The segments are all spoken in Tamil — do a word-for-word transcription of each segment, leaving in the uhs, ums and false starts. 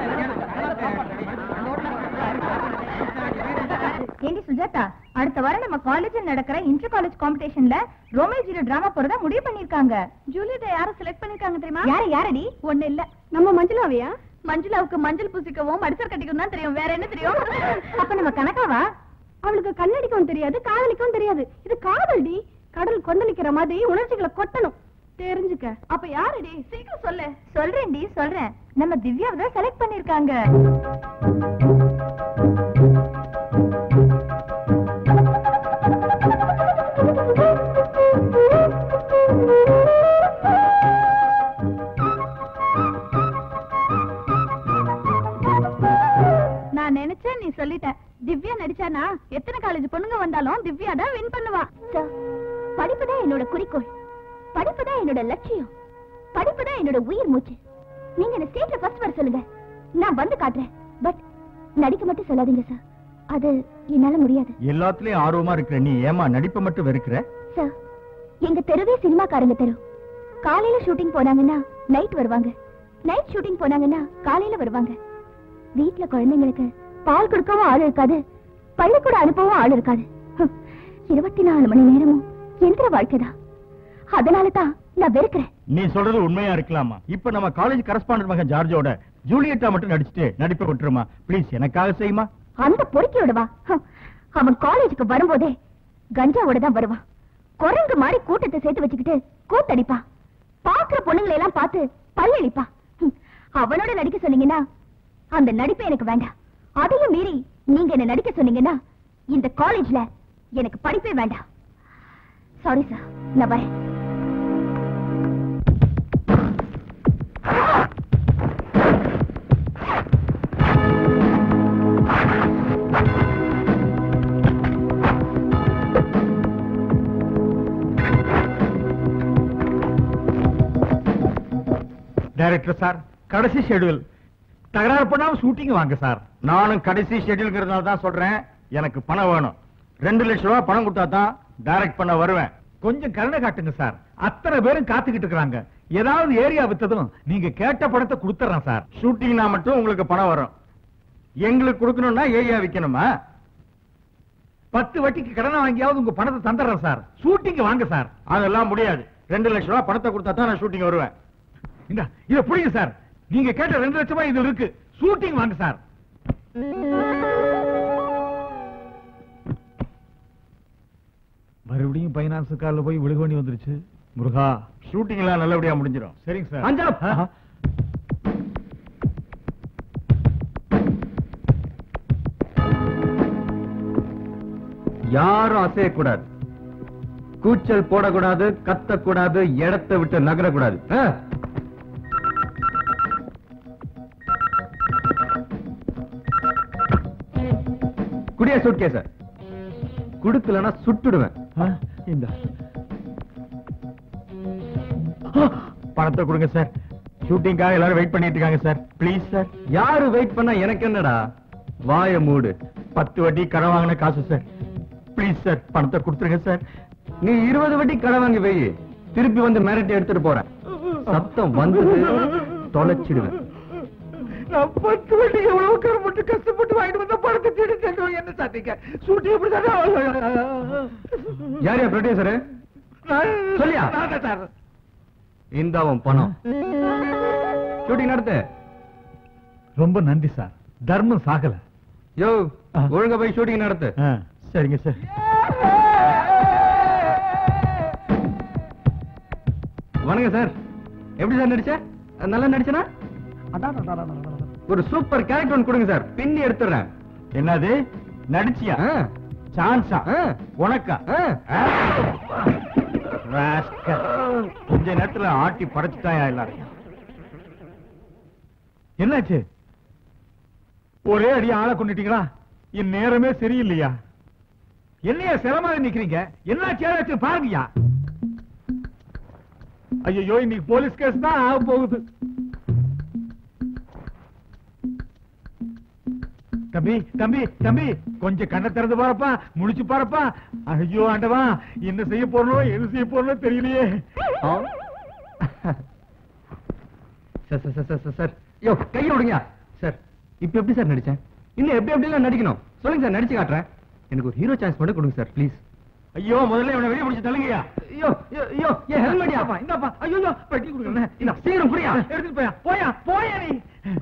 ஏண்டி சுஜாதா, அடுத்த வாரம் நம்ம காலேஜில் நடக்கிற இன்டர் காலேஜ் காம்படிஷன்ல ரோமியோ ஜூலியட் டிராமா போறதா முடிவு பண்ணிருக்காங்க. ஜூலியட்டை யாரை செலக்ட் பண்ணிருக்காங்க தெரியுமா? யாரு யாரடி? ஒண்ணு இல்ல, நம்ம மஞ்சுளாவையா? மஞ்சுளாவுக்கு மஞ்சள் பூசிக்கவும் மடிசர் கட்டிக்கவும் தான் தெரியும், வேற என்ன தெரியும்? அப்ப நம்ம கணக்காவா? அவளுக்கு கண்ணடிக்கவும் தெரியாது, காதலிக்கவும் தெரியாது. இது காதல்டி. கடல் கொந்தளிக்கிற மாதிரி உணர்ச்சிகளை கொட்டணும், தெரிஞ்சுக்க. அப்ப யாரடி? சீக்கிரம் சொல்லு. சொல்றேன்டி சொல்றேன். நம்ம திவ்யாவை தான் செலக்ட் பண்ணிருக்காங்க. நான் நினைச்சேன் நீ சொல்லிட்ட. திவ்யா நடிச்சானா எத்தனை காலேஜ் பொண்ணுங்க வந்தாலும் திவ்யா தான் வின் பண்ணுவா. படிப்புதான் என்னோட குறிக்கோள், படிப்புதான் என்னோட லட்சியம், படிப்புதான் என்னோட உயிர் மூச்சு. நீங்க இந்த ஸ்டேட்ல ஃபர்ஸ்ட் வர சொல்லுங்க, நான் வந்து காட்டுறேன். பட் நடிக்க மட்டும் சொல்லாதீங்க சார், அது என்னால முடியாது. எல்லாத்துலயும் ஆர்வமா இருக்கிற நீ ஏமா நடிப்பை மட்டும் வெறுக்கிற? சார், எங்க தெருவே சினிமாக்காரங்க தெரு. காலையில ஷூட்டிங் போனாங்கன்னா நைட் வருவாங்க, நைட் ஷூட்டிங் போனாங்கன்னா காலையில வருவாங்க. வீட்டுல குழந்தைங்களுக்கு பால் கொடுக்கவும் ஆள் இருக்காது, பள்ளிக்கூட அனுப்பவும் ஆள் இருக்காது. இருபத்தி நாலு மணி நேரமும் எந்திர வாழ்க்கைதான். அதனாலதான் நான் வெறுக்கிறேன். நீ சொல்றது உண்மையா இருக்கலாமா? இப்ப நம்ம காலேஜ் கரஸ்பாண்டன்ட் மகன் ஜார்ஜோட ஜூலியட்டா மட்டும் நடிச்சுட்டு நடிப்பை விட்டுருமா பிளீஸ், எனக்காக செய்யுமா? அந்த பொறுக்கியோடவா? அவன் காலேஜுக்கு வரும்போதே கஞ்சாவோட தான் வருவான். குரங்கு மாதிரி கூட்டத்தை சேர்த்து வச்சுக்கிட்டு கூத்தடிப்பான். பாக்குற பொண்ணுங்களை எல்லாம் பார்த்து பல்லடிப்பான். அவனோட நடிக்க சொன்னீங்கன்னா அந்த நடிப்பை எனக்கு வேண்டாம். அதையும் மீறி நீங்க என்ன நடிக்க சொன்னீங்கன்னா இந்த காலேஜ்ல எனக்கு படிப்பே வேண்டாம். சாரி சார், நான் வரேன். டைரக்டர் சார், கடைசி ஷெட்யூல், தகராறு பண்ணாம ஷூட்டிங் வாங்க சார். நானும் கடைசி ஷெட்யூல்ங்கிறதுனால தான் சொல்றேன், எனக்கு பணம் வேணும். ரெண்டு லட்சம் ரூபாய் பணம் கொடுத்தா தான் டைரக்ட் பண்ண வருவேன். கொஞ்சம் கருணை காட்டுங்க சார், அத்தனை பேரும் காத்துக்கிட்டு இருக்காங்க. ஏதாவது ஏரியா வித்ததும் நீங்க கேட்ட பணத்தை கொடுத்துறேன் சார். ஷூட்டிங்னா மட்டும் உங்களுக்கு பணம் வரும், எங்களுக்கு கொடுக்கணும்னா ஏரியா விக்கணுமா? பத்து வட்டிக்கு கடனை வாங்கியாவது உங்க பணத்தை தந்துடுறேன் சார். ஷூட்டிங் வாங்க சார். அதெல்லாம் முடியாது, ரெண்டு லட்சம் ரூபாய் பணத்தை கொடுத்தா தான் நான் ஷூட்டிங் வருவேன். இத புரியுங்க சார், நீங்க கேட்ட ரெண்டு லட்சம் ரூபாய் இது இருக்கு, ஷூட்டிங் வாங்க சார். மறுபடியும் பைனான்ஸ் கார்ல போய் விழுக வேண்டி வந்துருச்சு. முருகா, ஷூட்டிங் எல்லாம் நல்லபடியா முடிஞ்சிடும். சரிங்க சார். பஞ்சாப் யாரும் அசையக்கூடாது, கூச்சல் போடக்கூடாது, கத்தக்கூடாது, இடத்தை விட்டு நகரக்கூடாது. குடியா சூட்கேஸ குடுக்கலன்னா சுட்டுடுவேன். இந்த பணத்தை கொடுங்க சார், ஷூட்டிங்காக எல்லாரும் வெயிட் பண்ணிட்டு இருக்காங்க சார். Please sir. யாரு வெயிட் பண்ணா எனக்கு என்னடா? வாய மூடு. பத்து வட்டி கடன் வாங்கின காசு சார். பிளீஸ் சார், பணத்தை கொடுத்துருங்க சார். நீ இருபது வட்டி கடன் வாங்கி வை, திருப்பி வந்து மிரட்டி எடுத்துட்டு போறேன். சத்தம் வந்து தொலைச்சிடுவேன். நான் பத்து வட்டி எவ்வளவு கருப்பட்டு கஷ்டப்பட்டு வாங்கிட்டு வந்த பணத்தை தேடி செல்றோம். என்ன சாத்திங்க ஷூட்டிங் எப்படி? யாரையா ப்ரொடியூசரு? சொல்லியா சார். இந்த அவன் பணம். ஷூட்டிங் நடத்து. ரொம்ப நன்றி சார், தர்மம் சாகல. யோ, ஒழுங்கா போய் ஷூட்டிங் நடத்து. சரிங்க சார். வணக்கம் சார், எப்படி சார் நடிச்ச? நல்லா நடிச்சனா? ஒரு சூப்பர் கேரக்டர் ஒன்று கொடுங்க சார், பின்னி எடுத்துறேன். என்னது நடிச்சியா? சான்ஸா உனக்கா? கொஞ்ச நேரத்துல ஆட்டி படைச்சுட்டாயா எல்லாரும்? என்னாச்சு? ஒரே அடி ஆளை கொண்டுட்டீங்களா? என் நேரமே சரியில்லையா? என்னைய சிரமமாக நிக்கிறீங்க? என்னாச்சு பாருங்கயா. ஐயோ, இன்னைக்கு போலீஸ் கேஸ் தான் ஆக போகுது. தம்பி தம்பி தம்பி, கொஞ்சம் கண்ணை திறந்து பாருப்பா, முழிச்சு பாருப்பா. ஐயோ ஆண்டவா, என்ன செய்ய போறோம் எது செய்ய போறோம் தெரியலையே. சார் சார் சார் யோ கையை விடுங்க சார். இப்ப எப்படி சார் நடிச்சேன்? இன்னும் எப்படி எப்படி நடிக்கணும் சொல்லுங்க சார், நடிச்சு காட்டுறேன். எனக்கு ஒரு ஹீரோ சான்ஸ் மட்டும் கொடுங்க சார் ப்ளீஸ். ஐயோ முதல்ல இவனை வெளிய பிடிச்சு தள்ளுங்கயா. ஐயோ ஐயோ என் ஹெல்மெட் அப்பா இந்தாப்பா. ஐயோ பெட்டி கொடுங்க. இந்த சீக்கிரம் புரியா எடுத்துட்டு போயா போயா போயா நீ.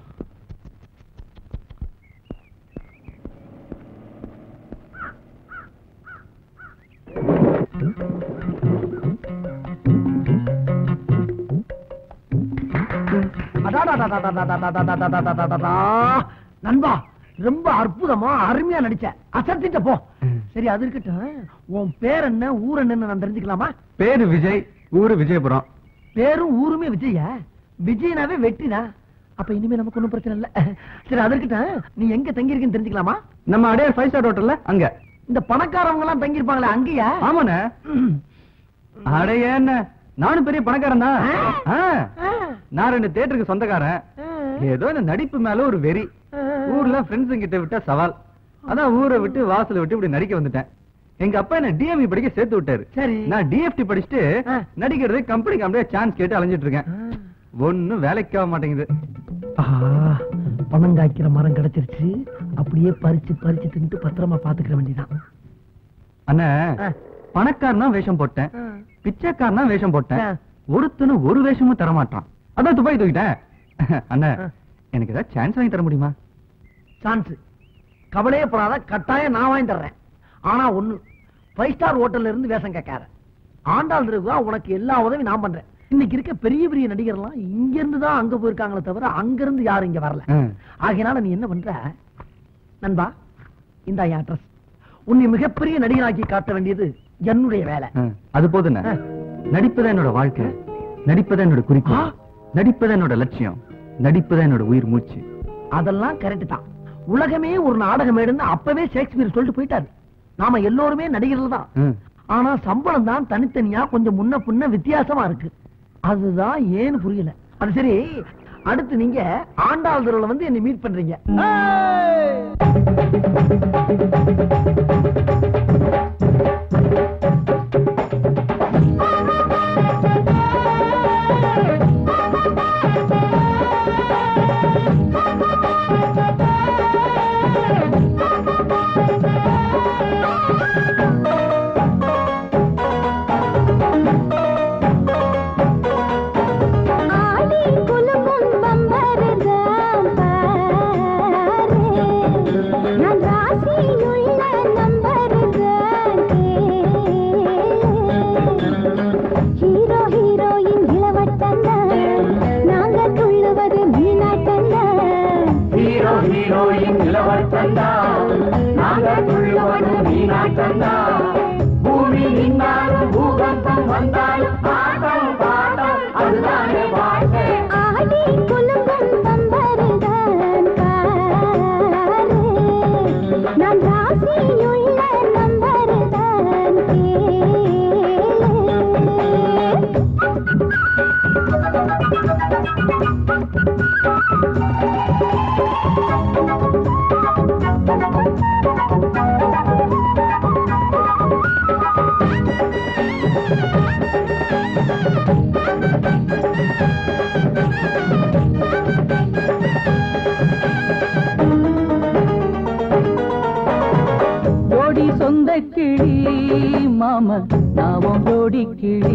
நண்பா ரொம்ப அற்புதமா அருமையா நடிச்ச, அசத்திட்ட போ. சரி அது இருக்கட்டும், உன் பேர் என்ன ஊர் என்னன்னு நான் தெரிஞ்சுக்கலாமா? பேரு விஜய், ஊரு விஜயபுரம். பேரும் ஊருமே விஜய, விஜயனாவே வெற்றினா, அப்ப இனிமே நமக்கு ஒண்ணும் பிரச்சனை இல்ல. சரி அது இருக்கட்டும், நீ எங்க தங்கி இருக்கன்னு தெரிஞ்சுக்கலாமா? நம்ம அடையார் ஃபைவ் ஸ்டார் ஹோட்டல்ல அங்க. இந்த பணக்காரவங்க எல்லாம் தங்கி இருப்பாங்களே அங்கயா? ஆமாண்ணே. அடைய என்ன, நானும் பெரிய பணக்காரன் தான். நான் ரெண்டு தியேட்டருக்கு சொந்தக்காரன். ஏதோ இந்த நடிப்பு மேல ஒரு வெறி. ஊர்ல ஃப்ரெண்ட்ஸ் கிட்ட விட்டா சவால், அதான் ஊரை விட்டு வாசலை விட்டு இப்படி நடிக்க வந்துட்டேன். எங்க அப்பா என்ன டிஎம்இ படிக்க சேர்த்து விட்டாரு. சரி நான் டிஎஃப்டி படிச்சுட்டு நடிக்கிறது கம்பெனி கம்பெனியா சான்ஸ் கேட்டு அலைஞ்சிட்டு இருக்கேன். ஒன்னும் வேலைக்கு ஆக மாட்டேங்குது. பணம் காய்க்கிற மரம் கிடைச்சிருச்சு, அப்படியே பறிச்சு பறிச்சு தின்ட்டு பத்திரமா பாத்துக்கிற வேண்டியதான். அண்ணா பணக்காரனா வேஷம் போட்டேன், பிச்சைக்காரனா வேஷம் போட்டேன், ஒருத்தனும் ஒரு வேஷமும் தர மாட்டான். அதான் துப்பாக்கி தூக்கிட்டேன். அண்ணா எனக்கு ஏதாவது சான்ஸ் வாங்கி தர முடியுமா? சான்ஸ் கவலையே போடாத, கட்டாயம் நான் வாங்கி தர்றேன். ஆனா ஒண்ணு, ஃபைவ் ஸ்டார் ஹோட்டல்ல இருந்து வேஷம் கேட்காத. ஆண்டாள் இருக்குவா, உனக்கு எல்லா உதவியும் நான் பண்றேன். இன்னைக்கு இருக்க பெரிய பெரிய நடிகர்லாம் இங்க இருந்து தான் அங்க போயிருக்காங்களே தவிர அங்க இருந்து யாரும் இங்க வரல. ஆகையினால நீ என்ன பண்ற நண்பா, இந்த என் அட்ரஸ். உன்னை மிகப்பெரிய நடிகராக்கி காட்ட வேண்டியது என்னுடைய வேலை. அது போதும். நடிப்பதான் என்னோட வாழ்க்கை, நடிப்பதான் என்னோட குறிக்கோள், நடிப்பதான் என்னோட லட்சியம், நடிப்பதான் என்னோட உயிர் மூச்சு. அதெல்லாம் கரெக்ட் தான். உலகமே ஒரு நாடகம் எடுன்னு அப்பவே ஷேக்ஸ்பியர் சொல்லிட்டு போயிட்டாரு. நாம எல்லோருமே நடிகர்கள் தான். ஆனா சம்பளம் தான் தனித்தனியா கொஞ்சம் முன்ன பின்ன வித்தியாசமா இருக்கு. அதுதான் ஏன்னு புரியல. அது சரி, அடுத்து நீங்க ஆண்டாள் தெருவுல வந்து என்னை மீட் பண்றீங்க. பூமி நின்னாலும் பூகம்பம் வந்தாலும் பாட்டம் பாட்டம் அதுதானே வாழ்க்கை. ஆடி குலுங்கும் பம்பருதான் பாரு, நான் ராசியுள்ள நம்பருதான் கேளு. சொந்த கிளி மாம நாவும் ஜோடி கிளி,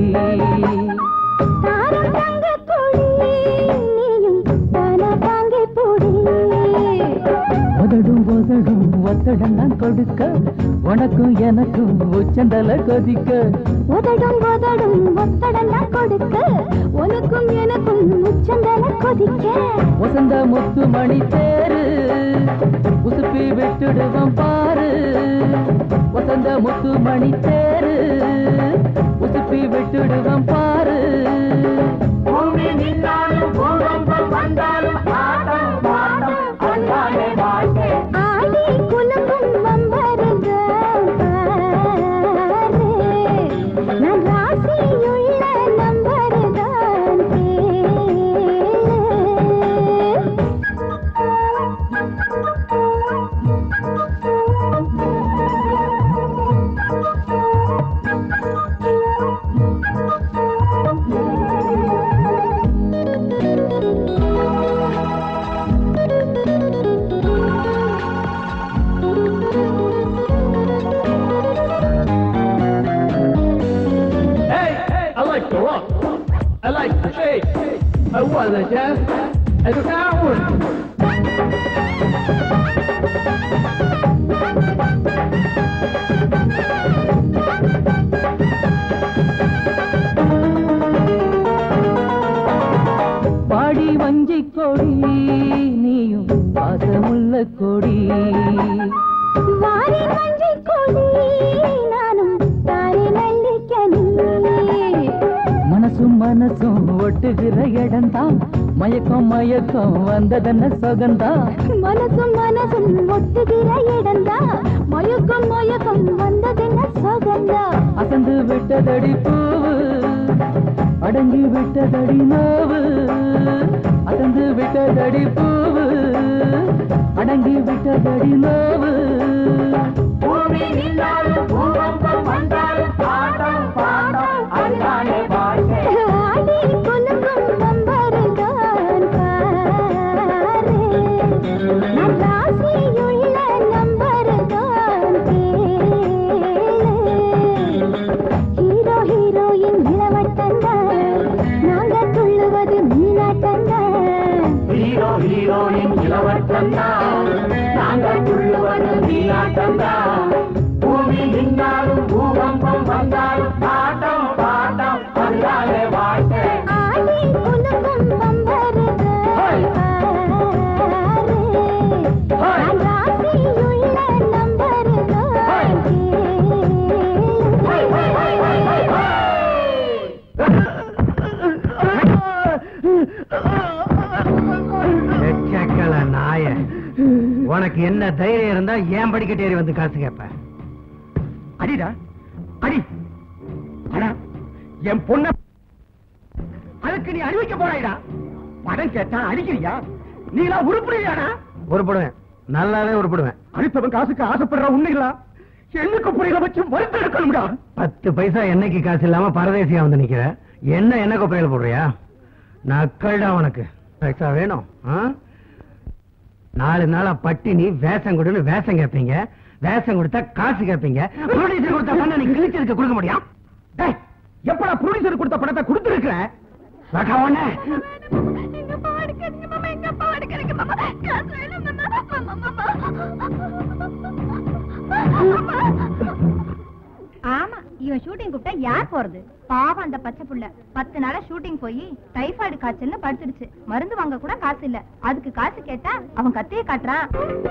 தங்க கொடி நீயும் தான தாங்க பொடி. உதடும் உதடும் ஒத்தடம் நான் கொடுக்க, உனக்கும் எனக்கும் உச்சந்தல கொதிக்க. உதடும் உதடும் ஒத்தடம் நான் கொடுக்க, உனக்கும் எனக்கும் உச்சந்தல கொதிக்க. வசந்த முத்து மணி தேரு உசுப்பி விட்டுடுவோம் பாரு. வசந்த முத்து மணி தேரு உசுப்பி விட்டுடுவோம் பாரு. பூமி நின்னாலும் பூகம்பம் வந்தாலும் ஆட்டம் பாட்டம் அதுதானே வாழ்க்கை. ஆடி குலுங்கும் பம்பருதான் பாரு, நான் ராசியுள்ள நம்பருதான் கேளு. கொடி வாரி மஞ்சை கொடி நானும் தாரி நல்லிக்கனி மனசும் மனசும் ஒட்டுகிற இடம்தான் மயக்கம் மயக்கம் வந்ததென்ன சொகந்தா மனசும் மனசும் ஒட்டுகிற இடம்தான் மயக்கம் மயக்கம் வந்ததென்ன சொகந்தா அசந்து விட்டதடி பூவு அடங்கி விட்டதடி நோவு அசந்து விட்டதடி பூவு அடங்கி விட்டதடி நோவு பூமி நின்றாலும் பூகம்பம் வந்தாலும் பாட்டம் பாட்டம் அதுதானே வாழ்க்கை ஆடி குலுங்கும் நம்பருதான் பாரு நம் ராசியுள்ள நம்பருதான் கேளு ஹீரோ ஹீரோயின் இளவட்டந்தான் நாங்க துள்ளுவது மீனாட்டந்தான் ஹீரோ ஹீரோயின் இளவட்டந்தான் நாங்க துள்ளுவது மீனாட்டந்தான் பூமி நின்றாலும் பூகம்பம் வந்தாலும் பாட்டம் பாட்டம் அதுதானே வாழ்க்கை ஆடி குலுங்கும் நம்பருதான் பாரு நம் ராசியுள்ள நம்பருதான் கேட்கல நாய உனக்கு என்ன தைரியம் இருந்தா ஏன் படிக்கட்டு ஏறி வந்து காசு கேப்ப அடிடா அடி அடா என் பொண்ண அதுக்கு நீ அறிவிக்க போறாயிடா படம் கேட்டா அடிக்கிறியா நீங்களா உருப்படுறியாடா உருப்படுவேன் நல்லாவே உருப்படுவேன் அடுத்தவன் காசுக்கு ஆசைப்படுற உண்மைகளா எண்ணுக்கு புரியல வச்சு மறுத்து எடுக்கணும்டா பத்து பைசா என்னைக்கு காசு இல்லாம பரதேசியா வந்து நிக்கிற என்ன என்ன கொப்பையில போடுறியா நக்கல்டா உனக்கு பைசா வேணும் நாலு நாளா பட்டினி வேஷம் கொடுன்னு வேஷம் கேட்பீங்க வேஷம் கொடுத்தா காசு கேட்பீங்க ப்ரொடியூசர் கொடுத்த பணம் நீ கிழிச்சிருக்க கொடுக்க முடியும் எப்படா ப்ரொடியூசர் கொடுத்த பணத்தை கொடுத்துருக்க ஆமா இவன் ஷூட்டிங் கூப்பிட்டா யார் போறது பாவம் அந்த பச்சை புள்ள பத்து நாளா ஷூட்டிங் போய் டைபாய்டு காய்ச்சல்னு படுத்துடுச்சு மருந்து வாங்க கூட காசு இல்ல அதுக்கு காசு கேட்டா அவன் கத்தையே காட்டுறான்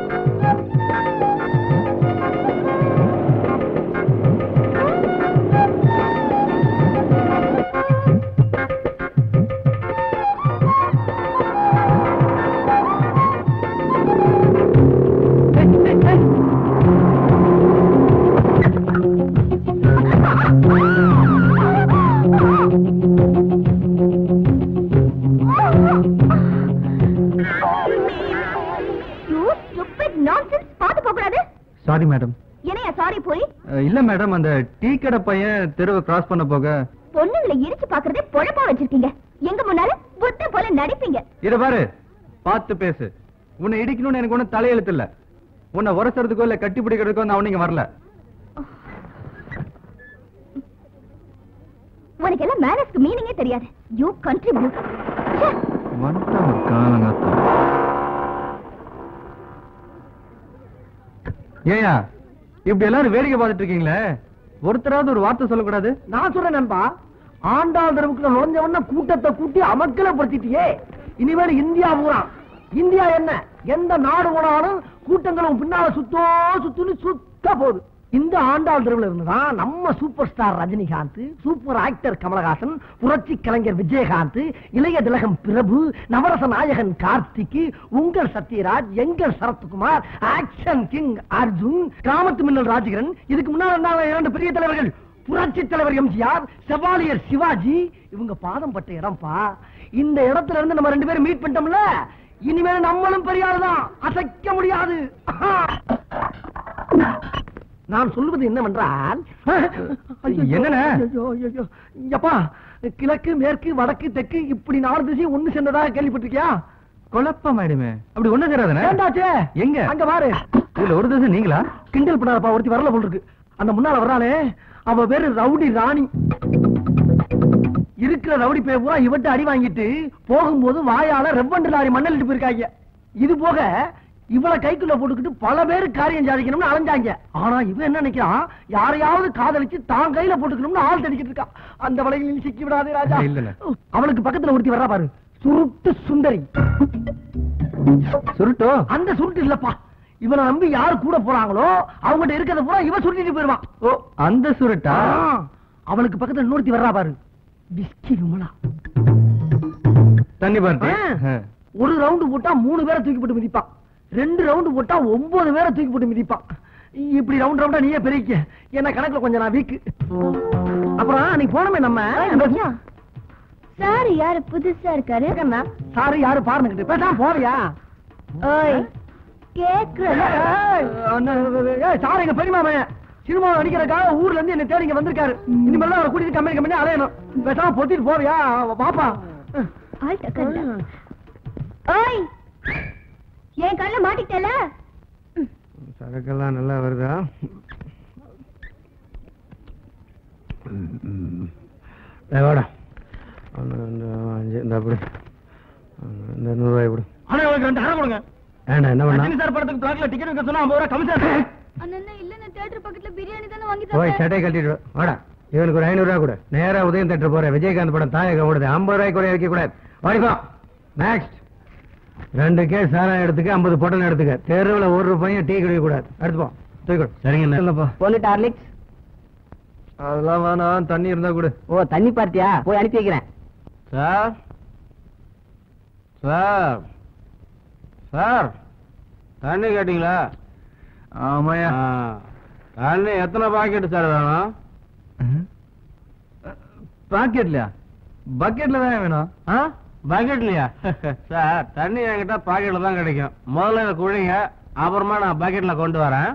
சாரி மேடம் என்னையா சாரி போய் இல்ல மேடம் அந்த டீ கடை பையன் தெருவை கிராஸ் பண்ண போக பொண்ணுங்களை இடிச்சு பாக்குறதே பொழப்பா வச்சிருக்கீங்க எங்க முன்னால புத்த போல நடிப்பீங்க இத பாரு பார்த்து பேசு உன்னை இடிக்கணும்னு எனக்கு ஒண்ணு தலையெழுத்து இல்ல உன்னை உரசறதுக்கோ இல்ல கட்டி பிடிக்கிறதுக்கோ நான் ஒண்ணு வரல உனக்கு எல்லாம் மேனஸ்க்கு மீனிங்கே தெரியாது யூ கண்ட்ரிபியூட் ஏயா இப்படி எல்லாரும் வேடிக்கை பார்த்துட்டு இருக்கீங்களே ஒருத்தராவது ஒரு வார்த்தை சொல்லக்கூடாது நான் சொல்றேன் நண்பா ஆண்டாள் தெருவுக்குள்ள நுழைஞ்சவன கூட்டத்தை கூட்டி அமக்கலப்படுத்திட்டியே இனிமேல் இந்தியா பூரா இந்தியா என்ன எந்த நாடு போனாலும் கூட்டங்களும் பின்னால சுத்தோ சுத்துன்னு சுத்த போகுது இந்த ஆண்டாள் தெருவில் இருந்துதான் நம்ம super star Rajinikanth super actor Kamal Haasan புரட்சி கலைஞர் விஜயகாந்த் இளைய திலகம் பிரபு நவரச நாயகன் கார்த்திக் உங்கள் சத்யராஜ் எங்கள் சரத்குமார் ஆக்ஷன் கிங் அர்ஜுன் கிராமத்து மின்னல் ராஜகிரன் இதுக்கு முன்னால் இரண்டு பெரிய தலைவர்கள் புரட்சி தலைவர் எம்ஜிஆர் செவாலியர் சிவாஜி இவங்க பாதம் பட்ட இடம்பா இந்த இடத்துல இருந்து நம்ம ரெண்டு பேரும் மீட் பண்ணிட்டோம்ல இனிமேல் நம்மளும் பெரிய ஆளுதான் அசைக்க முடியாது நான் சொல்லுவது என்னவென்றால் என்னப்பா கிழக்கு மேற்கு வடக்கு தெற்கு இப்படி நாலு திசையும் ஒண்ணு சேர்ந்ததாக கேள்விப்பட்டிருக்கியா குழப்பம் ஆயிடுமே அப்படி ஒண்ணு சேராதுன்னு எங்க அங்க பாரு இதுல ஒரு திசை நீங்களா கிண்டல் பண்ணாதப்பா ஒருத்தி வரல போல் இருக்கு அந்த முன்னால வர்றானே அவ பேரு ரவுடி ராணி இருக்கிற ரவுடி பேர் பூரா இவட்டு அடி வாங்கிட்டு போகும்போது வாயால ரெவண்டு லாரி மண்ணலிட்டு போயிருக்காங்க இது போக இவளை கைக்குள்ள போட்டுக்கிட்டு பல பேரு காரியம் சாதிக்கணும்னு அலைஞ்சாங்க ஆனா இவன் என்ன நினைக்கிறான் யாரையாவது காதலிச்சு தான் கையில போட்டுக்கணும்னு ஆள் தடிக்கிட்டு இருக்கான் அந்த வலையில் சிக்கி விடாதே ராஜா அவளுக்கு பக்கத்துல ஒருத்தி வர்றா பாரு சுருட்டு சுந்தரி. சுருட்டோ? அந்த சுருட்டு இல்லப்பா, இவனை நம்பி யாரு கூட போறாங்களோ அவங்ககிட்ட இருக்கிறத பூரா இவன் சுருட்டிட்டு போயிருவான். ஓ, அந்த சுருட்டா? அவளுக்கு பக்கத்துல இன்னொருத்தி வர்றா பாரு, பிஸ்கி விமலா. தண்ணி பார்த்து ஒரு ரவுண்டு போட்டா மூணு பேரை தூக்கி போட்டு மிதிப்பான், ரெண்டு ரவுண்டு போட்டா ஒன்பது பேரை தூக்கி போட்டு மிதிப்பான். இப்படி ரவுண்ட் ரவுண்டா நீயே பெருக்க, என்ன கணக்குல கொஞ்சம் நான் வீக்கு. அப்புறம் நீ போனமே நம்ம சார் யாரு புதுசா இருக்காரு? சாரு யாரு பாருங்க, பேசாம போறியா? சார் எங்க பெரியமாமே சினிமா நடிக்கிறக்காக ஊர்ல இருந்து என்ன தேடி இங்க வந்திருக்காரு. இனிமேல் அவரை கூட்டிட்டு கம்பெனி கம்பெனி அலையணும். பேசாம பொத்திட்டு போறியா? பாப்பா என் கண்ண மாட்டிட்டல. சரக்கெல்லாம் நல்லா வருதா? வாடா, இந்த அப்படி இந்த நூறு ரூபாய் கொடு. ஆனா உங்களுக்கு ரெண்டு அரை கொடுங்க. ஏண்டா என்ன பண்ணா? சார் படத்துக்கு பிளாக்ல டிக்கெட் வைக்க சொன்னா ஐம்பது ரூபாய் கமிஷன். அண்ணா இல்ல, நான் தியேட்டர் பக்கத்துல பிரியாணி தான வாங்கி போய் தரேன். சட்டை கட்டிட்டு வாடா. இவனுக்கு ஒரு ஐநூறு ரூபாய் கொடு. நேரா உதயம் தேட்டர் போற விஜயகாந்த் படம் தாயக ஓடுது. ஐம்பது ரூபாய்க்கு கூட வைக்க கூடாது. வாடிப்பா. நெக்ஸ்ட் ரெண்டு கேஸ் சாராயம் எடுத்துக்க, ஐம்பது பொட்டல் எடுத்துக்க. தெருவுல ஒரு ரூபாயும் டீ குடிக்க கூடாது. எடுத்துப்போ, தூக்கி. சரிங்க இல்லப்பா. போலிட்டு ஹார்லிக்ஸ் அதெல்லாம் வேணாம், தண்ணி இருந்தா கொடு. ஓ தண்ணி பார்த்தியா? போய் அனுப்பி வைக்கிறேன். சார் சார் சார் தண்ணி கேட்டீங்களா? ஆமாயா. தண்ணி எத்தனை பாக்கெட் சார் வேணும்? பாக்கெட்லயா? பக்கெட்ல தான் வேணும். பக்கெட்லயா? சார் தண்ணி என்கிட்ட பாக்கெட்ல தான் கிடைக்கும். முதல்ல குழிங்க, அப்புறமா நான் பக்கெட்ல கொண்டு வரேன்.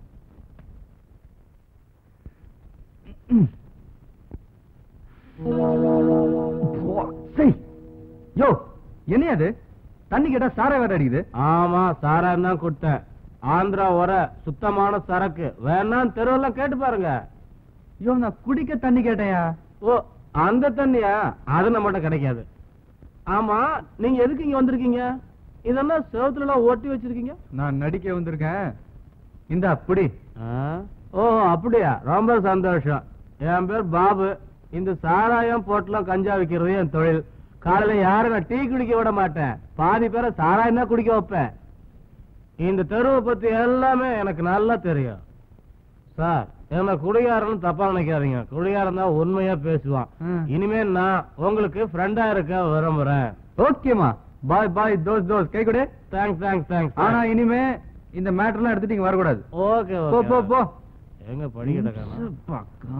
யோ என்ன அது? தண்ணி கேட்டா சாரை வேற அடிக்குது. ஆமா, சாராயம் தான் கொடுத்தேன். ஆந்திரா வர சுத்தமான சரக்கு வேணாம், தெருவெல்லாம் கேட்டு பாருங்க. ஐயோ, நான் குடிக்க தண்ணி கேட்டேயா? ஓ, அந்த தண்ணியா? அது நம்மகிட்ட கிடைக்காது. ஆமா, நீங்க எதுக்கு இங்க வந்திருக்கீங்க? இதெல்லாம் செவத்துல எல்லாம் ஓட்டி வச்சிருக்கீங்க. நான் நடிக்க வந்திருக்கேன். இந்த அப்படி. ஓ அப்படியா? ரொம்ப சந்தோஷம். என் பேர் பாபு. இந்த சாராயம் போட்டெல்லாம் கஞ்சா வைக்கிறது என் தொழில். காலையில யாரும் நான் டீ குடிக்க விட மாட்டேன். பாதி பேரை சாராயம் தான் குடிக்க வைப்பேன். இந்த தெருவை பத்தி எல்லாமே எனக்கு நல்லா தெரியும். சார், என்ன குடிகாரன்னு தப்பா நினைக்காதீங்க. குடிகாரன் தான் உண்மையா பேசுவான். இனிமே நான் உங்களுக்கு ஃப்ரெண்டா இருக்க விரும்புறேன். ஓகேமா, பாய் பாய். தோஸ் தோஸ் கை கொடு. Thanks thanks thanks. ஆனா இனிமே இந்த மேட்டர்லாம் எடுத்துட்டு இங்க வரக்கூடாது. ஓகே போ போ போ. எங்க படிக்கிட்ட காணோம்.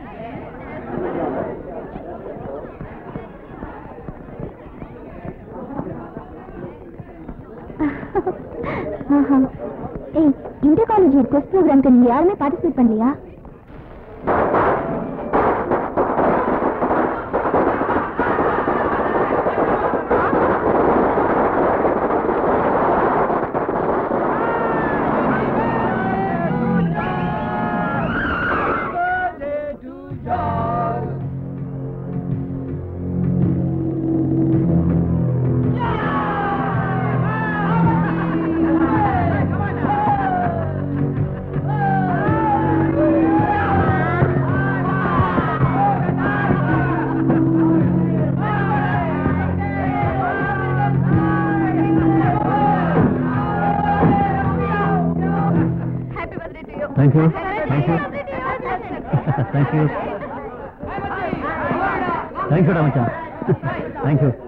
ஏய், இன்டர் காலேஜ் ஒரு குவிஸ் ப்ரோக்ராம்க்கு நீங்க யாருமே பார்ட்டிசிபேட் பண்ணலையா? Thank you. Thank you. Thank you. Thank you, Ramachan. Thank you.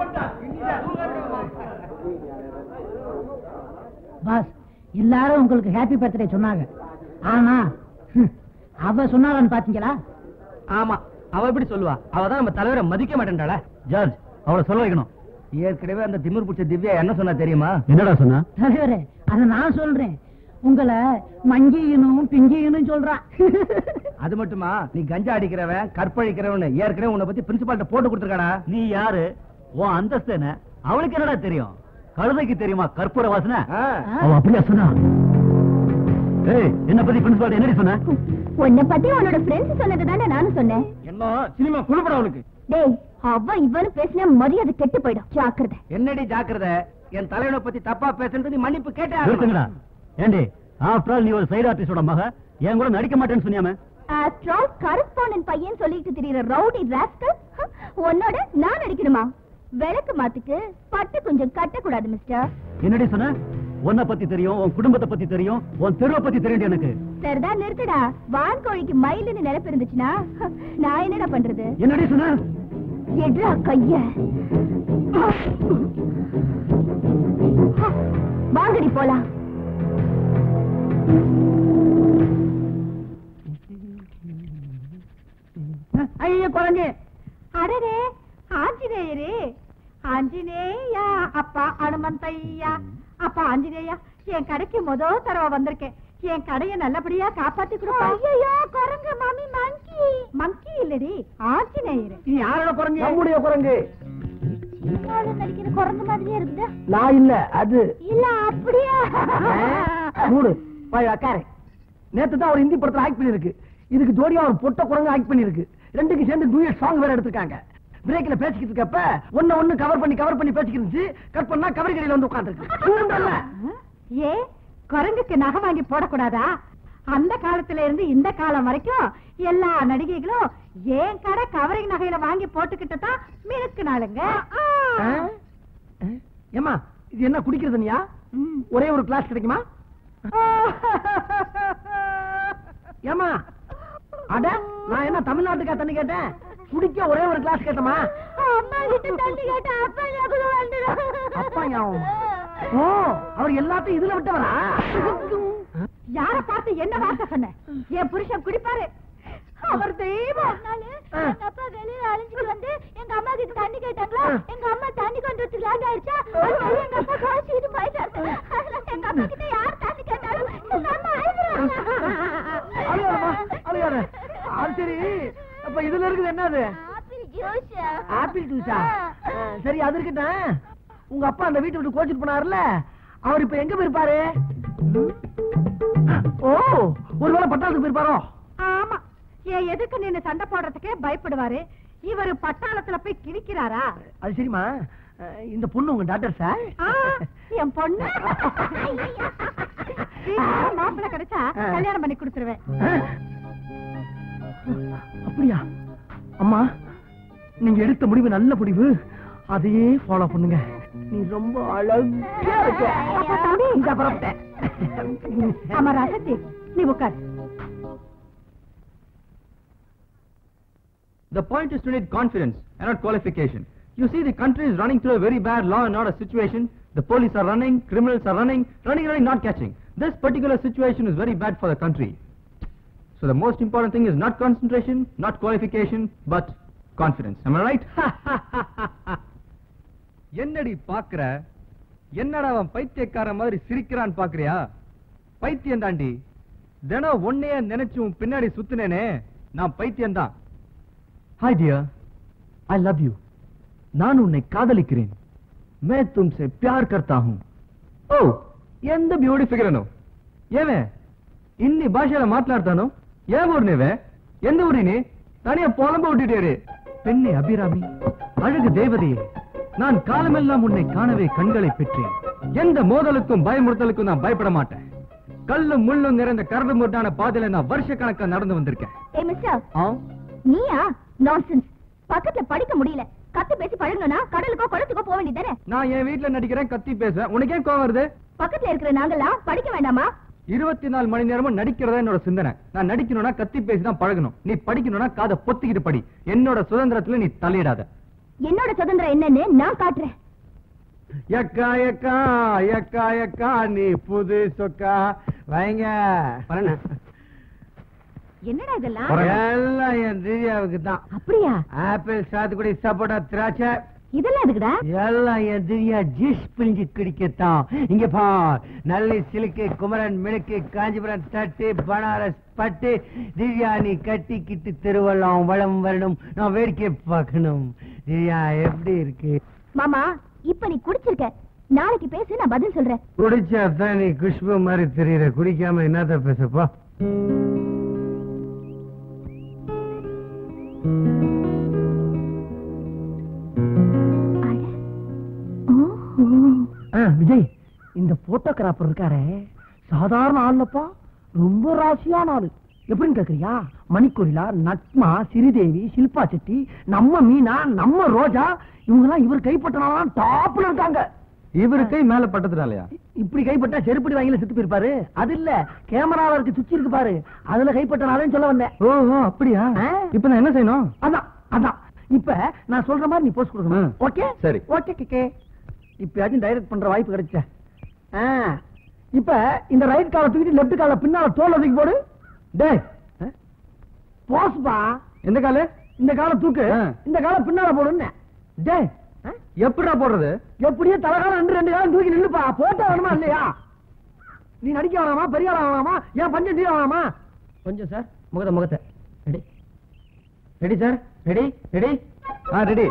Boss, எல்லாரும் உங்களுக்கு ஹாப்பி பர்த்டே சொன்னாங்க. ஆனா அவ சொன்னாரான்னு பாத்தீங்களா? ஆமா, அவ எப்படி சொல்லுவா? அவதான் நம்ம தலைவரை மதிக்க மாட்டேன்டாள. ஜார்ஜ், அவளை சொல்ல வைக்கணும். ஏற்கனவே அந்த திமிர் பிடிச்ச திவ்யா என்ன சொன்னா தெரியுமா? என்னடா சொன்னா? தலைவரே, அதை நான் சொல்றேன். உங்களை மங்கியனும் பிங்கியனும் சொல்றான். அது மட்டுமா, நீ கஞ்சா அடிக்கிறவன் கற்பழிக்கிறவன் ஏற்கனவே உன்னை பத்தி பிரின்சிபால்ட்ட போட்டு கொடுத்துருக்காடா. நீ யாரு? உன் அந்தஸ்து என்ன? அவளுக்கு என்னடா தெரியும்? கழுதைக்கு தெரியுமா கற்பூர வாசனை? அவ அப்படியா சொன்னா? ஏய், என்ன பத்தி பிரின்சிபால் என்னடி சொன்ன? உன்னை பத்தி உன்னோட ஃப்ரெண்ட்ஸ் சொன்னது தானே நானும் சொன்னேன். என்ன சினிமா குழுப்பட அவளுக்கு? டேய், அவ இவனு பேசினா மரியாதை கெட்டு போயிடும். ஜாக்கிரதை. என்னடி ஜாக்கிரதை? என் தலைவனை பத்தி தப்பா பேசுறது நீ மன்னிப்பு கேட்டா? நிறுத்துங்கடா. ஏண்டி, ஆஃப்டர் ஆல் நீ ஒரு சைடு ஆர்டிஸ்டோட மக, என் கூட நடிக்க மாட்டேன்னு சொன்னியாமே. ஆஃப்டர் ஆல் கரஸ்பாண்டன்ட் பையன் சொல்லிட்டு திரியற ரவுடி ராஸ்கல் உன்னோட நான் நடிக்கணுமா? விளக்கு மாத்துக்கு பட்டு கொஞ்சம் கட்டக்கூடாது மிஸ்டர். என்னடி சொன்ன? உன்னை பத்தி தெரியும், உன் குடும்பத்தை பத்தி தெரியும், உன் தெருவை பத்தி தெரியும் எனக்கு. சரிதான், நிறுத்துடா. வான்கோழிக்கு மயிலுன்னு நினைப்பு இருந்துச்சுன்னா நான் என்னடா பண்றது? என்னடி சொன்ன? எட்ரா கைய. வாங்கடி போலாம். ஐயோ குழந்தை. அடரே ஆஞ்சநேயரே, ஆஞ்சநேயா அப்பா அனுமந்தையா. அப்பா ஆஞ்சநேயா, என் கடைக்கு முதல் தடவை வந்திருக்கேன். என் கடையை நல்லபடியா காப்பாத்தி கொடுப்பா. ஐயோ குரங்கு மாமி, மங்கி. மங்கி இல்லடி, ஆஞ்சநேயர். நீ யாரோட குரங்கு? நம்முடைய குரங்கு. நடிக்கிற குரங்கு மாதிரியே இருக்குது. நான் இல்ல, அது இல்ல. அப்படியா? மூடு போய் உக்காரு. நேத்து தான் ஒரு ஹிந்தி படத்துல ஆக்ட் பண்ணிருக்கு. இதுக்கு ஜோடியா ஒரு பொட்ட குரங்கு ஆக்ட் பண்ணிருக்கு. ரெண்டுக்கு சேர்ந்து டூயட் சாங் வேற எடுத்திருக்காங்க. பிரேக்ல பேசிக்கிட்டு இருக்கப்ப ஒண்ணு ஒண்ணு கவர் பண்ணி கவர் பண்ணி பேசிக்கிட்டு இருந்துச்சு. கட் பண்ணா கவரி கடையில வந்து உட்கார்ந்துருக்கு. ஏ குரங்குக்கு நகை வாங்கி போடக்கூடாதா? அந்த காலத்துல இருந்து இந்த காலம் வரைக்கும் எல்லா நடிகைகளும் ஏன் கடை கவரிங் நகையில வாங்கி போட்டுக்கிட்டு தான் மினுக்கு நாளுங்க. ஏமா இது என்ன குடிக்கிறது நீயா? ஒரே ஒரு கிளாஸ் கிடைக்குமா? ஏமா அட நான் என்ன தமிழ்நாட்டுக்கா தண்ணி கேட்டேன்? குடிக்க ஒரே ஒரு கிளாஸ் கேட்டமா? அம்மா கிட்ட தண்ணி கேட்டா அப்பா ஞாபகம் வந்துடும். அப்பா ஞாபகம்? ஓ, அவர் எல்லாத்தையும் இதுல விட்டவரா? யார பார்த்து என்ன வார்த்தை சொன்ன? என் புருஷன் குடிப்பாரு, அவர் தெய்வம். எங்க அப்பா வெளியில அழிஞ்சிட்டு வந்து எங்க அம்மா கிட்ட தண்ணி கேட்டாங்களா? எங்க அம்மா தண்ணி கொண்டு வந்து லேட் ஆயிடுச்சா? எங்க அப்பா காய்ச்சிட்டு போயிட்டாரு. எங்க அப்பா கிட்ட யார் தண்ணி கேட்டாலும் எங்க அம்மா அழுகுறாங்க. அது சரி, அப்ப இதுல இருக்குது என்னது? Apple juice. ஆப்பிள் ஜூஸா? சரி, அது இருக்கட்டும். உங்க அப்பா அந்த வீட்டை விட்டு கோச்சிட்டு போனாருல, அவர் இப்ப எங்க போயிருப்பாரு? ஓ, ஒருவேளை பட்டாளத்துக்கு போயிருப்பாரோ? ஆமா, என் எதுக்கு நின்னு சண்டை போடுறதுக்கே பயப்படுவாரு. இவரு பட்டாளத்துல போய் கிழிக்கிறாரா? அது சரிமா, இந்த பொண்ணு உங்க டாக்டர் சார்? என் பொண்ணு மாப்பிள்ள கிடைச்சா கல்யாணம் பண்ணி கொடுத்துருவேன். அப்படியா? அம்மா, நீங்க எடுத்த முடிவு நல்ல முடிவு. அதையே ஃபாலோ பண்ணுங்க. நீ ரொம்ப அழகா இருக்க. இந்த பரப்ப ஆமா ராசத்தி, நீ உட்கார். The point is to need confidence and not qualification. You see, the country is running through a very bad law and order situation. The police are running, criminals are running, running, running, not catching. This particular situation is very bad for the country. So the most important thing is not concentration, not qualification, but confidence. Am I right? என்னடி பாக்குற? என்னடா அவன் பைத்தியக்கார மாதிரி சிரிக்கிறான் பாக்குறியா? பைத்தியம் தாண்டி. தினம் ஒன்னையே நினைச்சு உன் பின்னாடி சுத்தினேனே, நான் பைத்தியம் தான். Hi dear, I love you. நான் உன்னை காதலிக்கிறேன். मैं तुमसे प्यार करता हूं. ఓ, ఎంత బ్యూటీ ఫిగర్ అను. ఏమే ఇన్ని భాషల మాట్లాడతాను? ఏ ఊరినేవే? ఎంత ఊరిని? தனியா புலம்ப விட்டுட்டேரு. பெண்ணே அபிராமி, அழகு தேவதையே, நான் காலமெல்லாம் உன்னை காணவே கண்களை பெற்றேன். எந்த மோதலுக்கும் பயமுறுத்தலுக்கும் நான் பயப்பட மாட்டேன். கல்லும் முள்ளும் நிறைந்த கரடு முரடான பாதையில நான் வருஷ கணக்கா நடந்து வந்திருக்கேன். ஏய் மிஸ்டர், நீயா? நான்சென்ஸ். பக்கத்துல படிக்க முடியல, கத்தி பேசி பழகணும்னா கடலுக்கோ குளத்துக்கோ போக வேண்டியதானே? நான் என் வீட்டுல நடிக்கிறேன், கத்தி பேசுவேன். உனக்கு ஏன் கோவம் வருது? பக்கத்துல இருக்கிற நாங்கெல்லாம் படிக்க வேண்டாமா? இருபத்தி நாலு மணி நேரமும் நடிக்கிறதா என்னோட சிந்தனை. நான் நடிக்கணும்னா கத்தி பேசிதான் பழகணும். நீ படிக்கணும்னா காதை பொத்திக்கிட்டு படி. என்னோட சுதந்திரத்துல நீ தலையிடாத. என்னோட சுதந்திரம் என்னன்னு நான் காட்டுறேன். எக்கா எக்கா எக்கா எக்கா நீ புது சொக்கா வைங்க. என்னடா இதெல்லாம்? எல்லாம் என் திவ்யாவுக்கு தான். அப்படியா? ஆப்பிள், சாத்துக்குடி, சப்போட்டா, திராட்சை இதெல்லாம் எதுக்குடா? எல்லாம் என் திவ்யா ஜூஸ் பிழிஞ்சு குடிக்கத்தான். இங்க பார், நல்லி, சிலுக்கு, குமரன், மினுக்கு, காஞ்சிபுரம் தட்டு, பனாரஸ் பட்டு, திவ்யா நீ கட்டிக்கிட்டு திருவள்ளம் வளம் வரணும். நான் வேடிக்கை பார்க்கணும். திவ்யா எப்படி இருக்கு? மாமா, இப்ப நீ குடிச்சிருக்க, நாளைக்கு பேசு, நான் பதில் சொல்றேன். குடிச்சா தான் நீ குஷ்பு மாதிரி தெரியற. குடிக்காம என்னத்த பேசப்பா? விஜய், இந்த போட்டோகிராஃபர் இருக்காரே, சாதாரண ஆள்லப்பா, ரொம்ப ராசியான ஆளு. எப்படின்னு கேக்குறியா? மணிக்கொரிலா, நட்மா, சிறிதேவி, ஷில்பா செட்டி, நம்ம மீனா, நம்ம ரோஜா இவங்க எல்லாம் இவர் கைப்பற்றினாலும் டாப்ல இருக்காங்க. இவரு கை மேல பட்டதுனாலயா? இப்படி கைப்பட்டா செருப்படி வாங்கில செத்து போயிருப்பாரு. அது இல்ல, கேமரால இருக்கு சுச்சி இருக்கு பாரு, அதுல கைப்பற்றினாலும் சொல்ல வந்தேன். ஓஹோ அப்படியா? இப்ப நான் என்ன செய்யணும்? அதான் அதான் இப்ப நான் சொல்ற மாதிரி நீ போஸ்ட் கொடுக்கணும். ஓகே சரி. ஓகே கேக்கே. இப்பயாச்சும் டைரக்ட் பண்ற வாய்ப்பு கிடைச்ச. இப்ப இந்த ரைட் கால தூக்கிட்டு லெஃப்ட் கால பின்னால தோல் தூக்கி போடு. டேய் போஸ்பா. எந்த கால? இந்த கால தூக்கு, இந்த கால பின்னால போடுன்னு. டேய் எப்படிடா போடுறது? எப்படியே தலைகாலம் ரெண்டு ரெண்டு காலம் தூக்கி நில்லுப்பா. போட்டோ வேணுமா இல்லையா? நீ நடிக்க வேணாமா, பெரிய ஆளா வேணாமா, ஏன் பஞ்சம் தீர வேணாமா? கொஞ்சம் சார் முகத்தை முகத்தை ready ready sir ready ready ஆ ரெடி.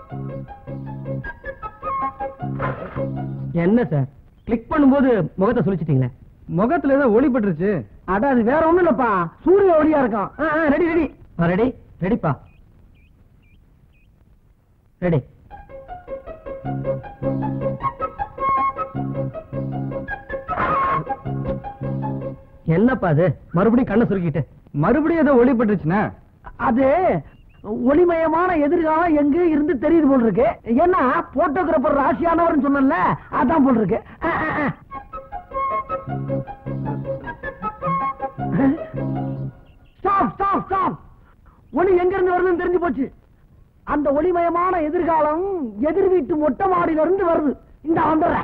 என்ன சார் கிளிக் பண்ணும்போது முகத்தை சொல்லிச்சிட்டீங்களே? முகத்துல ஏதோ ஒளி பட்டுருச்சு. அட அது வேற ஒண்ணும் இல்லப்பா, சூரிய ஒளியா இருக்கும். ரெடி ரெடி ரெடி ரெடிப்பா ரெடி. என்னப்பா அது மறுபடியும் கண்ணை சுருக்கிட்டு? மறுபடியும் ஏதோ ஒளி பட்டுருச்சுன்னா அது ஒளிமயமான எதிர்காலம் எங்க இருந்து தெரியுது போல் இருக்கு. ஏன்னா போட்டோகிராபர் ராசியானவர் சொன்னல, அதான் போல் இருக்கு. Stop stop stop. ஒளி எங்க இருந்து வருதுன்னு தெரிஞ்சு போச்சு. அந்த ஒளிமயமான எதிர்காலம் எதிர் வீட்டு மொட்டை மாடியில இருந்து வருது. இந்த வந்துடுறேன்.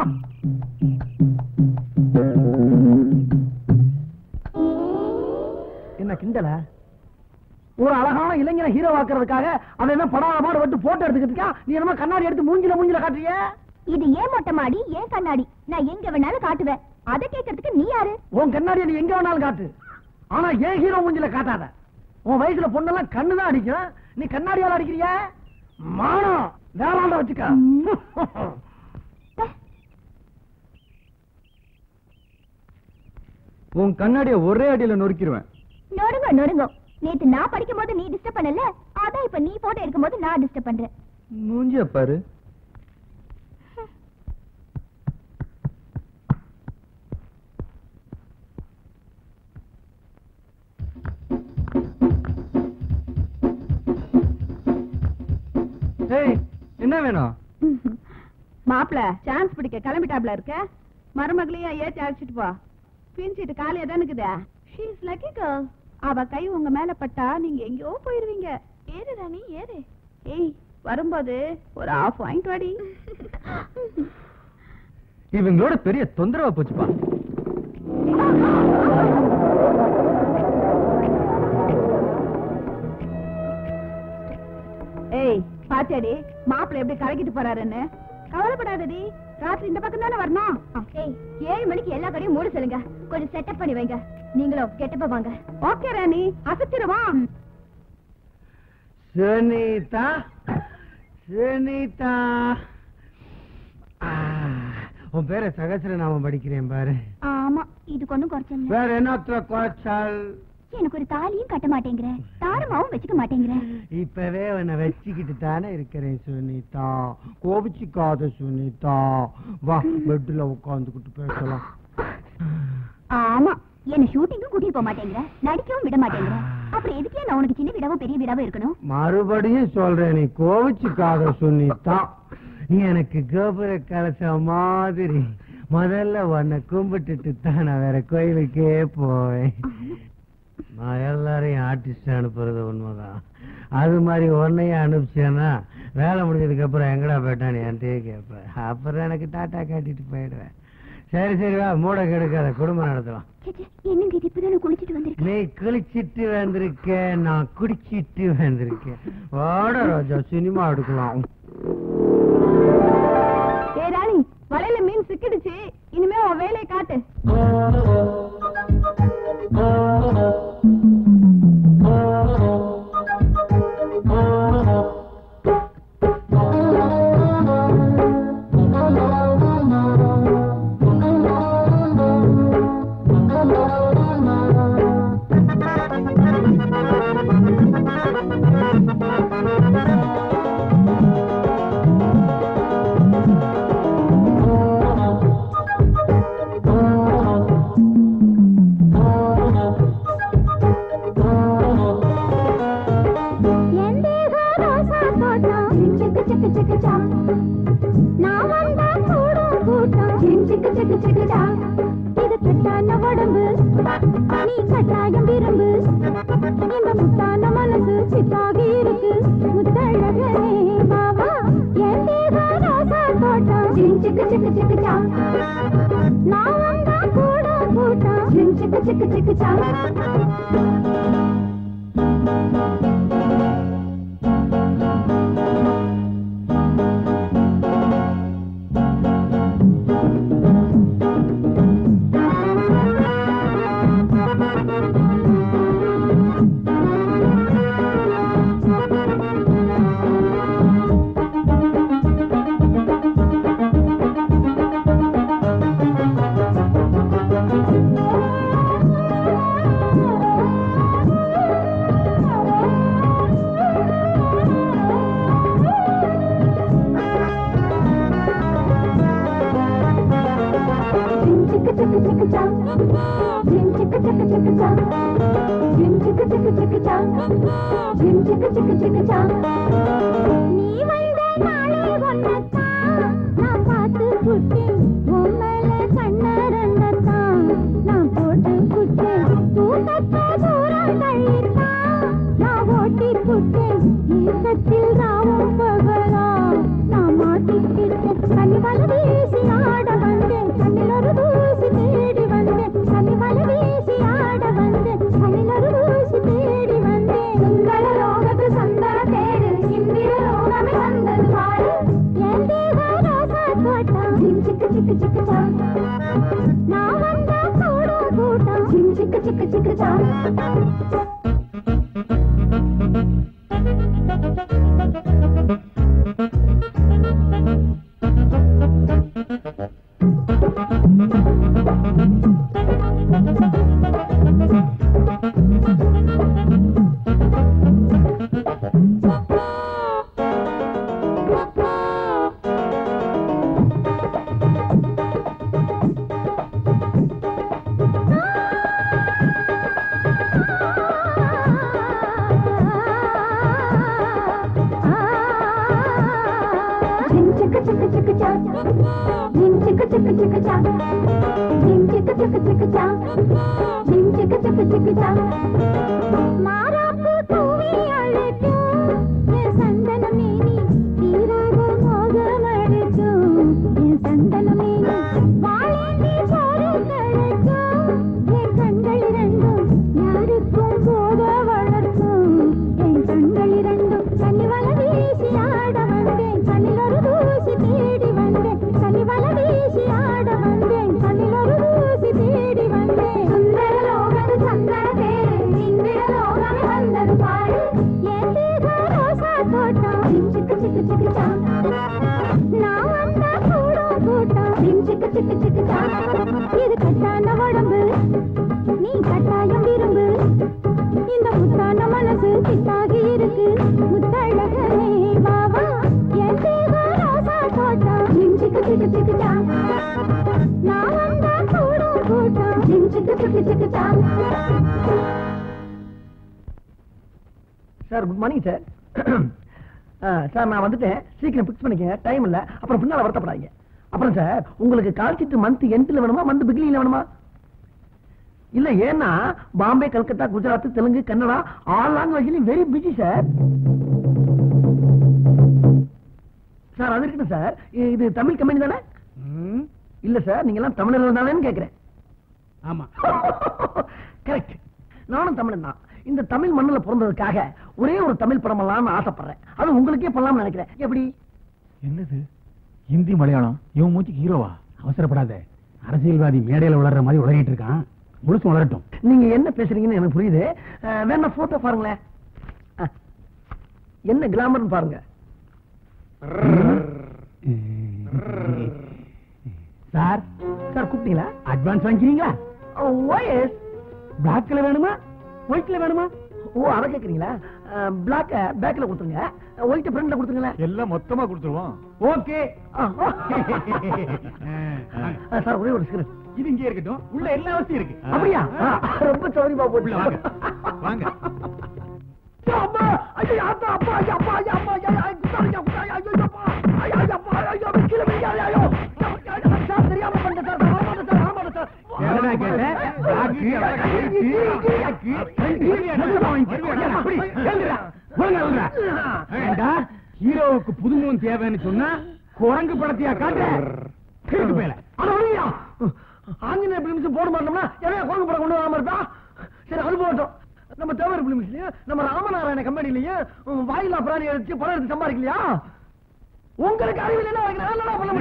என்ன கிண்டல? ஒரு அழகான இளைஞனை ஹீரோ ஆக்குறதுக்காக அவன் என்ன படாத மாடு விட்டு போட்டோ எடுத்துக்கிட்டு இருக்கான். நீ என்ன கண்ணாடி எடுத்து மூஞ்சில மூஞ்சில காட்டுறிய? இது ஏன் மொட்டை மாடி, ஏன் கண்ணாடி? நான் எங்க வேணாலும் காட்டுவேன். அதை கேட்கறதுக்கு நீ யாரு? உன் கண்ணாடியை நீ எங்க வேணாலும் காட்டு, ஆனா ஏன் ஹீரோ மூஞ்சில காட்டாத. உன் வயசுல பொண்ணெல்லாம் கண்ணுதான் அடிக்கும், நீ கண்ணாடியால அடிக்கிறிய? மானம் வேளாண்ட வச்சுக்க. உன் கண்ணாடிய ஒரே அடியில நொறுக்கிடுவேன். நொறுங்க நொறுங்க. நேத்து நான் படிக்கும் போது நீ டிஸ்டர்ப் பண்ணல, அதான் இப்ப நீ போட்டோ எடுக்கும் போது நான் டிஸ்டர்ப் பண்றேன். மூஞ்சிய பாரு. என்ன வேணும்? மாப்பிள சான்ஸ் பிடிக்க கிளம்பிட்டாப்ல இருக்க. மருமகளையும் ஏற்றி அழைச்சிட்டு போ. பின்சிட்டு காலையா தான் இருக்குதா? She is lucky girl. அவ கை உங்க மேல பட்டா நீங்க எங்கேயோ போயிருவீங்க. ஏறு ராணி ஏறு. ஏய் வரும்போது ஒரு ஆஃப் வாங்கிட்டு வாடி. இவங்களோட பெரிய தொந்தரவா போச்சுப்பா. ஏய் பாத்தியாடி மாப்பிள எப்படி கலக்கிட்டு போறாருன்னு? கவலைப்படாதடி, ராத்திரி இந்த பக்கம் தானே வரணும். ஏய் ஏழு மணிக்கு எல்லா கடையும் மூட சொல்லுங்க, கொஞ்சம் செட்டப் பண்ணி வைங்க. நீங்களும் கெட்டப்ப வாங்க. ஓகே ராணி, அசத்திரவா. சுனிதா சுனிதா, உன் பேரை சகசர நாம படிக்கிறேன் பாரு. ஆமா, இது கொண்டும் குறைச்சல. வேற என்ன குறைச்சால்? எனக்கு ஒரு தாலியும் கட்ட மாட்டேங்கிற, தாரமாவும் வச்சுக்க மாட்டேங்கிற. இப்பவே உன்னை வச்சுக்கிட்டு தானே இருக்கிறேன் சுனிதா, கோபிச்சுக்காத சுனிதா. வா பெட்ல உட்காந்துக்கிட்டு பேசலாம். ஆமா, என்ன ஷூட்டிங்கும் கூட்டிட்டு போக மாட்டேங்கிற, நடிக்கவும் விட மாட்டேங்கிற. அப்புறம் எதுக்கே நான் உனக்கு சின்ன விடாவும் பெரிய விடாவும் இருக்கணும்? மறுபடியும் சொல்றேன், நீ கோபிச்சுக்காத சுனிதா. நீ எனக்கு கோபுர கலச மாதிரி. முதல்ல உன்னை கும்பிட்டுட்டு தான் நான் வேற கோயிலுக்கே போவேன். நான் எல்லாரையும் ஆர்டிஸ்ட் அனுப்புறது உண்மைதான். அது மாதிரி உன்னையும் அனுப்பிச்சேன்னா வேலை முடிஞ்சதுக்கு அப்புறம் எங்கடா போயிட்டான்னு என்கிட்டயே கேட்பேன். அப்புறம் எனக்கு டாட்டா காட்டிட்டு போயிடுவேன். சரி சரி வா, மூட கெடுக்காத, குடும்பம் நடத்தலாம். என்னங்க இது இப்பதான் குளிச்சிட்டு வந்திருக்கேன். நீ குளிச்சிட்டு வந்திருக்கேன், நான் குடிச்சிட்டு வந்திருக்கேன். வாட ரோஜா, சினிமா எடுக்கலாம். ஏ ராணி, வலையில மீன் சிக்கிடுச்சு, இனிமே உன் வேலையை காட்டு. உடம்பு நீ கட்டாயம் விரும்பு இந்த முத்தான மனசு சித்தாகி இருக்கு முத்தழகனே பாவா என் தேவ ரோசா தோட்டம் சிக்கு சிக்கு சிக்கு சா நான் வந்தா கூட கூட்டம் சிக்கு சிக்கு சிக்கு சா sir good morning sir. Sir நான் வந்துட்டேன், சீக்கிரம் பிக்ஸ் பண்ணிக்கங்க, டைம் இல்ல, அப்புறம் பின்னால வருத்தப்படாதீங்க. அப்புறம் சார் உங்களுக்கு கால் சீட்டு மந்த் எண்ட்ல வேணுமா மந்த் பிகினிங்ல வேணுமா? இல்ல ஏன்னா பாம்பே, கல்கத்தா, குஜராத், தெலுங்கு, கன்னடா ஆல் லாங்குவேஜ்லயும் வெரி பிஸி சார். சார் அது இருக்கட்டும் சார், இது தமிழ் கம்பெனி தானே? இல்ல சார் நீங்க எல்லாம் தமிழர்கள் தானேன்னு கேக்குறேன். ஆமா கரெக்ட், நானும் தமிழன் தான். இந்த தமிழ் மண்ணுல பிறந்ததுக்காக ஒரே ஒரு தமிழ் படம் எல்லாம் ஆசைப்படுறேன். அது உங்களுக்கே பண்ணலாம்னு நினைக்கிறேன். எப்படி? என்னது ஹிந்தி மலையாளம் இவன் மூச்சுக்கு ஹீரோவா? அவசரப்படாத, அரசியல்வாதி மேடையில வளர்ற மாதிரி உளறிட்டு இருக்கான், முழுசு வளரட்டும். நீங்க என்ன பேசுறீங்கன்னு எனக்கு புரியுது. வேணா போட்டோ பாருங்களேன், என்ன கிளாமர்னு பாருங்க. சார் சார் கூப்பிட்டீங்களா? அட்வான்ஸ் வாங்கிக்கிறீங்களா? ஓஎஸ். பிளாக்ல வேணுமா ஒயிட்ல வேணுமா? ஓ அத கேக்குறீங்களா? பிளாக் பேக்ல கொடுத்துருங்க, ஒயிட் ஃப்ரண்ட்ல கொடுத்துருங்களேன். எல்லாம் மொத்தமா கொடுத்துருவோம். ஓகே சார் ஒரே ஒரு சிகரெட். இது இங்கே இருக்கட்டும், உள்ள எல்லா வசதியும் இருக்கு. அப்படியா? ரொம்ப சௌரியமா போட்டு வாங்க வாங்க. அம்மா ஐயோ அப்பா அப்பா ஐயோ அப்பா ஐயோ அப்பா ஐயோ குத்தாரியா குத்தாரியா ஐயோ அப்பா ஐயோ அப்பா ஐயோ கிளம்பியா ஐயோ சார் தெரியாம பண்ண சார் வரமாட்டேன் சார் வரமாட்டேன் சார். என்னடா கேட்ட? ஹீரோவுக்கு புதுமுகம் தேவைன்னு சொன்னா குரங்கு படத்தையா காட்டு பேல ஆஞ்சநேய பிலிம்ஸ் போட மாட்டோம்னா எவ்வளவு குரங்கு படம் கொண்டு வராம இருக்கா? சரி அது போட்டோம். நம்ம தேவர் பிலிம்ஸ்லயே நம்ம ராமநாராயண கம்பெனிலயே வாயிலா பிராணி எடுத்து படம் எடுத்து சம்பாதிக்கலையா? உங்களுக்கு அறிவில் என்ன பண்ண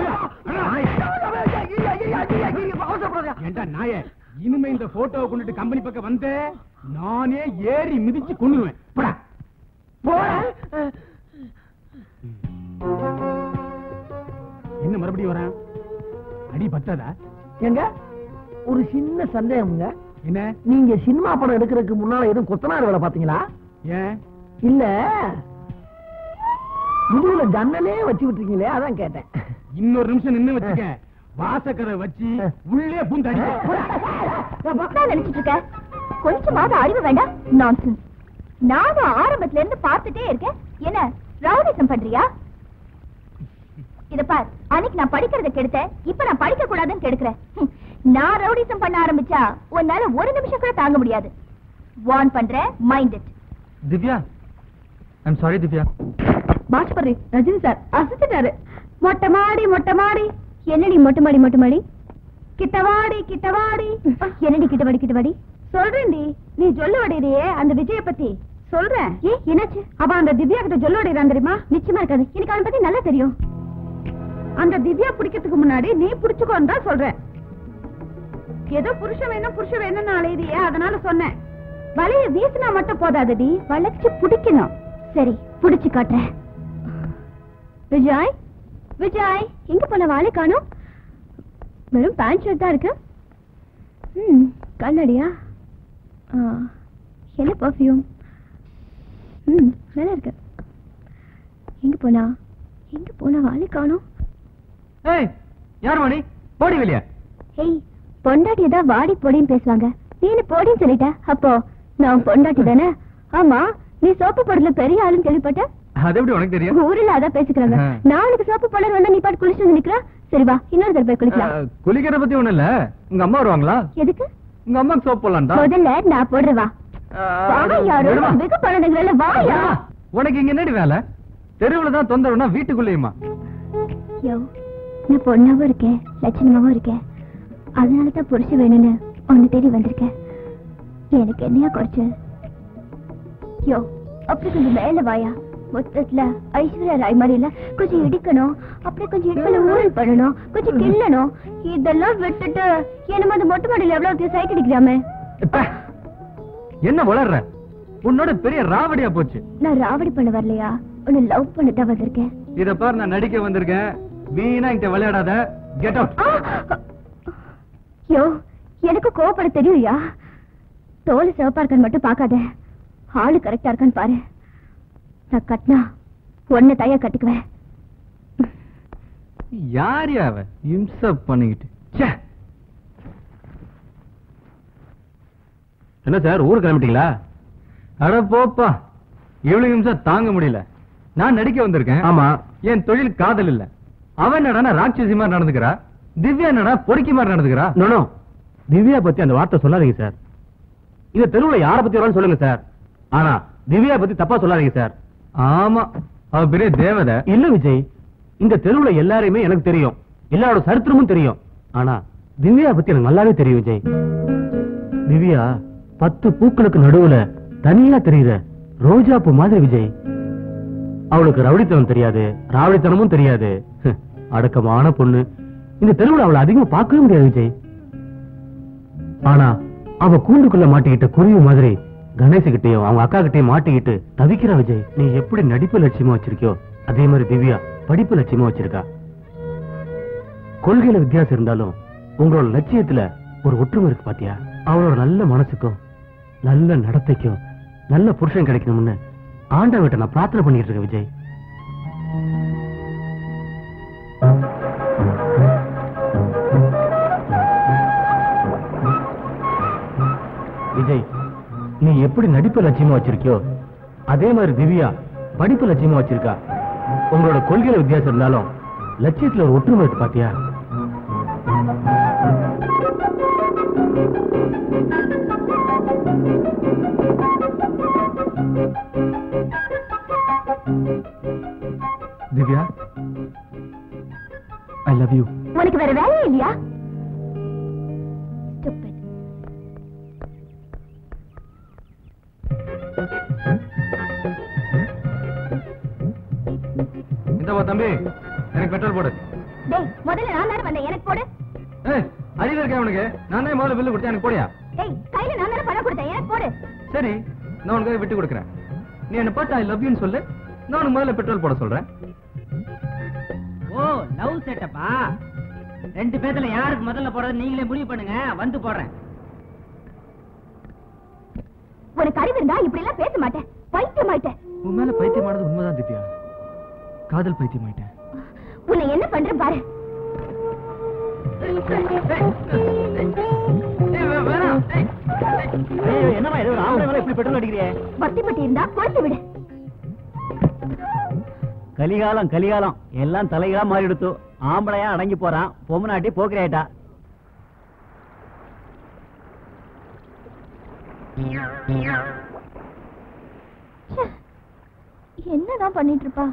முடியாது. நாய இனிமே இந்த போட்டோவை கொண்டுட்டு கம்பெனி பக்கம் வந்த நானே ஏறி மிதிச்சு கொண்டுருவேன். என்ன மறுபடியும் வரேன்? அடி பத்தாதா? எங்க ஒரு சின்ன சந்தேகம்ங்க. என்ன? நீங்க சினிமா படம் எடுக்கிறதுக்கு முன்னால எதுவும் கொத்தனார் வேலை பாத்தீங்களா? ஏன் இல்ல இதுல ஜன்னலே வச்சு விட்டுருக்கீங்களே, அதான் கேட்டேன். இன்னொரு நிமிஷம் நின்னு வச்சுக்க, வாசக்கரை வச்சு உள்ளே பூந்து நினைச்சிட்டு இருக்க. கொஞ்சமாவது அறிவு வேண்டாம். நான்சென்ஸ். நான் ஆரம்பத்துல இருந்து பார்த்துட்டே இருக்கேன். என்ன ரவுடிசம் பண்றியா? இத பார், அன்னைக்கு நான் படிக்கிறத கெடுத்தேன், இப்ப நான் படிக்க கூடாதுன்னு கெடுக்கிறேன். நான் ரவுடிசம் பண்ண ஆரம்பிச்சா உன்னால ஒரு நிமிஷம் கூட தாங்க முடியாது. வார்ன் பண்றேன், mind it. Divya, I'm sorry Divya. Boss பர்ரி, ரஜினி சார் அசிச்சிட்டாரு. மொட்டை மாடி மொட்டை மாடி. என்னடி மொட்டை மாடி மொட்டை மாடி? கிட்டவாடி கிட்டவாடி. என்னடி கிட்டவாடி கிட்டவாடி? சொல்றேன்டி, நீ சொல்ல வடையிறியே அந்த விஜய பத்தி சொல்றேன். ஏ என்னாச்சு? அவ அந்த திவ்யா கிட்ட சொல்ல வடையிறான் தெரியுமா? நிச்சயமா இருக்காது, எனக்கு அவனை பத்தி நல்லா தெரியும். அந்த திவ்யா பிடிக்கிறதுக்கு முன்னாடி நீ பிடிச்சுக்கோன்னு தான் சொல்றேன். ஏதோ புருஷன் வேணும் புருஷன் வேணும்னு அலையிறியே, அதனால சொன்னேன். வலைய வீசினா மட்டும் போதாதடி, வளைச்சு பிடிக்கணும். சரி, பிடிச்சு காட்டுறேன். விஜய் விஜய், எங்க போன வாழை காணும்? வெறும் பேண்ட் ஷர்ட் தான் இருக்கு. ம், கண்ணாடியா? என்ன பர்ஃபியூம்? ம், நல்லா இருக்கு. எங்க போனா எங்க போனா வாழை காணும்? ஏய், யார் மணி? போடி வெளியா. ஏய், பொண்டாட்டி ஏதா வாடி பொடின்னு பேசுவாங்க, நீ என்ன பொடின்னு சொல்லிட்ட. அப்போ நான் பொண்டாட்டி தானே? ஆமா, நீ சோப்பு போடல பெரிய ஆளுன்னு கேள்விப்பட்ட. அது எப்படி உனக்கு தெரியும்? ஊரில் அதான் பேசிக்கிறாங்க. நாளைக்கு சோப்பு போடல வந்தா நீ பாட்டு குளிச்சு வந்து நிக்கிறா. சரி வா, இன்னொரு தடவை குளிக்கலாம். குளிக்கிறத பத்தி ஒண்ணு இல்ல. உங்க அம்மா வருவாங்களா? எதுக்கு? உங்க அம்மாக்கு சோப்பு போடலாம்டா. முதல்ல நான் போடுறேன். வா யாரோ வெகு பழனங்கள வாயா. உனக்கு இங்க என்னடி வேலை? தெருவுல தான் தொந்தரவுனா வீட்டுக்குள்ளேயுமா? யோ, நான் பொண்ணாவும் இருக்கேன், லட்சணமாவும் இருக்கேன். அதனாலதான் புருஷன் வேணும்னு ஒன்னு தேடி வந்திருக்கேன். எனக்கு என்னையா குறைச்சு? யோ, அப்படி கொஞ்சம் மேல வாயா. மொத்தத்துல ஐஸ்வர்யா ராய் மாதிரி இல்ல, கொஞ்சம் இடிக்கணும், அப்படியே கொஞ்சம் இடுப்புல ஊழல் பண்ணணும், கொஞ்சம் கிள்ளணும். இதெல்லாம் விட்டுட்டு என்னமா அந்த மொட்டை மாடியில் எவ்வளவு சைட் அடிக்கிறாமே. என்ன வளர்ற? உன்னோட பெரிய ராவடியா போச்சு. நான் ராவடி பண்ண வரலையா, உன்னை லவ் பண்ணதான் வந்திருக்கேன். இத பாரு, நான் நடிக்க வந்திருக்கேன். வீணா இங்க விளையாடாத. Get out. யோ, எனக்கு கோவப்பட தெரியுயா. தோல் சிவப்பா இருக்கான்னு மட்டும் பாக்காத, ஆளு கரெக்டா இருக்கான்னு பாரு. நான் கட்டினா ஒன்ன தயா கட்டிக்குவேன். யார் அவ இம்சப் பண்ணிக்கிட்டு? என்ன சார், ஊருக்கு கிளம்பிட்டீங்களா? அட போப்பா, இவ்வளவு நிமிஷம் தாங்க முடியல. நான் நடிக்க வந்திருக்கேன். ஆமா, என் தொழில் காதல் இல்ல. அவன் என்னடா ராட்சசி மாதிரி நடந்துக்கிறா, திவ்யா என்னடா பொறுக்கி மாதிரி நடந்துக்கிறா. நோ, திவ்யா பத்தி அந்த வார்த்தை சொல்லாதீங்க சார். இந்த தெருவுல யார பத்தி வரான்னு சொல்லுங்க சார். ஆனா திவ்யா பத்தி தப்பா சொல்லாதீங்க சார். ஆமா, அவ பெரிய தேவதை. இல்ல விஜய், இந்த தெருவுல எல்லாரையுமே எனக்கு தெரியும், எல்லாரோட சரித்திரமும் தெரியும். ஆனா திவ்யா பத்தி எனக்கு நல்லாவே தெரியும் விஜய். திவ்யா பத்து பூக்களுக்கு நடுவுல தனியா தெரியுற ரோஜா பூ மாதிரி விஜய். அவளுக்கு ரவுடித்தனம் தெரியாது, ராவடித்தனமும் தெரியாது. அடக்கமான பொண்ணு. இந்த தெருவுல அவளை அதிகமா பார்க்கவே முடியாது விஜய். ஆனா அவ கூண்டுக்குள்ள மாட்டிக்கிட்ட குருவி மாதிரி கணேசகிட்டையும் அவங்க அக்கா கிட்டையும் மாட்டிக்கிட்டு தவிக்கிறா விஜய். நீ எப்படி நடிப்பு லட்சியமா வச்சிருக்கியோ அதே மாதிரி திவ்யா படிப்பு லட்சியமா வச்சிருக்கா. கொள்கையில வித்தியாசம் இருந்தாலும் உங்களோட லட்சியத்துல ஒரு ஒற்றுமை இருக்கு பாத்தியா? அவளோட நல்ல மனசுக்கும் நல்ல நடத்தைக்கும் நல்ல புருஷன் கிடைக்கணும்னு ஆண்டவன்கிட்ட நான் பிரார்த்தனை பண்ணிட்டு இருக்கேன் விஜய். விஜய், நீ எப்படி நடிப்பு லட்சியமா வச்சிருக்கியோ அதே மாதிரி திவ்யா படிப்பு லட்சியமா வச்சிருக்கா. உங்களோட கொள்கையில வித்தியாசம் இருந்தாலும் லட்சியத்துல ஒரு ஒற்றுமை இருக்கு பாத்தியா? Divya, I love you. உனக்கு வேற வேலையே இல்லையா? இந்த தம்பி, எனக்கு பெட்ரோல் போடு. டேய், முதல்ல நான் தான வந்தேன், எனக்கு போடு. ஏய், அறிவு இருக்கே உனக்கு? நான் தான் முதல்ல பில்லு கொடுத்தேன், எனக்கு போடியா? டேய், கையில நான் தான பணம் கொடுத்தேன், எனக்கு போடு. சரி, நான் உனக்கு விட்டு கொடுக்குறேன். நீ என்ன பார்த்து ஐ லவ் யூன்னு சொல்லு, நான் உனக்கு முதல்ல பெட்ரோல் போட சொல்றேன். ஓ, லவ் செட்டப்பா. ரெண்டு பேத்துல யாருக்கு முதல்ல போறது நீங்களே முடிவு பண்ணுங்க, வந்து போடுறேன். உனக்கு அறிவு இருந்தா இப்படி எல்லாம் பேச மாட்டேன், பைத்தியமாயிட்டேன். உன் மேல பைத்தியமானது உண்மைதான் திவ்யா, காதல் பைத்தியமாயிட்டேன். உன்னை என்ன பண்ற பாரு. என்னமா இது ஒரு ஆம்பளை மேல இப்படி பெட்ரோல் அடிக்கிறியே? பத்தி பட்டி இருந்தா கொடுத்து விடு. கலிகாலம் கலிகாலம் எல்லாம் தலைகளா மாறி எடுத்து ஆம்பளையா அடங்கி போறான், பொம்மநாட்டி போக்குறாயிட்டா. என்னதான் பண்ணிட்டு இருப்பா?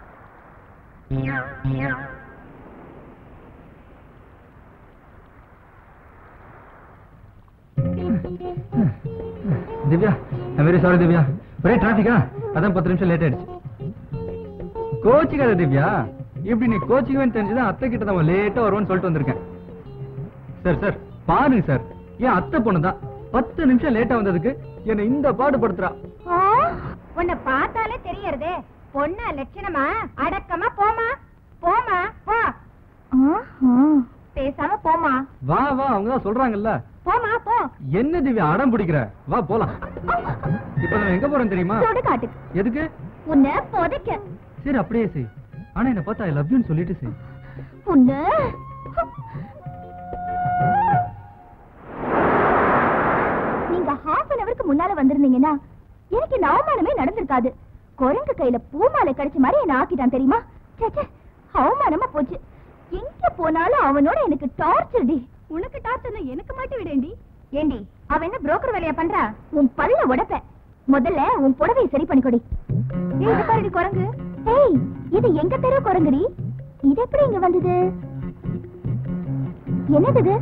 Divya, I'm very sorry Divya, ஒரே டிராபிக்கா, அதான் பத்து நிமிஷம் லேட் ஆயிடுச்சு. கோச்சிக்காத திவ்யா, இப்படி நீ கோச்சிக்குவேன்னு தெரிஞ்சுதான் அத்தை கிட்ட தான் லேட்டா வருவோன்னு சொல்லிட்டு வந்திருக்கேன். சார் சார் பாருங்க சார், ஏன் அத்தை பொண்ணுதான் பத்து நிமிஷம் லேட்டா வந்ததுக்கு என்ன இந்த பாடுபடுத்துறா. உன்னை பார்த்தாலே தெரியறதே, பொண்ணா லட்சணமா அடக்கமா போமா போமா போ. பேசாம போமா. வா வா, அவங்கதான் சொல்றாங்கல்ல. போமா போ. என்ன திவ்யா அடம் பிடிக்கிற, வா போலாம். இப்ப நான் எங்க போறேன் தெரியுமா? சுடுகாட்டு. எதுக்கு? உன்னை புதைக்க. சரி அப்படியே செய், ஆனா என்ன பார்த்தா ஐ லவ் யூன்னு சொல்லிட்டு செய். உன்னை நீங்க ஹாஃப் அன் அவருக்கு முன்னால வந்திருந்தீங்கன்னா எனக்கு இந்த அவமானமே நடந்திருக்காது. குரங்கு கையில பூமாலை கிடைச்ச மாதிரி என்ன ஆக்கிட்டான் தெரியுமா? அவமானமா போச்சு. எங்க போனாலும் அவனோட எனக்கு டார்ச்சர் டி. உனக்கு டார்ச்சர் எனக்கு மாட்டி விடேண்டி. ஏண்டி அவன் என்ன புரோக்கர் வேலையா பண்றா? உன் பல்ல உடைப்ப. முதல்ல உன் புடவையை சரி பண்ணிக்கொடி. ஏய் இது பாருடி குரங்கு. ஏய் இது எங்க தெரு குரங்குடி. இது எப்படி இங்க வந்தது? என்னது இது?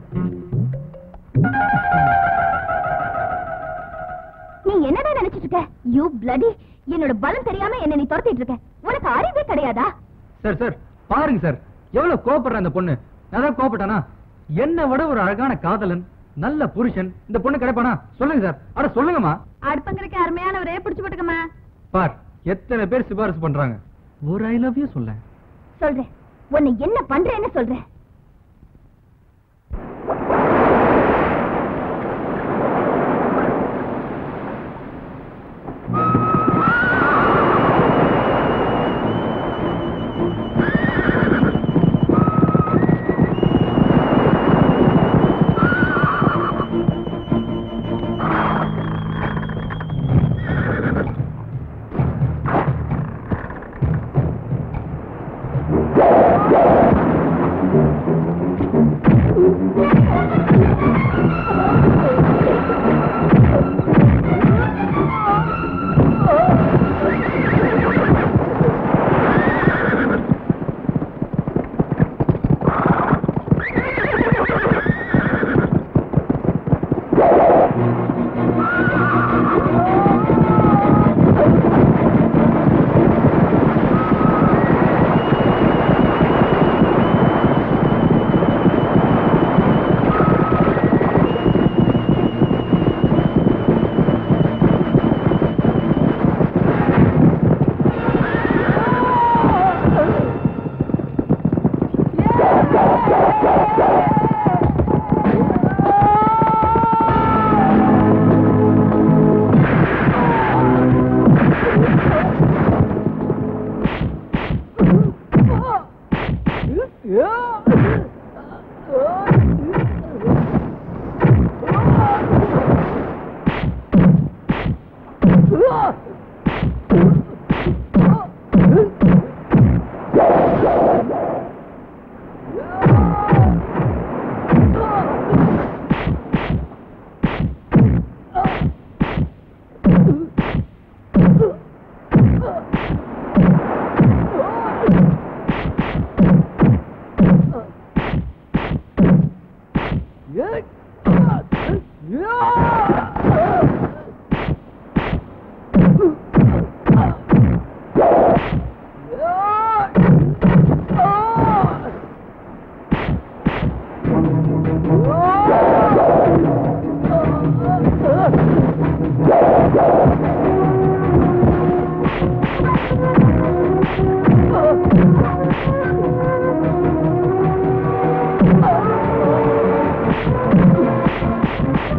நீ என்னடா நினைச்சிட்டு இருக்க? யூ பிளடி, என்னோட பலம் தெரியாம என்ன நீ துரத்திட்டு இருக்க. உனக்கு அறிவே கிடையாதா? சார் சார் பாருங்க சார், எவ்வளவு கோபப்படுற அந்த பொண்ணு. நான் கோபப்பட்டானா? என்ன விட ஒரு அழகான காதலன், நல்ல புருஷன் இந்த பொண்ணு கிடைப்பானா? சொல்லுங்க சார். அட சொல்லுங்கம்மா. அடுப்பங்கரைக்கு அருமையானவரே பிடிச்சு போட்டுக்கமா. பார், எத்தனை பேர் சிபாரிசு பண்றாங்க, ஒரு ஐ லவ் யூ சொல்ல. சொல்றேன், உன்னை என்ன பண்றேன்னு சொல்றேன்.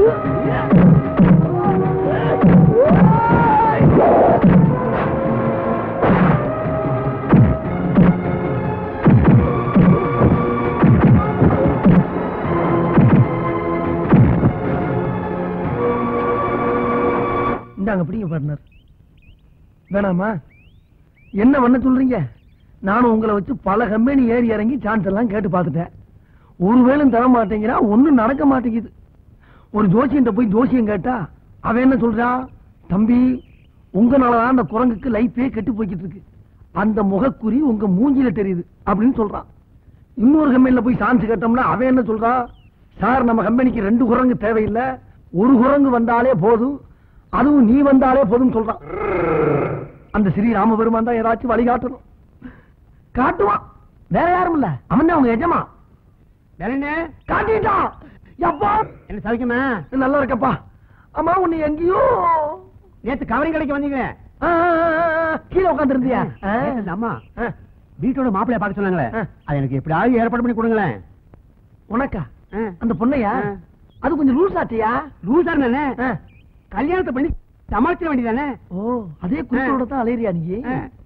இந்தாங்க பிடிங்க பார்ட்னர். வேணாமா? என்ன பண்ண சொல்றீங்க? நானும் உங்களை வச்சு பல கம்பெனி ஏறி இறங்கி சான்ஸ் எல்லாம் கேட்டு பார்த்துட்டேன். ஒரு வேலும் தர மாட்டேங்கிறா, ஒண்ணும் நடக்க மாட்டேங்குது. ஒரு ஜோசியன்ட்ட போய் ஜோசியம் கேட்டா அவன் என்ன சொல்றான்? தம்பி, உங்களாலதான் அந்த குரங்குக்கு லைஃபே கெட்டு போய்கிட்டு இருக்கு, அந்த முகக்குறி உங்க மூஞ்சில தெரியுது அப்படின்னு சொல்றான். இன்னொரு கம்பெனில போய் சான்ஸ் கேட்டோம்னா அவன் என்ன சொல்றான்? சார், நம்ம கம்பெனிக்கு ரெண்டு குரங்கு தேவையில்லை, ஒரு குரங்கு வந்தாலே போதும், அதுவும் நீ வந்தாலே போதும் சொல்றான். அந்த ஸ்ரீ ராமபெருமான் தான் ஏதாச்சும் வழிகாட்டணும். காட்டுவான், வேற யாரும் இல்ல, அவன் தான் உங்க எஜமா. காட்டிட்டான். எப்பா என்ன சவிக்குமா? நல்லா இருக்கப்பா. அம்மா, உன்னை எங்கேயோ நேத்து கவரிங் கடைக்கு வந்தீங்க, கீழே உட்காந்து இருந்தியா? அம்மா வீட்டோட மாப்பிள்ளைய பார்க்க சொன்னாங்களே, அது எனக்கு எப்படியாவது ஏற்பாடு பண்ணி கொடுங்களேன். உனக்கா? அந்த பொண்ணையா? அது கொஞ்சம் லூஸ் ஆச்சியா? லூஸ் ஆனே, கல்யாணத்தை பண்ணி சமாளிச்சிட வேண்டியதானே. ஓ, அதே குடும்பத்தோட தான் அலையிறியா நீ?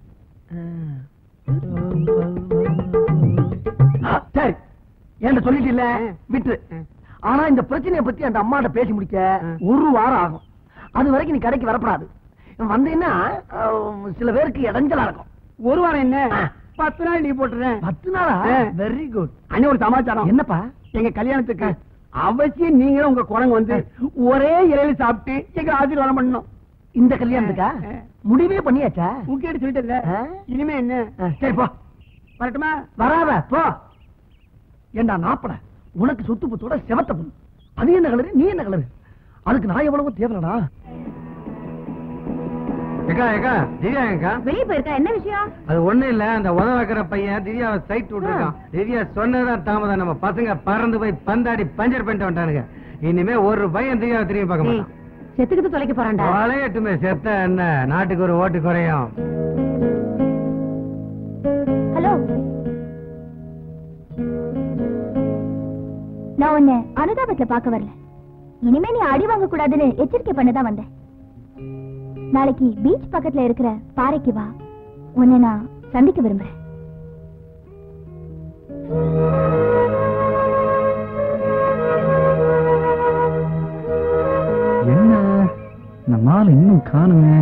சரி, என்கிட்ட சொல்லிட்டு இல்ல, விட்டு. ஆனா இந்த பிரச்சனையை பத்தி அந்த அம்மாட்ட பேசி முடிக்க ஒரு வாரம் ஆகும். அது வரைக்கும் நீ கடைக்கு வரப்படாது. வந்தீங்கன்னா சில பேருக்கு இடைஞ்சலா இருக்கும். ஒரு வாரம் என்ன, பத்து நாள் லீவ் போட்டுறேன். பத்து நாளா? Very good. அண்ணே, ஒரு சமாச்சாரம். என்னப்பா? எங்க கல்யாணத்துக்கு அவசியம் நீங்களும் உங்க குரங்கு வந்து ஒரே இலையில சாப்பிட்டு எங்க ஆசீர்வாதம் பண்ணணும். இந்த கல்யாணத்துக்கா முடிவே பண்ணியாச்சா? உங்ககிட்ட சொல்லிட்டு இனிமே என்ன? சரி போ. வரட்டுமா? வராத போ. ஏண்டா நாப்பட, உனக்கு சொத்து புத்தோட செவத்த பொண்ணு, அது என்ன கலரு, நீ என்ன கலரு? அதுக்கு நான் எவ்வளவு தேவைடா. ஏக்கா ஏக்கா திவ்யா ஏக்கா வெளியே போயிருக்கா? என்ன விஷயம்? அது ஒண்ணு இல்ல, அந்த உதவாக்கிற பையன் திவ்யாவை சைட் விட்டுருக்கான். திவ்யா சொன்னதான் தாமதம், நம்ம பசங்க பறந்து போய் பந்தாடி பஞ்சர் பண்ணிட்டு வந்துட்டானுங்க. இனிமே ஒரு பையன் திவ்யாவை திரும்பி பார்க்க மாட்டான். செத்துக்கிட்டு தொலைக்க போறான்டா. வளையட்டுமே, செத்த என்ன, நாட்டுக்கு ஒரு ஓட்டு குறையும். ஹலோ, நான் உன்னை அனுதாபத்துல பார்க்க வரல. இனிமே நீ அடி வாங்க கூடாதுன்னு எச்சரிக்கை பண்ணதான் வந்தேன். நாளைக்கு பீச் பக்கத்துல இருக்கிற பாறைக்கு வா, உன்னை நான் சந்திக்க விரும்புறேன். என்ன நம்மால இன்னும் காணுமே.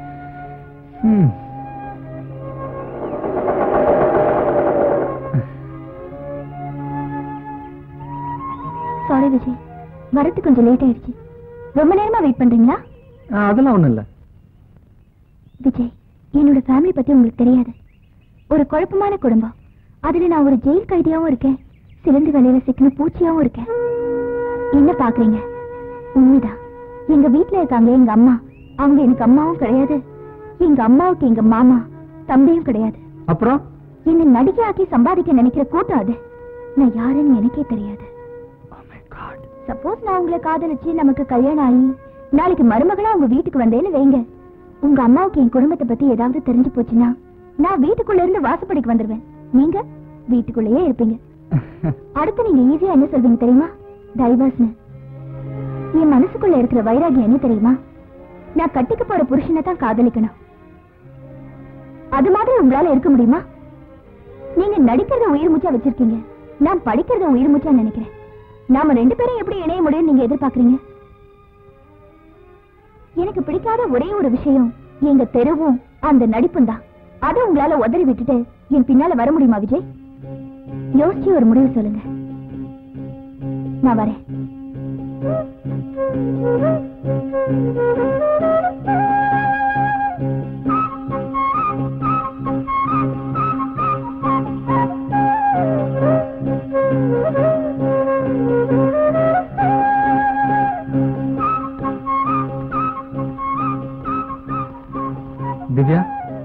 சாரி விஜய், வரது கொஞ்சம் லேட் ஆயிடுச்சு. ரொம்ப நேரமா வெயிட் பண்றீங்களா? அதெல்லாம் ஒண்ணும் இல்ல. விஜய், என்னோட ஃபேமிலி பத்தி உங்களுக்கு தெரியாது. ஒரு குழப்பமான குடும்பம். அதுல நான் ஒரு ஜெயில் கைதியாவும் இருக்கேன், சிலந்தி வலையில சிக்கின பூச்சியாவும் இருக்கேன். என்ன பாக்குறீங்க? உண்மைதான். எங்க வீட்டுல இருக்காங்க எங்க அம்மா, அவங்க எனக்கு அம்மாவும் கிடையாது, எங்க அம்மாவுக்கு எங்க மாமா தம்பியும் கிடையாது. அப்புறம் என்ன நடிகையாக்கி சம்பாதிக்க நினைக்கிற கூட்டம் அது. நான் யாருன்னு எனக்கே தெரியாது. சப்போஸ் நான் உங்களை காதலிச்சு நமக்கு கல்யாணம் ஆகி நாளைக்கு மருமகளா உங்க வீட்டுக்கு வந்தேன்னு வைங்க, உங்க அம்மாவுக்கு என் குடும்பத்தை பத்தி ஏதாவது தெரிஞ்சு போச்சுன்னா நான் வீட்டுக்குள்ள இருந்து வாசப்படிக்கு வந்துருவேன், நீங்க வீட்டுக்குள்ளேயே இருப்பீங்க. அடுத்து நீங்க ஈஸியா என்ன சொல்வீங்க தெரியுமா? டைவர்ஸ்னு. என் மனசுக்குள்ள இருக்கிற வைராகியம் என்ன தெரியுமா? நான் கட்டிக்க போற புருஷனை தான் காதலிக்கணும். அது மாதிரி உங்களால இருக்க முடியுமா? நீங்க நடிக்கிறத உயிர் மூச்சா வச்சிருக்கீங்க, நான் படிக்கிறத உயிர் மூச்சா நினைக்கிறேன். நாம ரெண்டு பேரும் எப்படி இணைய முடியும் நீங்க எதிர்பார்க்கறீங்க? எனக்கு பிடிக்காத ஒரே ஒரு விஷயம் எங்க தெருவும் அந்த நடிப்பும் தான். அதை உங்களால உதறி விட்டுட்டு என் பின்னால வர முடியுமா விஜய்? யோசிச்சு ஒரு முடிவு சொல்லுங்க. நான் வரேன். திவ்யா,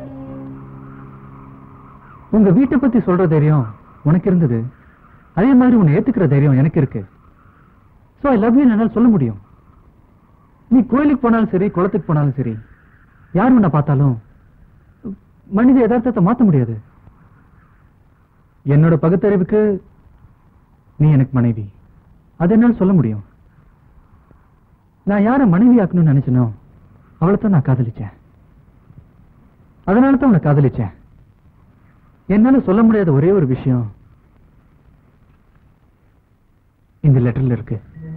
உங்க வீட்டை பத்தி சொல்ற தைரியம் உனக்கு இருந்தது, அதே மாதிரி உன்னை ஏத்துக்கிற தைரியம் எனக்கு இருக்கு. சோ ஐ லவ் யூ என்னால சொல்ல முடியும். நீ கோயிலுக்கு போனாலும் சரி, குளத்துக்கு போனாலும் சரி, யார் உன்னை பார்த்தாலும் மனித யதார்த்தத்தை மாத்த முடியாது. என்னோட பகுத்தறிவுக்கு நீ எனக்கு மனைவி, அது என்னால் சொல்ல முடியும். நான் யாரை மனைவி ஆக்கணும்னு நினைச்சனோ அவளைத்தான் நான் காதலிச்சேன். அதனால தான் உன்னை காதலிச்சேன். என்னால சொல்ல முடியாத ஒரே ஒரு விஷயம் இந்த லெட்டர்ல இருக்கு.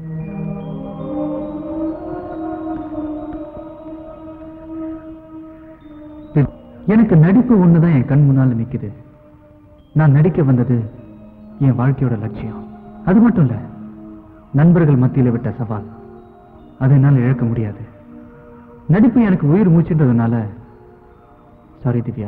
எனக்கு நடிப்பு ஒண்ணுதான் என் கண் முன்னால நிக்குது. நான் நடிக்க வந்தது என் வாழ்க்கையோட லட்சியம். அது மட்டும் இல்ல, நண்பர்கள் மத்தியில விட்ட சவால். அதை என்னால இழக்க முடியாது. நடிப்பு எனக்கு உயிர் மூச்சுன்றதுனால சாரி திவ்யா.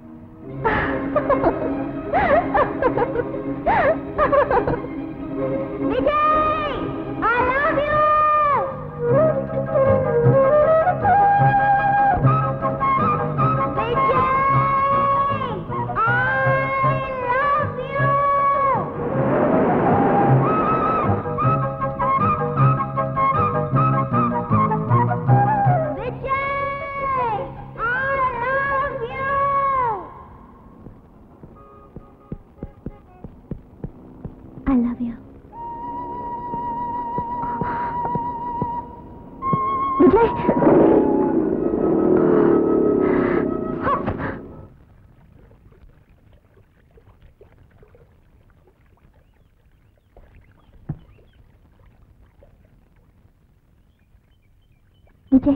விஜய்,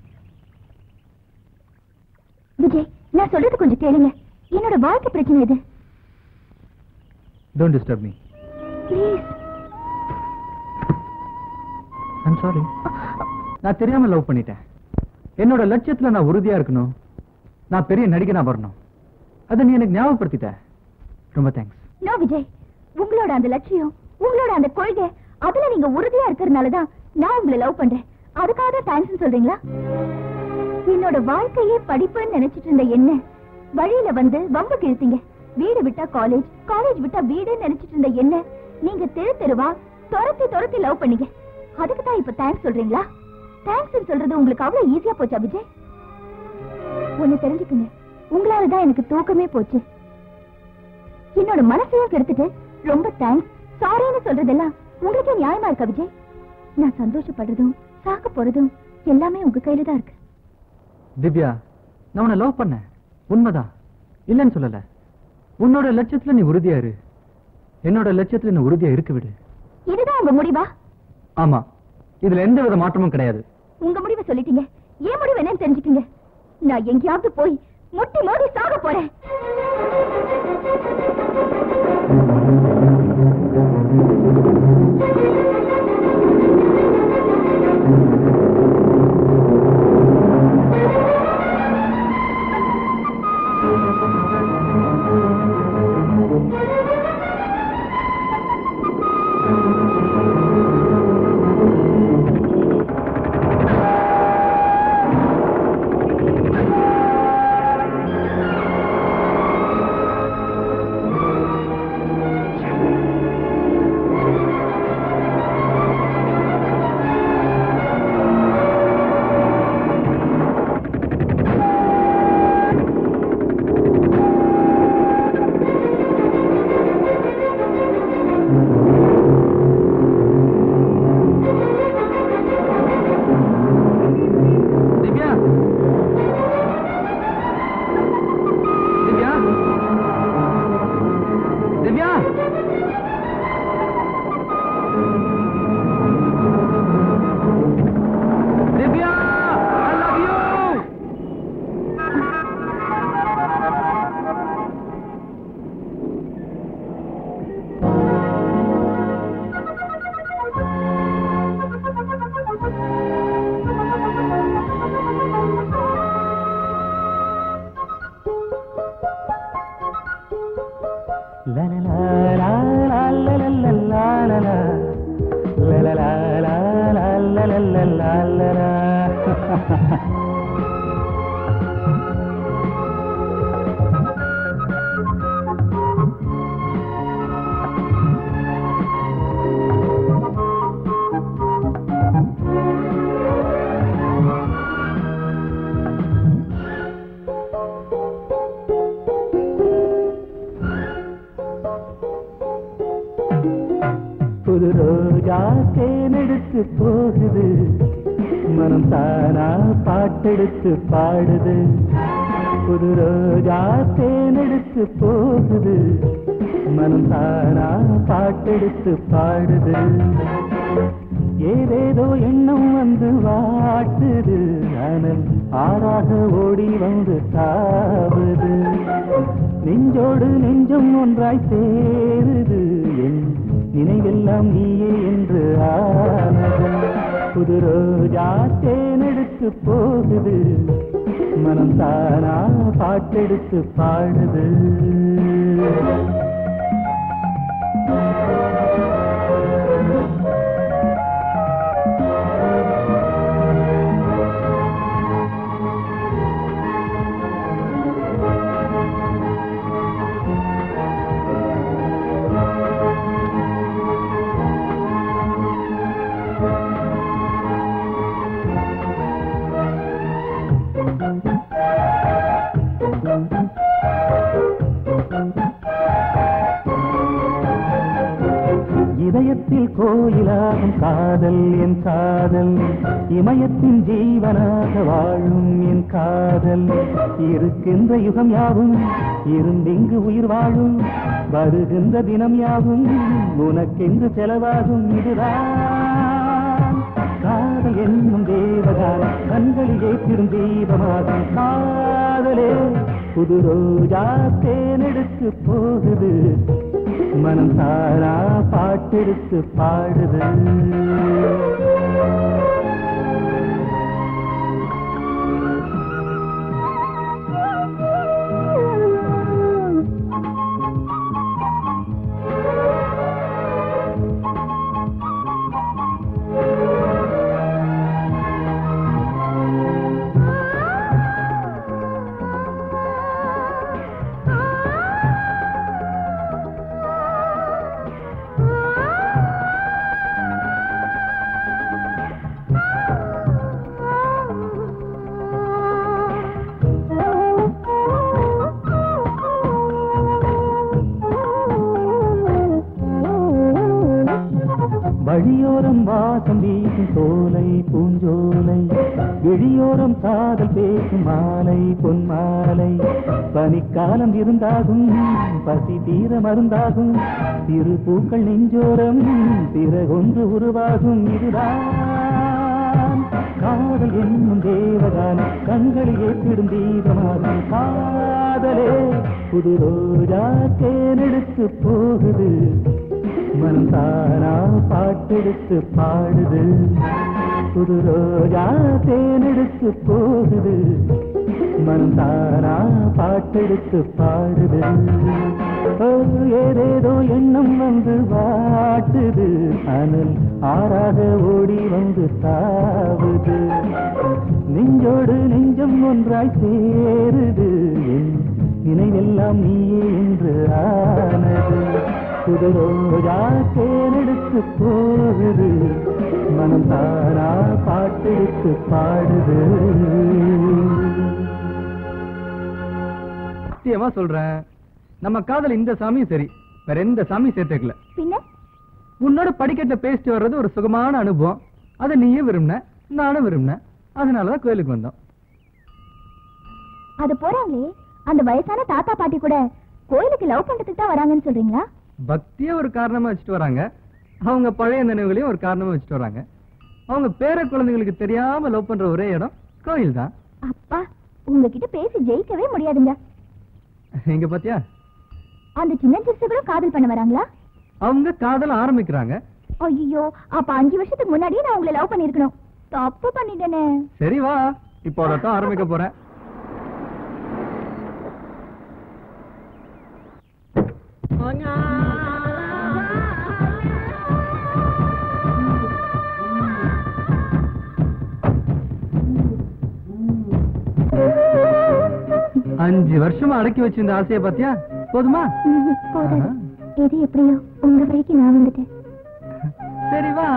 விஜய், நான் சொல்றது கொஞ்சம் கேளுங்க. என்னோட வாழ்க்கை பிரச்சனை இது. Don't disturb me. Please. I'm sorry. நான் தெரியாம லவ் பண்ணிட்டேன். என்னோட லட்சியத்துல நான் உறுதியா இருக்கணும். நான் பெரிய நடிகனா வரணும். அதை நீ எனக்கு ஞாபகப்படுத்திட்ட. ரொம்ப தேங்க்ஸ். நோ விஜய், உங்களோட அந்த லட்சியம், உங்களோட அந்த கொள்கை, அதுல நீங்க உறுதியா இருக்கிறதுனாலதான் நான் உங்களை லவ் பண்றேன். அதுக்காக தான் தேங்க்ஸ் சொல்றீங்களா? என்னோட வாழ்க்கையே படிப்புன்னு நினைச்சிட்டு இருந்த என்ன வழியில வந்து வம்பு கிழித்தீங்க. வீடு விட்டா காலேஜ், காலேஜ் விட்டா வீடுன்னு நினைச்சிட்டு இருந்த என்ன நீங்க தெரு தெருவா துரத்தி துரத்தி லவ் பண்ணீங்க. அதுக்கு தான் இப்ப தேங்க்ஸ் சொல்றீங்களா? தேங்க்ஸ் சொல்றது உங்களுக்கு அவ்வளவு ஈஸியா போச்சா விஜய்? ஒண்ணு தெரிஞ்சுக்குங்க, உங்களாலதான் எனக்கு தூக்கமே போச்சு. என்னோட மனசையும் கெடுத்துட்டு ரொம்ப தேங்க்ஸ் சாரின்னு சொல்றதெல்லாம் உங்களுக்கே நியாயமா இருக்கா விஜய்? நான் சந்தோஷப்படுறதும் சாக்க போறதும் எல்லாமே உங்க கையில தான் இருக்கு. திவ்யா, நான் உன்னை லவ் பண்ணேன், உண்மைதான், இல்லன்னு சொல்லல. உன்னோட லட்சியத்துல நீ உறுதியா இரு. என்னோட லட்சியத்துல நீ உறுதியா இருக்க விடு. இதுதான் உங்க முடிவா? ஆமா, இதுல எந்த வித மாற்றமும் கிடையாது. உங்க முடிவை சொல்லிட்டீங்க, ஏன் முடிவு என்னன்னு தெரிஞ்சுக்கீங்க. நான் எங்கேயாவது போய் முட்டி மோதி சாக போறேன். புது ரோஜா தேனெடுத்து போகுது மனம் தானா பாட்டெடுத்து பாடுது புது ரோஜா தேனெடுத்து போகுது மனம் தானா பாட்டெடுத்து பாடுது ஏதேதோ எண்ணம் வந்து வாட்டுது அனல் ஆறாக ஓடி வந்து தாவுது நெஞ்சோடு நெஞ்சம் ஒன்றாய் சேருது என் நினைவெல்லாம் நீயே என்று ஆனது புது ரோஜா தேனெடுத்து போகுது மனம் தானா பாட்டெடுத்து பாடுது இதயத்தில் கோயிலாகும் காதல் என் காதல் இமயத்தின் ஜீவனாக வாழும் என் காதல் இருக்கின்ற யுகம் யாவும் இருந்திங்கு உயிர் வாழும் வருகின்ற தினம் யாவும் உனக்கென்று செலவாகும் இதுதான் காதல் என்னும் தேவதான் கண்களில் ஏற்றிடும் தீபமாகும் காதலே புது ரோஜா தேனெடுத்து போகுது மனம் தாரா பாட்டெடுத்து பாடுது வழியோரம் வாசம் வீசும் சோலை பூஞ்சோலை விழியோரம் காதல் பேசும் மாலை பொன்மாலை பனிக்காலம் இருந்தாகும் பசி தீர மருந்தாகும் சிறு பூக்கள் நெஞ்சோரம் பிறகொன்று உருவாகும் இதுதான் காதல் என்னும் தேவதான் கண்களில் ஏற்றிடும் தீபமாகும் காதலே புது ரோஜா தேனெடுத்து போகுது மனம் தானா பாட்டெடுத்து பாடுது புது ரோஜா தேனெடுத்து போகுது மனம் தானா பாட்டெடுத்து பாடுது ஏதேதோ எண்ணம் வந்து வாட்டுது அனல் ஆறாக ஓடி வந்து தாவுது நெஞ்சோடு நெஞ்சம் ஒன்றாய் சேருது என் நினைவெல்லாம் நீயே என்று ஆனது புது ரோஜா தேனெடுத்து போகுது மனம் தானா பாட்டெடுத்து பாடுது சத்தியமா சொல்றேன் நம்ம காதல் இந்த சாமியும் சரி வேற எந்த சாமியும் சேர்த்துக்கல பின்ன உன்னோட படிக்கட்ட பேசிட்டு வர்றது ஒரு சுகமான அனுபவம் அதை நீயும் விரும்பின நானும் விரும்பினேன் அதனாலதான் கோயிலுக்கு வந்தோம் அது போறாங்களே அந்த வயசான தாத்தா பாட்டி கூட கோயிலுக்கு லவ் பண்றதுக்கு தான் வராங்கன்னு சொல்றீங்களா? பக்தியை ஒரு காரணமா வச்சுட்டு வராங்க, அவங்க பழைய நினைவுகளையும் ஒரு காரணமா வச்சுட்டு வராங்க. அவங்க பேர குழந்தைகளுக்கு தெரியாம லவ் பண்ற ஒரே இடம் கோயில் தான். அப்பா உங்ககிட்ட பேசி ஜெயிக்கவே முடியாதுங்க. எங்க பாத்தியா அந்த சின்ன சிறுசுகளும் காதல் பண்ண வராங்களா? அவங்க காதல் ஆரம்பிக்கிறாங்க. ஐயோ அப்ப அஞ்சு வருஷத்துக்கு முன்னாடியே நான் உங்களை லவ் பண்ணிருக்கணும். தப்பு பண்ணிட்டேனே. சரி வா இப்போ அதான் ஆரம்பிக்க போறேன். அஞ்சு வருஷமா அடக்கி வச்சிருந்த ஆசையை பாத்தியா? போதுமா? போதும். எது எப்படியோ உங்க வரைக்கும் நான் வந்துட்டேன். சரி வா.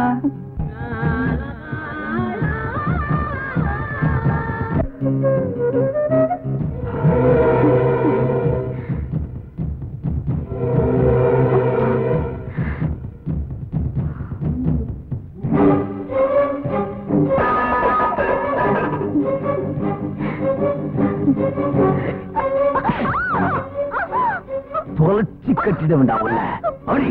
செய்தவன்டா உள்ள ஓடி.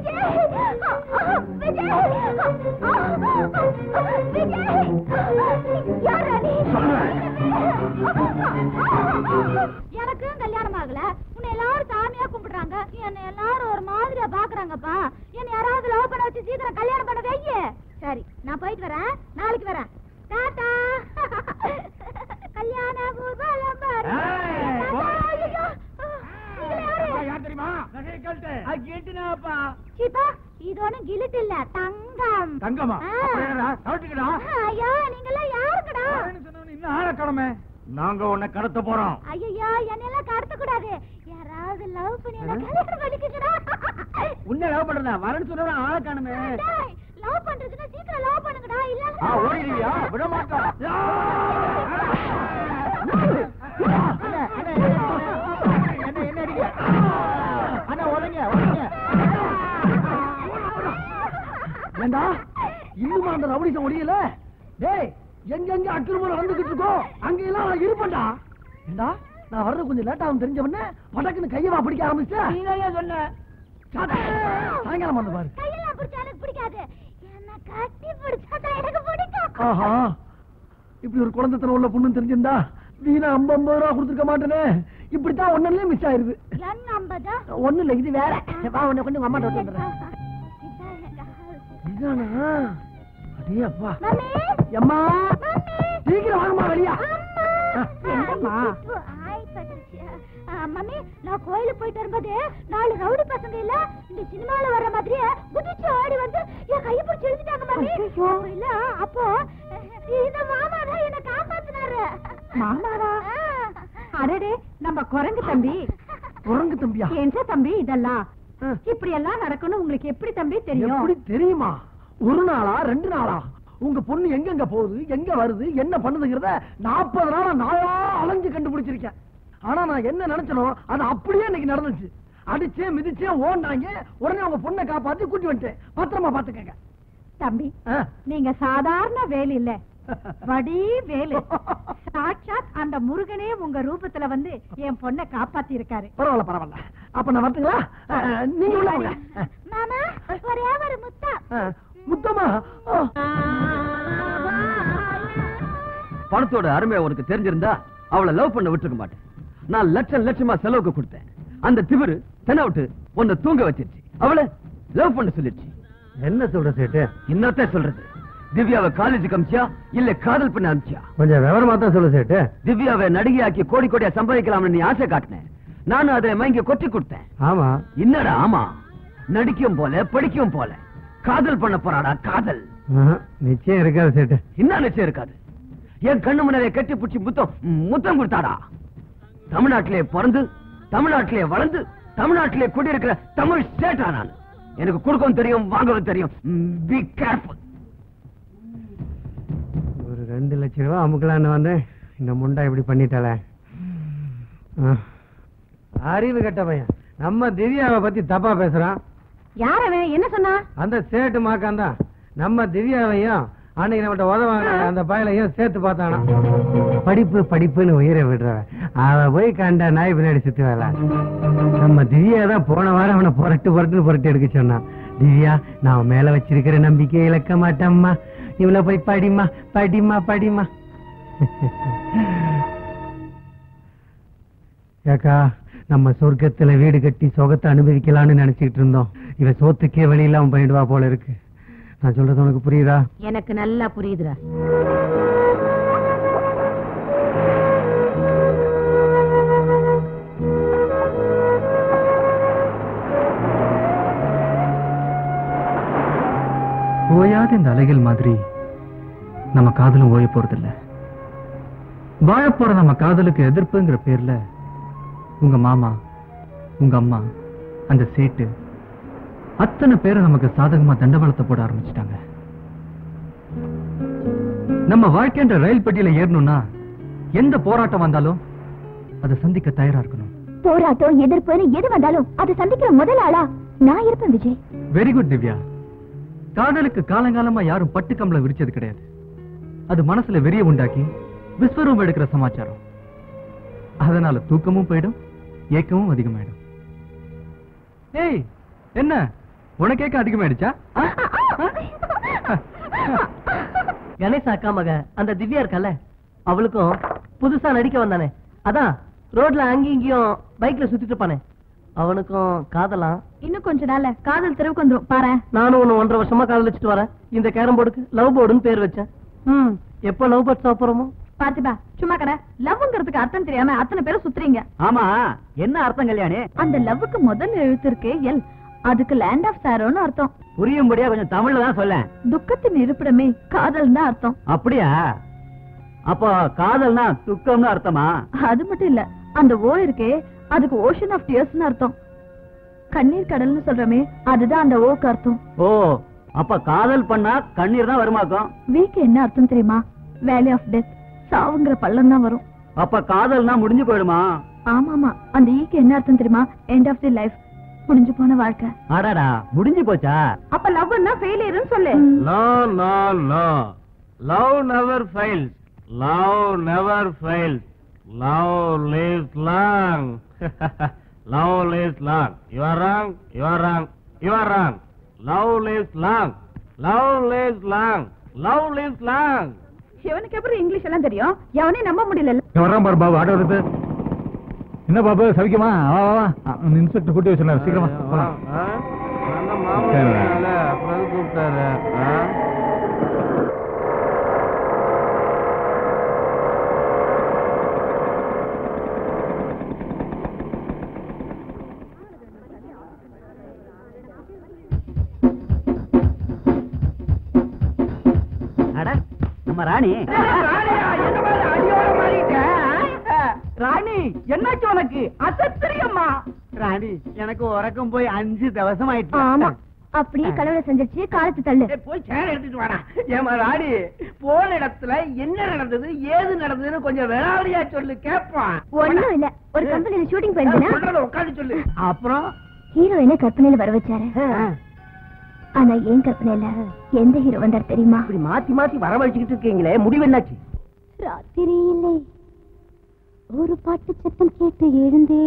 எனக்கும் கல்யாணம் ஆகல, உன்னை எல்லாரும் சாமியா கும்பிடுறாங்க, என்ன எல்லாரும் ஒரு மாதிரியா பாக்குறாங்கப்பா. என்ன யாராவது லவ் பண்ண வச்சு சீக்கிரம் கல்யாணம் பண்ண வையே. சரி, நான் போயிட்டு வரேன், நாளைக்கு வரேன். டாடா. கல்யாண ஊர்வலம் பாரு. இது ஒண்ணும் கிலிட் இல்ல, தங்கம். தங்கமா? ஐயோ, நீங்கெல்லாம் யாருக்குடா? இன்னும் ஆள காணோமே. நாங்க உன்னை கடத்த போறோம். ஐயோ, என்னெல்லாம் கடத்த கூடாது. யாராவது லவ் பண்ணி என்ன கல்யாணம் பண்ணிக்கடா. உன்னை லவ் பண்றதா? வரன்னு சொன்னா ஆள காணோமே. லவ் பண்றதுன்னா சீக்கிரம் லவ் பண்ணுங்கடா. இல்ல ஆ ஓடிடுவியா? விட மாட்டோம். என்ன என்ன அடிக்க? அண்ணா ஓடுங்க, ஓடுங்க. ஏண்டா இன்னும் அந்த ரவுடிசம் ஒடியல? டேய், எங்கெங்க அக்கிரமம் வந்துகிட்டு இருக்கோ அங்கெல்லாம் நான் இருப்பேன்டா. ஏண்டா நான் வர்றது கொஞ்சம் லேட் ஆகும் தெரிஞ்சவொடனே படக்குன்னு கையவா பிடிக்க ஆரம்பிச்சா? நீங்க சொன்ன சாயங்காலம் வந்து பாரு. கையெல்லாம் பிடிச்சா எனக்கு பிடிக்காது, என்ன கட்டி பிடிச்சா எனக்கு பிடிக்கும். ஆஹா, இப்படி ஒரு குழந்தைத்தனம் உள்ள பொண்ணு தெரிஞ்சிருந்தா வீணா ஐம்பது ஐம்பது ரூபா கொடுத்துருக்க மாட்டேனே. இப்படித்தான் ஒன்னுலயே மிஸ் ஆயிருது. என்ன ஐம்பதா? ஒண்ணு இல்ல, இது வேற. வா, உன்னை கொண்டு உங்க அம்மாட்ட வந்துடுறேன். இதானா? அடே அப்பா. அம்மா, சீக்கிரம் வாங்கம்மா வெளியா. மம்மி, நான் கோயிலுக்கு போயிட்டு வரும்போது நாலு ரவுடி பசங்க இல்ல இந்த சினிமால வர்ற மாதிரியே குதிச்சு ஆடி வந்து என் கையை பிடிச்சி எழுதிட்டாங்க மம்மி. இல்ல அப்போ இந்த மாமா தான் என்ன காப்பாத்தினாரு. மாமாவா? அடடே, நம்ம குரங்கு தம்பி. குரங்கு தம்பியா? என்ன தம்பி இதெல்லாம்? இப்படி எல்லாம் நடக்கணும் உங்களுக்கு எப்படி தம்பி தெரியும்? எப்படி தெரியுமா? ஒரு நாளா ரெண்டு நாளா உங்க பொண்ணு எங்கெங்க போகுது, எங்க வருது, என்ன பண்ணுதுங்கிறத நாற்பது நாளா நாளா அலைஞ்சு கண்டுபிடிச்சிருக்கேன். ஆனா நான் என்ன நினைச்சனோ அது அப்படியே இன்னைக்கு நடந்துச்சு. அடிச்சே மிதிச்சே ஓண்டாங்க. உடனே உங்க பொண்ணை காப்பாத்தி கூட்டி வந்துட்டேன். பத்திரமா பாத்துக்கங்க தம்பி. நீங்க சாதாரண வேலை இல்ல, வடி வேலை. சாட்சாத் அந்த முருகனே உங்க ரூபத்துல வந்து என் பொண்ணை காப்பாத்தி இருக்காரு. பரவாயில்ல பரவாயில்ல. அப்ப நான் வரட்டுங்களா? நீங்க உள்ள வாங்க. மாமா, ஒரே ஒரு முத்தா. முத்தமா? பணத்தோட அருமை உனக்கு தெரிஞ்சிருந்தா அவளை லவ் பண்ண விட்டுருக்க மாட்டேன். நான் லட்சம் லட்சமா செலவுக்கு கொடுத்தேன். அந்த திமிரு தெனவுட்டு உன்னை தூங்க வச்சிருச்சு. அவளை லவ் பண்ண சொல்லிருச்சு. என்ன சொல்ற சேட்டு? இன்னொருத்த சொல்றது, திவ்யாவை காலேஜுக்கு அமிச்சியா இல்ல காதல் பண்ண அமிச்சியா? கொஞ்சம் விவரமா தான் சொல்லு சேட்டு. திவ்யாவை நடிகையாக்கி கோடி கோடியா சம்பாதிக்கலாம்னு நீ ஆசை காட்டினேன். நானும் அதை மயங்கி கொட்டி கொடுத்தேன். ஆமா. என்னடா ஆமா? நடிக்கும் போல படிக்கும் போல காதல் பண்ண போறாடா காதல். நிச்சயம் இருக்காது சேட்டு. என்ன நிச்சயம் இருக்காது? என் கண்ணு முன்னாலே கட்டி பிடிச்சி முத்தம் முத்தம் கொடுத்தாடா. தமிழ்நாட்டிலே பிறந்து தமிழ்நாட்டிலே வளர்ந்து தமிழ்நாட்டிலே குடியிருக்கிற தமிழ் ஸ்டேட்டா நான். எனக்கு கொடுக்கவும் தெரியும், வாங்கவும் தெரியும். Be careful. ஒரு ரெண்டு லட்சம் ரூபாய் அமுக்கலான்னு வந்தேன். இந்த முண்டா இப்படி பண்ணிட்டாளே. அறிவு கட்ட பையன் நம்ம திவ்யாவை பத்தி தப்பா பேசுறான். யார என்ன சொன்னா? அந்த சேட்டு மாக்கான் தான் நம்ம திவ்யாவையும் அன்னைக்கு நம்மகிட்ட உதவாங்க அந்த பயலையும் சேர்த்து பார்த்தானா. படிப்பு படிப்புன்னு உயிரை விடுறவன் அவ போய் கண்ட நாய் பின்னாடி சுத்தி வரலாம். நம்ம திவ்யா தான் போன வாரம் அவனை புரட்டு புரட்டுன்னு புரட்டு எடுக்க சொன்னான். திவ்யா, நான் மேல வச்சிருக்கிற நம்பிக்கை இழக்க மாட்டேம்மா, இவள போய் படிமா படிமா படிமா. ஏக்கா, நம்ம சொர்க்கத்துல வீடு கட்டி சொகத்தை அனுபவிக்கலாம்னு நினைச்சுக்கிட்டு இருந்தோம். இவ சோத்துக்கே வழி இல்லாம பண்ணிடுவா போல இருக்கு. நான் சொல்றது உனக்கு புரியுதா? எனக்கு நல்லா புரியுதுடா. ஓயாத இந்த அலைகள் மாதிரி நம்ம காதலும் ஓய போறதில்ல. வாழ போற நம்ம காதலுக்கு எதிர்ப்புங்கிற பேர்ல உங்க மாமா, உங்க அம்மா, அந்த சேட்டு அத்தனை பேரை நமக்கு சாதகமா தண்டவாளத்தை போட ஆரம்பிச்சிட்டாங்க. நம்ம வாழ்க்கைன்ற ரயில் பெட்டியில ஏறணும்னா எந்த போராட்டம் வந்தாலும் அதை சந்திக்க தயாரா இருக்கணும். போராட்டம் எதிர்ப்புன்னு எது வந்தாலும் அதை சந்திக்கிற முதல் ஆளா நான் இருப்பேன் விஜய். Very good Divya. காதலுக்கு காலங்காலமா யாரும் பட்டு கம்பளம் விரிச்சது கிடையாது. அது மனசுல வெறிய உண்டாக்கி விஸ்வரூபம் எடுக்கிற சமாச்சாரம். அதனால தூக்கமும் போயிடும், ஏக்கமும் அதிகமாயிடும். ஏய் என்ன உனக்கு கேட்க அதிகமாயிடுச்சா? கணேசா அக்கா மக அந்த திவ்யா இருக்கல, அவளுக்கும் புதுசா நடிக்க வந்தானே, அதான் ரோட்ல அங்கேயும் இங்கேயும் பைக்ல சுத்திட்டு இருப்பானே, அவனுக்கும் காதலாம். இன்னும் கொஞ்ச நாள்ல காதல் தெருவுக்கு வந்துரும் பாரு. நானும் ஒண்ணு ஒன்றரை வருஷமா காதலிச்சுட்டு வரேன். இந்த கேரம் போர்டுக்கு லவ் போர்டுன்னு பேர் வச்சேன். ம் எப்ப லவ் பேர்ட்ஸ் சாப்பிடுறோமோ? பாத்திபா சும்மா கடை. லவ்ங்கிறதுக்கு அர்த்தம் தெரியாம அத்தனை பேரும் சுத்துறீங்க. ஆமா என்ன அர்த்தம் கல்யாணி? அந்த லவ்வுக்கு முதல் எழுத்து இருக்கே எல், அதுக்கு லேண்ட் ஆஃப் சாரோன்னு அர்த்தம். புரியும்படியா கொஞ்சம் தமிழ்ல தான் சொல்ல. துக்கத்தின் இருப்பிடமே காதல் தான் அர்த்தம். அப்படியா? அப்போ காதல்னா துக்கம்னு அர்த்தமா? அது மட்டும் இல்ல, அந்த ஓ இருக்கே அதுக்கு ஓஷன் ஆஃப் டியர்ஸ்னு அர்த்தம். கண்ணீர் கடல்னு சொல்றமே அதுதான் அந்த ஓக்கு அர்த்தம். ஓ அப்ப காதல் பண்ணா கண்ணீர் தான் வருமாக்கும். வீக்கு என்ன அர்த்தம் தெரியுமா? வேலி ஆஃப் டெத், சாவுங்கிற பள்ளம் தான் வரும். அப்ப காதல்னா முடிஞ்சு போயிடுமா? ஆமாமா. அந்த ஈக்கு என்ன அர்த்தம் தெரியுமா? எண்ட் ஆஃப் தி லைஃப், முடிஞ்சு போன வாழ்க்கை. அடடா முடிஞ்சு போச்சா? அப்ப லவ்னா ஃபெயிலியர்னு சொல்லு. No no no, love never fails, love never fails, love lives long. Love lives long. You are wrong, you are wrong, you are wrong. Love lives long, love lives long, love lives long. இவனுக்கு எப்படி இங்கிலீஷ் எல்லாம் தெரியும்? எவனையும் நம்ப முடியல. வரான் பாரு பாபு, ஆட்டோ எடுத்து. என்ன பாபு சவிக்குமா? வா வா வா, இன்ஸ்பெக்டர் கூட்டி வச்சிருந்தாரு, சீக்கிரமா போலாம். அப்புறம் கூப்பிட்டாரு. நம்ம ராணி. ராணி என்னாச்சு உனக்கு? அசத்திரியம்மா. ராணி எனக்கு உறக்கம் போய் அஞ்சு தவசம் ஆயிடுச்சு. ஆமா, அப்படியே கடவுளை செஞ்சிருச்சு. காலத்து தள்ளு. போய் சேர் எடுத்துட்டு வாடா. ஏமா ராணி, போன இடத்துல என்ன நடந்தது ஏது நடந்ததுன்னு கொஞ்சம் விளையாடியா சொல்லு, கேட்பான். ஒண்ணும் இல்ல, ஒரு கம்பெனில ஷூட்டிங் போயிருந்தேன். உட்காந்து சொல்லு. அப்புறம் ஹீரோயினை கற்பனையில வர வச்சாரு. ஆனா ஏன் கற்பனையில எந்த ஹீரோ வந்தார் தெரியுமா? இப்படி மாத்தி மாத்தி வரவழைச்சுக்கிட்டு இருக்கீங்களே, முடிவு என்னாச்சு? ராத்திரியிலே ஒரு பாட்டு சத்தம் கேட்டு எழுந்தே,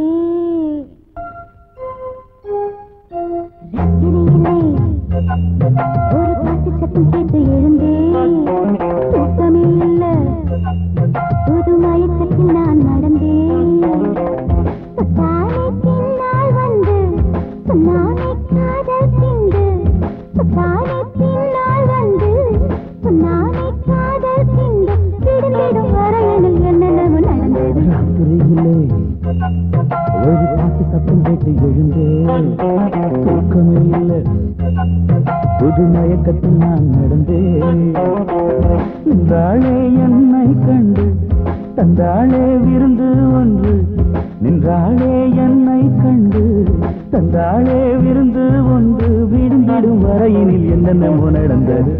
ராத்திரியிலே ஒரு பாட்டு சத்தம் கேட்டு எழுந்தே, தூக்கமே இல்ல புது மயக்கத்தில் நான் நடந்தேன். சொத்தானே பின்னால் வந்து சொன்னானே காதல் திண்டு, சொத்தானே பின்னால் வந்து சொன்னானே காதல் திண்டு, விடுந்திடும் வரையில் என்னென்னவோ நடந்தது. ராத்திரியிலே ஒரு பாட்டு சத்தம் கேட்டு எழுந்தேன், தூக்கமே இல்லை புது மயக்கத்தில் நான் நடந்தேன். நின்றாளே என்னை கண்டு தந்தாளே விருந்து ஒன்று, நின்றாளே என்னை கண்டு தந்தாளே விருந்து ஒன்று, விடுந்திடும் வரையினில் என்னென்னமோ நடந்தது.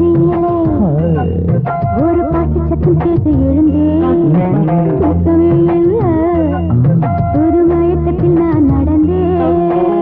ஒரு பாட்டு சத்தம் கேட்டு எழுந்தேன், தூக்கமே இல்ல புது மயக்கத்தில் நான் நடந்தேன்.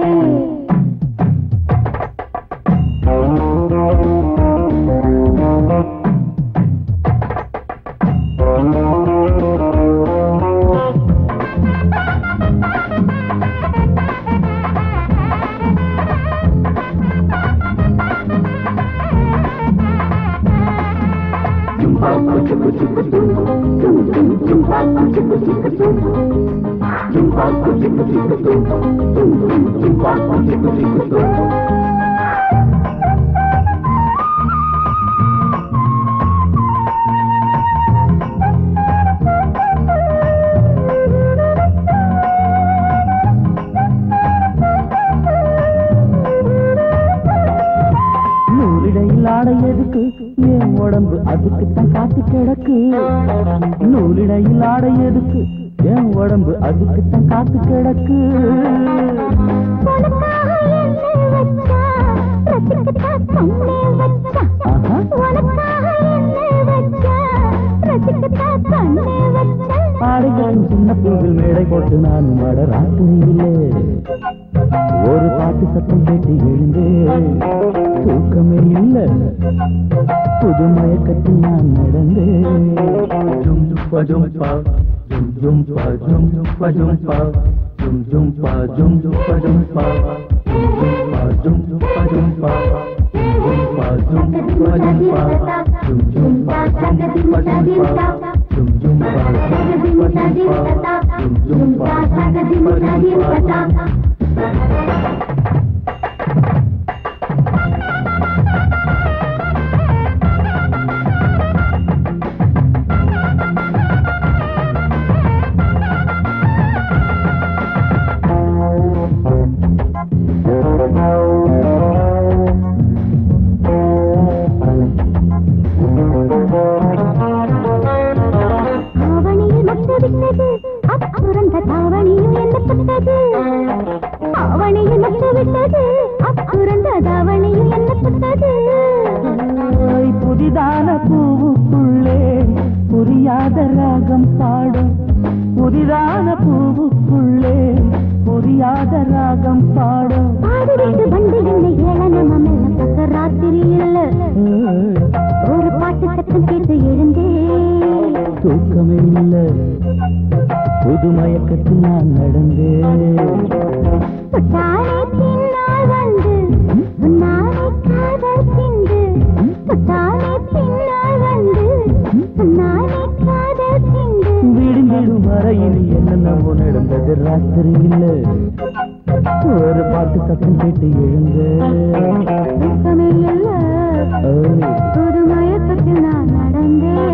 நூலிடையில் ஆடை எதுக்கு, என் உடம்பு அதுக்குத்தான் காத்து கிடக்கு. நூலிடையில் ஆடை எதுக்கு, என் உடம்பு அதுக்குத்தான் காத்து கிடக்கு. ஆடைகளின் சின்ன பூவில் மேடை போட்டு நானும் ஆட ராத்திரியிலே ஒரு பாட்டு சத்தம் கேட்டு எழுந்தேன், தூக்கமே இல்லை புது மயக்கத்தில் நான் நடந்தேன். ஜும் ஜும்பா ஜும்பா ஜும் ஜும்பா ஜும் ஜும்பா ஜும்பா ஜும் ஜும்பா ஜும் ஜும்பா ஜும்பா புதிதான பூவுக்குள்ளே புரியாத ராகம் பாடும் புதிதான பூவுக்குள்ளே புரியாத ராகம் பாடும் பாடுறது வந்து என்ன ஏளனம் அமெல்ல பக்க ராத்திரி இல்ல ஒரு பாட்டு சத்தம் கேட்டு எழுந்தே தூக்கமே இல்ல புது மயக்கத்தில் நான் நடந்தேன் தொட்டாலே பின்னால் வந்து சொன்னாலே காதல் சிந்து தொட்டாலே பின்னால் வந்து சொன்னாலே காதல் சிந்து விடுந்திடும் வரையில் என்னென்னவோ நடந்தது ராத்திரி இல்ல ஒரு பாட்டு சத்தம் கேட்டு எழுந்தேன் தூக்கமே இல்ல புது மயக்கத்தில் நான் நடந்தேன்.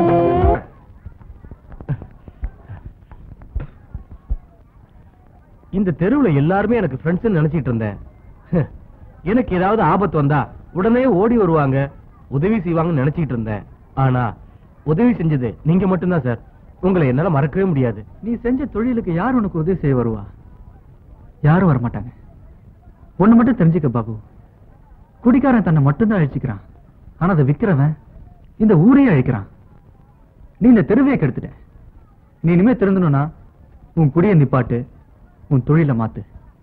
இந்த தெருவுல எல்லாருமே எனக்கு ஃப்ரெண்ட்ஸ் நினைச்சிட்டு இருந்தேன். எனக்கு ஏதாவது ஆபத்து வந்தா உடனே ஓடி வருவாங்க, உதவி செய்வாங்கன்னு நினைச்சிட்டு இருந்தேன். ஆனா உதவி செஞ்சது நீங்க மட்டும்தான் சார். உங்களை என்னால மறக்கவே முடியாது. நீ செஞ்ச தொழிலுக்கு யார் உனக்கு உதவி செய்ய வருவா? யாரும் வரமாட்டாங்க. ஒண்ணு மட்டும் தெரிஞ்சுக்க பாபு, குடிக்காரன் தன்னை மட்டும்தான் அழிச்சுக்கிறான், ஆனா அதை விக்கிறவன் இந்த ஊரையே அழிக்கிறான். நீ இந்த தெருவையை கெடுத்துட்ட. நீ இனிமே திருந்தணும்னா உன் குடியை நிப்பாட்டு, உன் தொழில மாத்து.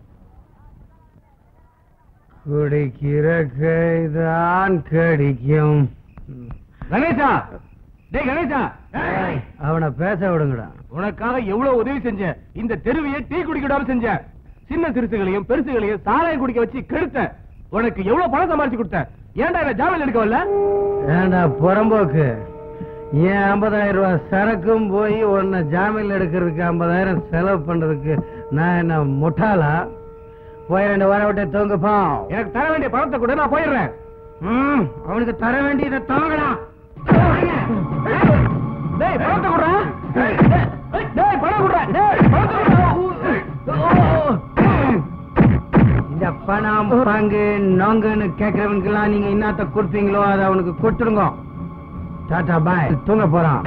குடிக்கிற கைதான் கடிக்கும். கணேசா, டேய் கணேசா, அவனை பேச விடுங்கடா. உனக்காக எவ்வளவு உதவி செஞ்சேன். இந்த தெருவையை டீ குடிக்கிடாம செஞ்சேன். சின்ன சிறுசுகளையும் பெருசுகளையும் சாராயம் குடிக்க வச்சு கெடுத்த. உனக்கு எவ்வளவு பணம் சம்பாதிச்சு கொடுத்த. ஏன்டா என்ன ஜாமீன் எடுக்க வரல? ஏண்டா புறம்போக்கு, ஏன் ஐம்பதாயிரம் ரூபாய் சரக்கும் போய் உன்னை ஜாமீன் எடுக்கிறதுக்கு ஐம்பதாயிரம் செலவு பண்றதுக்கு நான் என்ன முட்டாளா? போய் ரெண்டு வாரம் விட்டு தூங்குப்பா. எனக்கு தர வேண்டிய பணத்தை கூட நான் போயிடுறேன். அவனுக்கு தர வேண்டியதை தாங்கடா. டேய் பணத்தை குடுறா. டேய் பணம் குடுறா. டேய் பணத்தை குடுறா. இந்த பணம் பங்கு நோங்குன்னு கேட்கறவனுக்கெல்லாம் நீங்க என்னத்த கொடுத்தீங்களோ அதை அவனுக்கு கொடுத்துருங்க. டாடா பாய். தூங்க போறான்.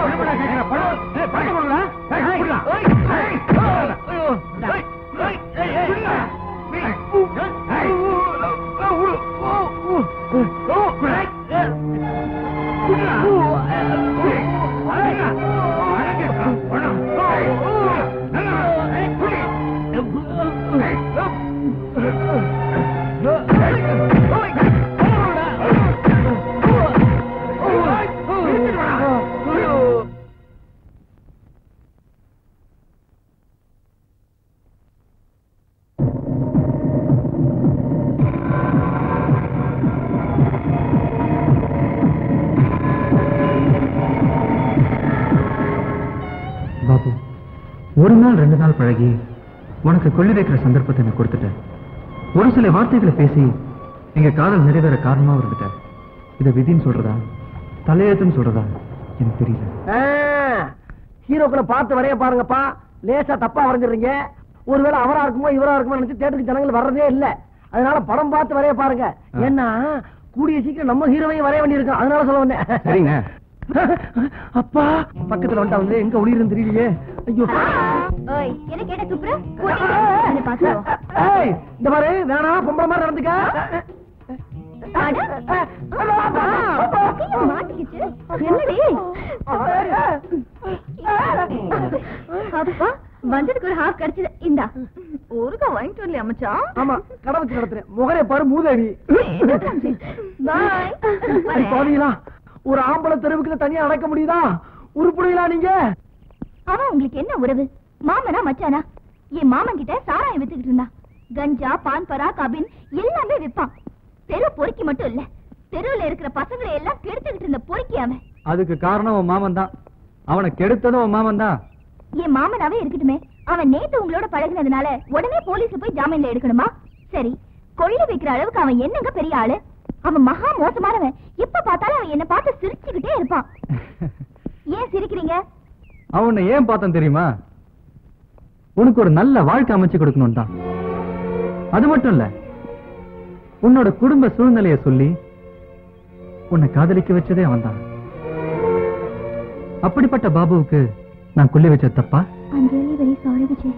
பாபு, ஒரு நாள் ரெண்டு நாள் பழகி உனக்கு கொள்ளி வைக்கிற சந்தர்ப்பத்தை நான் கொடுத்துட்டேன். ஒரு சில வார்த்தைகளை பேசி எங்க காதல் நிறைவேற காரணமா இருந்துட்டேன். இதை விதின்னு சொல்றதா தலையெழுத்துன்னு சொல்றதா எனக்கு தெரியல. ஹீரோக்களை பார்த்து வரைய பாருங்கப்பா. லேசா தப்பா வரைஞ்சிடுறீங்க. ஒருவேளை அவரா இருக்குமோ இவரா இருக்குமோ நினைச்சு தேட்டருக்கு ஜனங்கள் வர்றதே இல்ல. அதனால படம் பார்த்து வரைய பாருங்க. ஏன்னா கூடிய சீக்கிரம் நம்ம ஹீரோவையும் வரைய வேண்டியிருக்கோம். அதனால சொல்ல வந்தேன். சரிங்க. அப்பா பக்கத்துல வந்துட்டா வந்து எங்க ஒளியிருந்து தெரியலையே. ஐயோ என்ன கேட்ட துப்புற பாத்துருவோம். இந்த மாதிரி வேணா பொம்பளை மாதிரி நடந்துக்க. மாட்டிக்கிச்சு என்னடி அப்பா வந்ததுக்கு ஒரு ஹாஃப் கிடைச்சது. இந்தா ஒருக்கா வாங்கிட்டு வரலையா மச்சான்? ஆமா கடை வச்சு நடத்துறேன். முகரே பாரு மூதேவி. பாய். பாவீங்களா, ஒரு ஆம்பளை தெருவுக்கு தனியா நடக்க முடியுதா? உருப்படுவீங்களா நீங்க? அவன் உங்களுக்கு என்ன உறவு? மாமனா மச்சானா? என் மாமன் கிட்ட சாராயம் வித்துக்கிட்டு இருந்தா. கஞ்சா, பான் பரா, கபின் எல்லாமே விற்பான். தெரு பொறுக்கி மட்டும் இல்ல, தெருவுல இருக்கிற பசங்களை எல்லாம் கெடுத்துக்கிட்டு இருந்த பொறுக்கி அவன். அதுக்கு காரணம் உன் மாமன் தான். அவனை கெடுத்ததும் உன் மாமன் தான். என் மாமனாவே இருக்கட்டுமே, அவன் நேத்து உங்களோட பழகினதுனால உடனே போலீஸ்ல போய் ஜாமீன்ல எடுக்கணுமா? சரி, கொள்ளை வைக்கிற அளவுக்கு அவன் என்னங்க பெரிய ஆளு? அவன் மகா மோசமானவன். எப்ப பார்த்தாலும் அவன் என்ன பார்த்து சிரிச்சுக்கிட்டே இருப்பான். ஏன் சிரிக்கிறீங்க? அவனை ஏன் பார்த்தேன் தெரியுமா? உனக்கு ஒரு நல்ல வாழ்க்கை அமைச்சு கொடுக்கணும் தான். அது மட்டும் இல்ல, உன்னோட குடும்ப சூழ்நிலைய சொல்லி உன்னை காதலிக்க வச்சதே அவன் தான். அப்படிப்பட்ட பாபுவுக்கு நான் கொல்லி வச்ச தப்பா? I'm really very sorry, Vijay.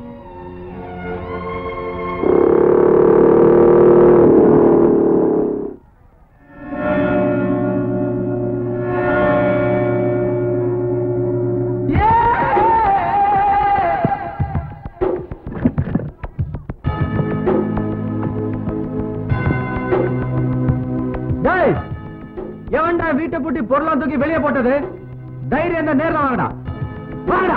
எவன்டா வீட்டை பூட்டி பொருளா தூக்கி வெளியே போட்டது? தைரியம் இந்த நேரம் வாங்கடா, வாங்கடா.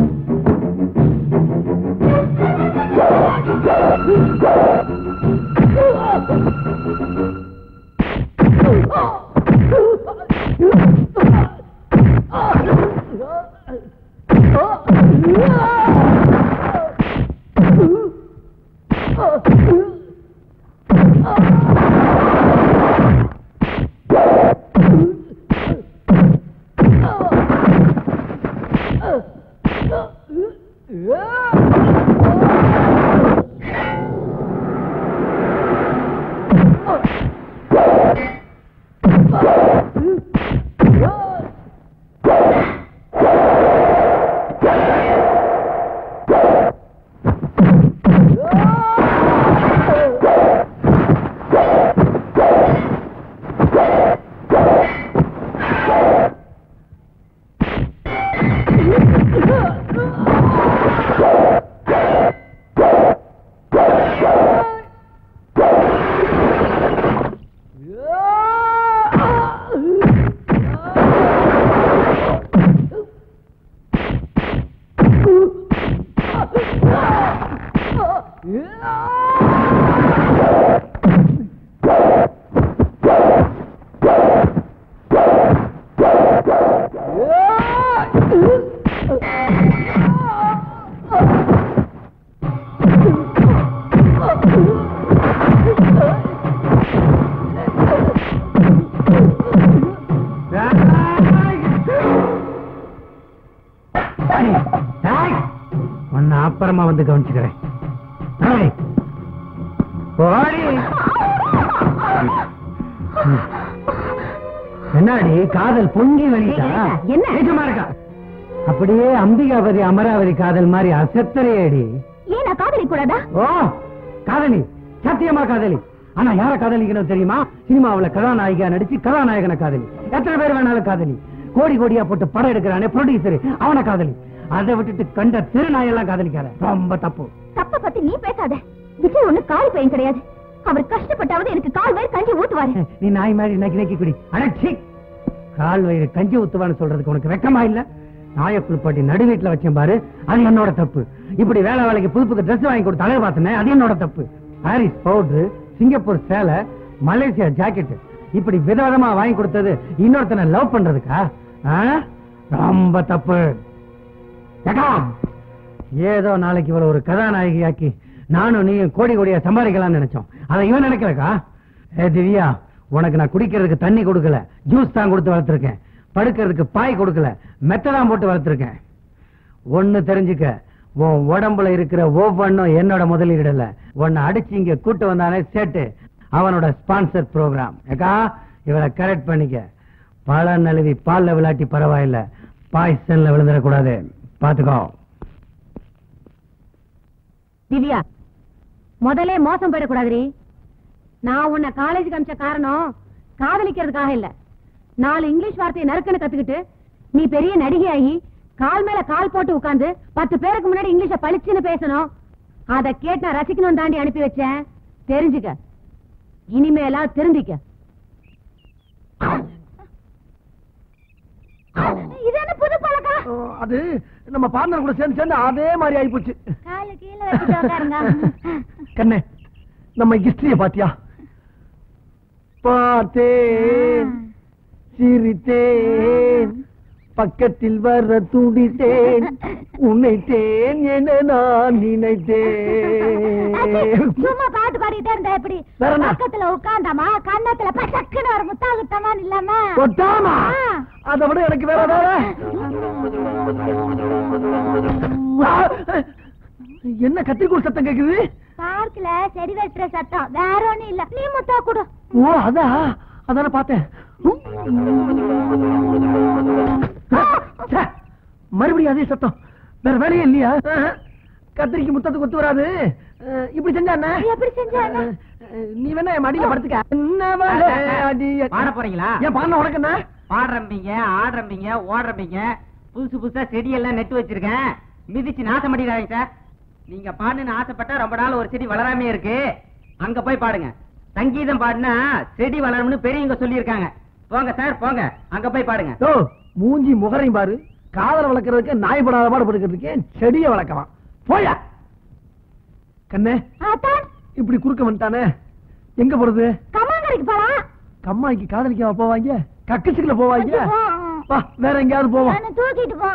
அப்புறமா வந்து கவனிச்சுக்கிறேன். என்னாடி காதல் பொங்கி வெளியிட்டா? என்ன நிஜமா இருக்கா? அப்படியே அம்பிகாபதி அமராவதி காதல் மாதிரி அசத்தரையடி. ஏன் காதலி கூடாதா? ஓ காதலி, சத்தியமா காதலி. ஆனா யார காதலிக்கணும் தெரியுமா? சினிமாவுல கதாநாயகா நடிச்சு கதாநாயகனை காதலி. எத்தனை பேர் வேணாலும் காதலி. கோடி கோடியா போட்டு படம் எடுக்கிறானே ப்ரொடியூசர், அவனை காதலி. அதை விட்டுட்டு கண்ட திருநாயெல்லாம் காதலிக்காத, ரொம்ப தப்பு. தப்ப பத்தி நீ பேசாத. விஜய் ஒண்ணு காலி பையன் கிடையாது. அவர் கஷ்டப்பட்டாவது எனக்கு கால் வயிறு கஞ்சி ஊத்துவாரு. நீ நாய் மாதிரி நக்கி நக்கி குடி. அடச்சி, கால் வயிறு கஞ்சி ஊத்துவான்னு சொல்றதுக்கு உனக்கு வெக்கமா இல்ல? நாய குளிப்பாட்டி நடு வீட்டுல வச்சேன் பாரு, அது என்னோட தப்பு. இப்படி வேலை வேலைக்கு புது புது ட்ரெஸ் வாங்கி கொடுத்து அழகு பார்த்தனே, அது என்னோட தப்பு. பாரிஸ் பவுடரு, சிங்கப்பூர் சேலை, மலேசியா ஜாக்கெட், இப்படி விதவிதமா வாங்கி கொடுத்தது இன்னொருத்தனை லவ் பண்றதுக்கா? ரொம்ப தப்பு. ஏதோ நாளைக்கு இவள ஒரு கதாநாயகி ஆக்கி நானும் நீயும் கோடி கோடியா சம்பாதிக்கலாம் நினைச்சோம். அதை இவன் நினைக்கலக்கா? ஏ திவ்யா, உனக்கு நான் குடிக்கிறதுக்கு தண்ணி கொடுக்கல, ஜூஸ் தான் கொடுத்து வளர்த்திருக்கேன். படுக்கிறதுக்கு பாய் கொடுக்கல, மெத்ததான் போட்டு வளர்த்திருக்கேன். ஒண்ணு தெரிஞ்சுக்க, உன் உடம்புல இருக்கிற ஒவ்வொன்னும் என்னோட முதலீடு இல்ல. உன்னை அடிச்சு இங்க கூட்டு வந்தானே சேட்டு, அவனோட ஸ்பான்சர் ப்ரோக்ராம். ஏக்கா, இவளை கரெக்ட் பண்ணிக்க. பல நழுவி பால்ல விளையாட்டி பரவாயில்ல, பாய்சன்ல விழுந்துடக்கூடாது, பாத்துக்கோ. திவ்யா, முதலே மோசம் போயிடக்கூடாது. நான் உன்னை காலேஜுக்கு அனுப்பிச்ச காரணம் காதலிக்கிறதுக்காக இல்ல. நாலு இங்கிலீஷ் வார்த்தையை நறுக்குன்னு கத்துக்கிட்டு நீ பெரிய நடிகையாகி கால் மேல கால் போட்டு உட்கார்ந்து பத்து பேருக்கு முன்னாடி இங்கிலீஷ பளிச்சுன்னு பேசணும். அதை கேட்டு நான் ரசிக்கணும் தாண்டி அனுப்பி வச்சேன். தெரிஞ்சுக்க, இனிமேலா திருந்திக்க. இது என்ன புது பழக்கம்? அது நம்ம பார்ட்னர் கூட சேர்ந்து சேர்ந்து அதே மாதிரி ஆயிப்போச்சு. கால கீழ வச்சுட்டு உட்காருங்க. கண்ணே, நம்ம ஹிஸ்டரிய பாத்தியா? பார்த்தேன் சிரித்தேன் பக்கத்தில் வர துடித்தேன் உன்னைத்தேன் என நான் நினைத்தேன். சும்மா பாட்டு பாடிட்டே இருந்தா எப்படி? பக்கத்துல உட்கார்ந்தாமா கண்ணத்துல பச்சக்குன்னு ஒரு முத்தாகுத்தமா இல்லாம கொட்டாமா அதை விட எனக்கு வேற வேற என்ன கத்திரிக்கோள் சத்தம் கேக்குது? பார்க்கல செடி வெட்டுற சத்தம், வேற ஒண்ணும் இல்ல. நீ முத்தா கூட. ஓ அதா அதான பார்த்தேன். மறுபடியும் அதே சத்தம், வேற வேலையே இல்லையா? கத்திரிக்கு முத்தத்துக்கு ஒத்து வராது. இப்படி செஞ்சா என்ன? எப்படி செஞ்சா என்ன? நீ வேணா என் மடியில படுத்துக்க. பாட போறீங்களா? ஏன் பாடின உனக்கு என்ன? பாடுறம்பீங்க, ஆடுறம்பீங்க, ஓடுறம்பீங்க, புதுசு புதுசா செடியெல்லாம் நெட்டு வச்சிருக்கேன், மிதிச்சு நாசம் பண்ணிடாதீங்க சார். நீங்க பாடுன்னு ஆசைப்பட்டா ரொம்ப நாள் ஒரு செடி வளராமே இருக்கு, அங்க போய் பாடுங்க. சங்கீதம் பாடுனா செடி வளரும்னு பெரியவங்க சொல்லியிருக்காங்க. போங்க சார் போங்க, அங்க போய் பாடுங்க. ஓ மூஞ்சி முகரையும் பாரு, காதல வளர்க்கறதுக்கு நாய் படாத பாடு படுக்கிறதுக்கு செடியை வளர்க்கலாம். போயா கண்ணே, இப்படி குறுக்க வந்துட்டானே, எங்க போறது? கம்மாங்கரைக்கு போலாம். கம்மாய்க்கு காதலிக்க போவாங்க, கக்கசுக்குள்ள போவாங்க. வா வேற எங்கயாவது போவோம். தூக்கிட்டு போ.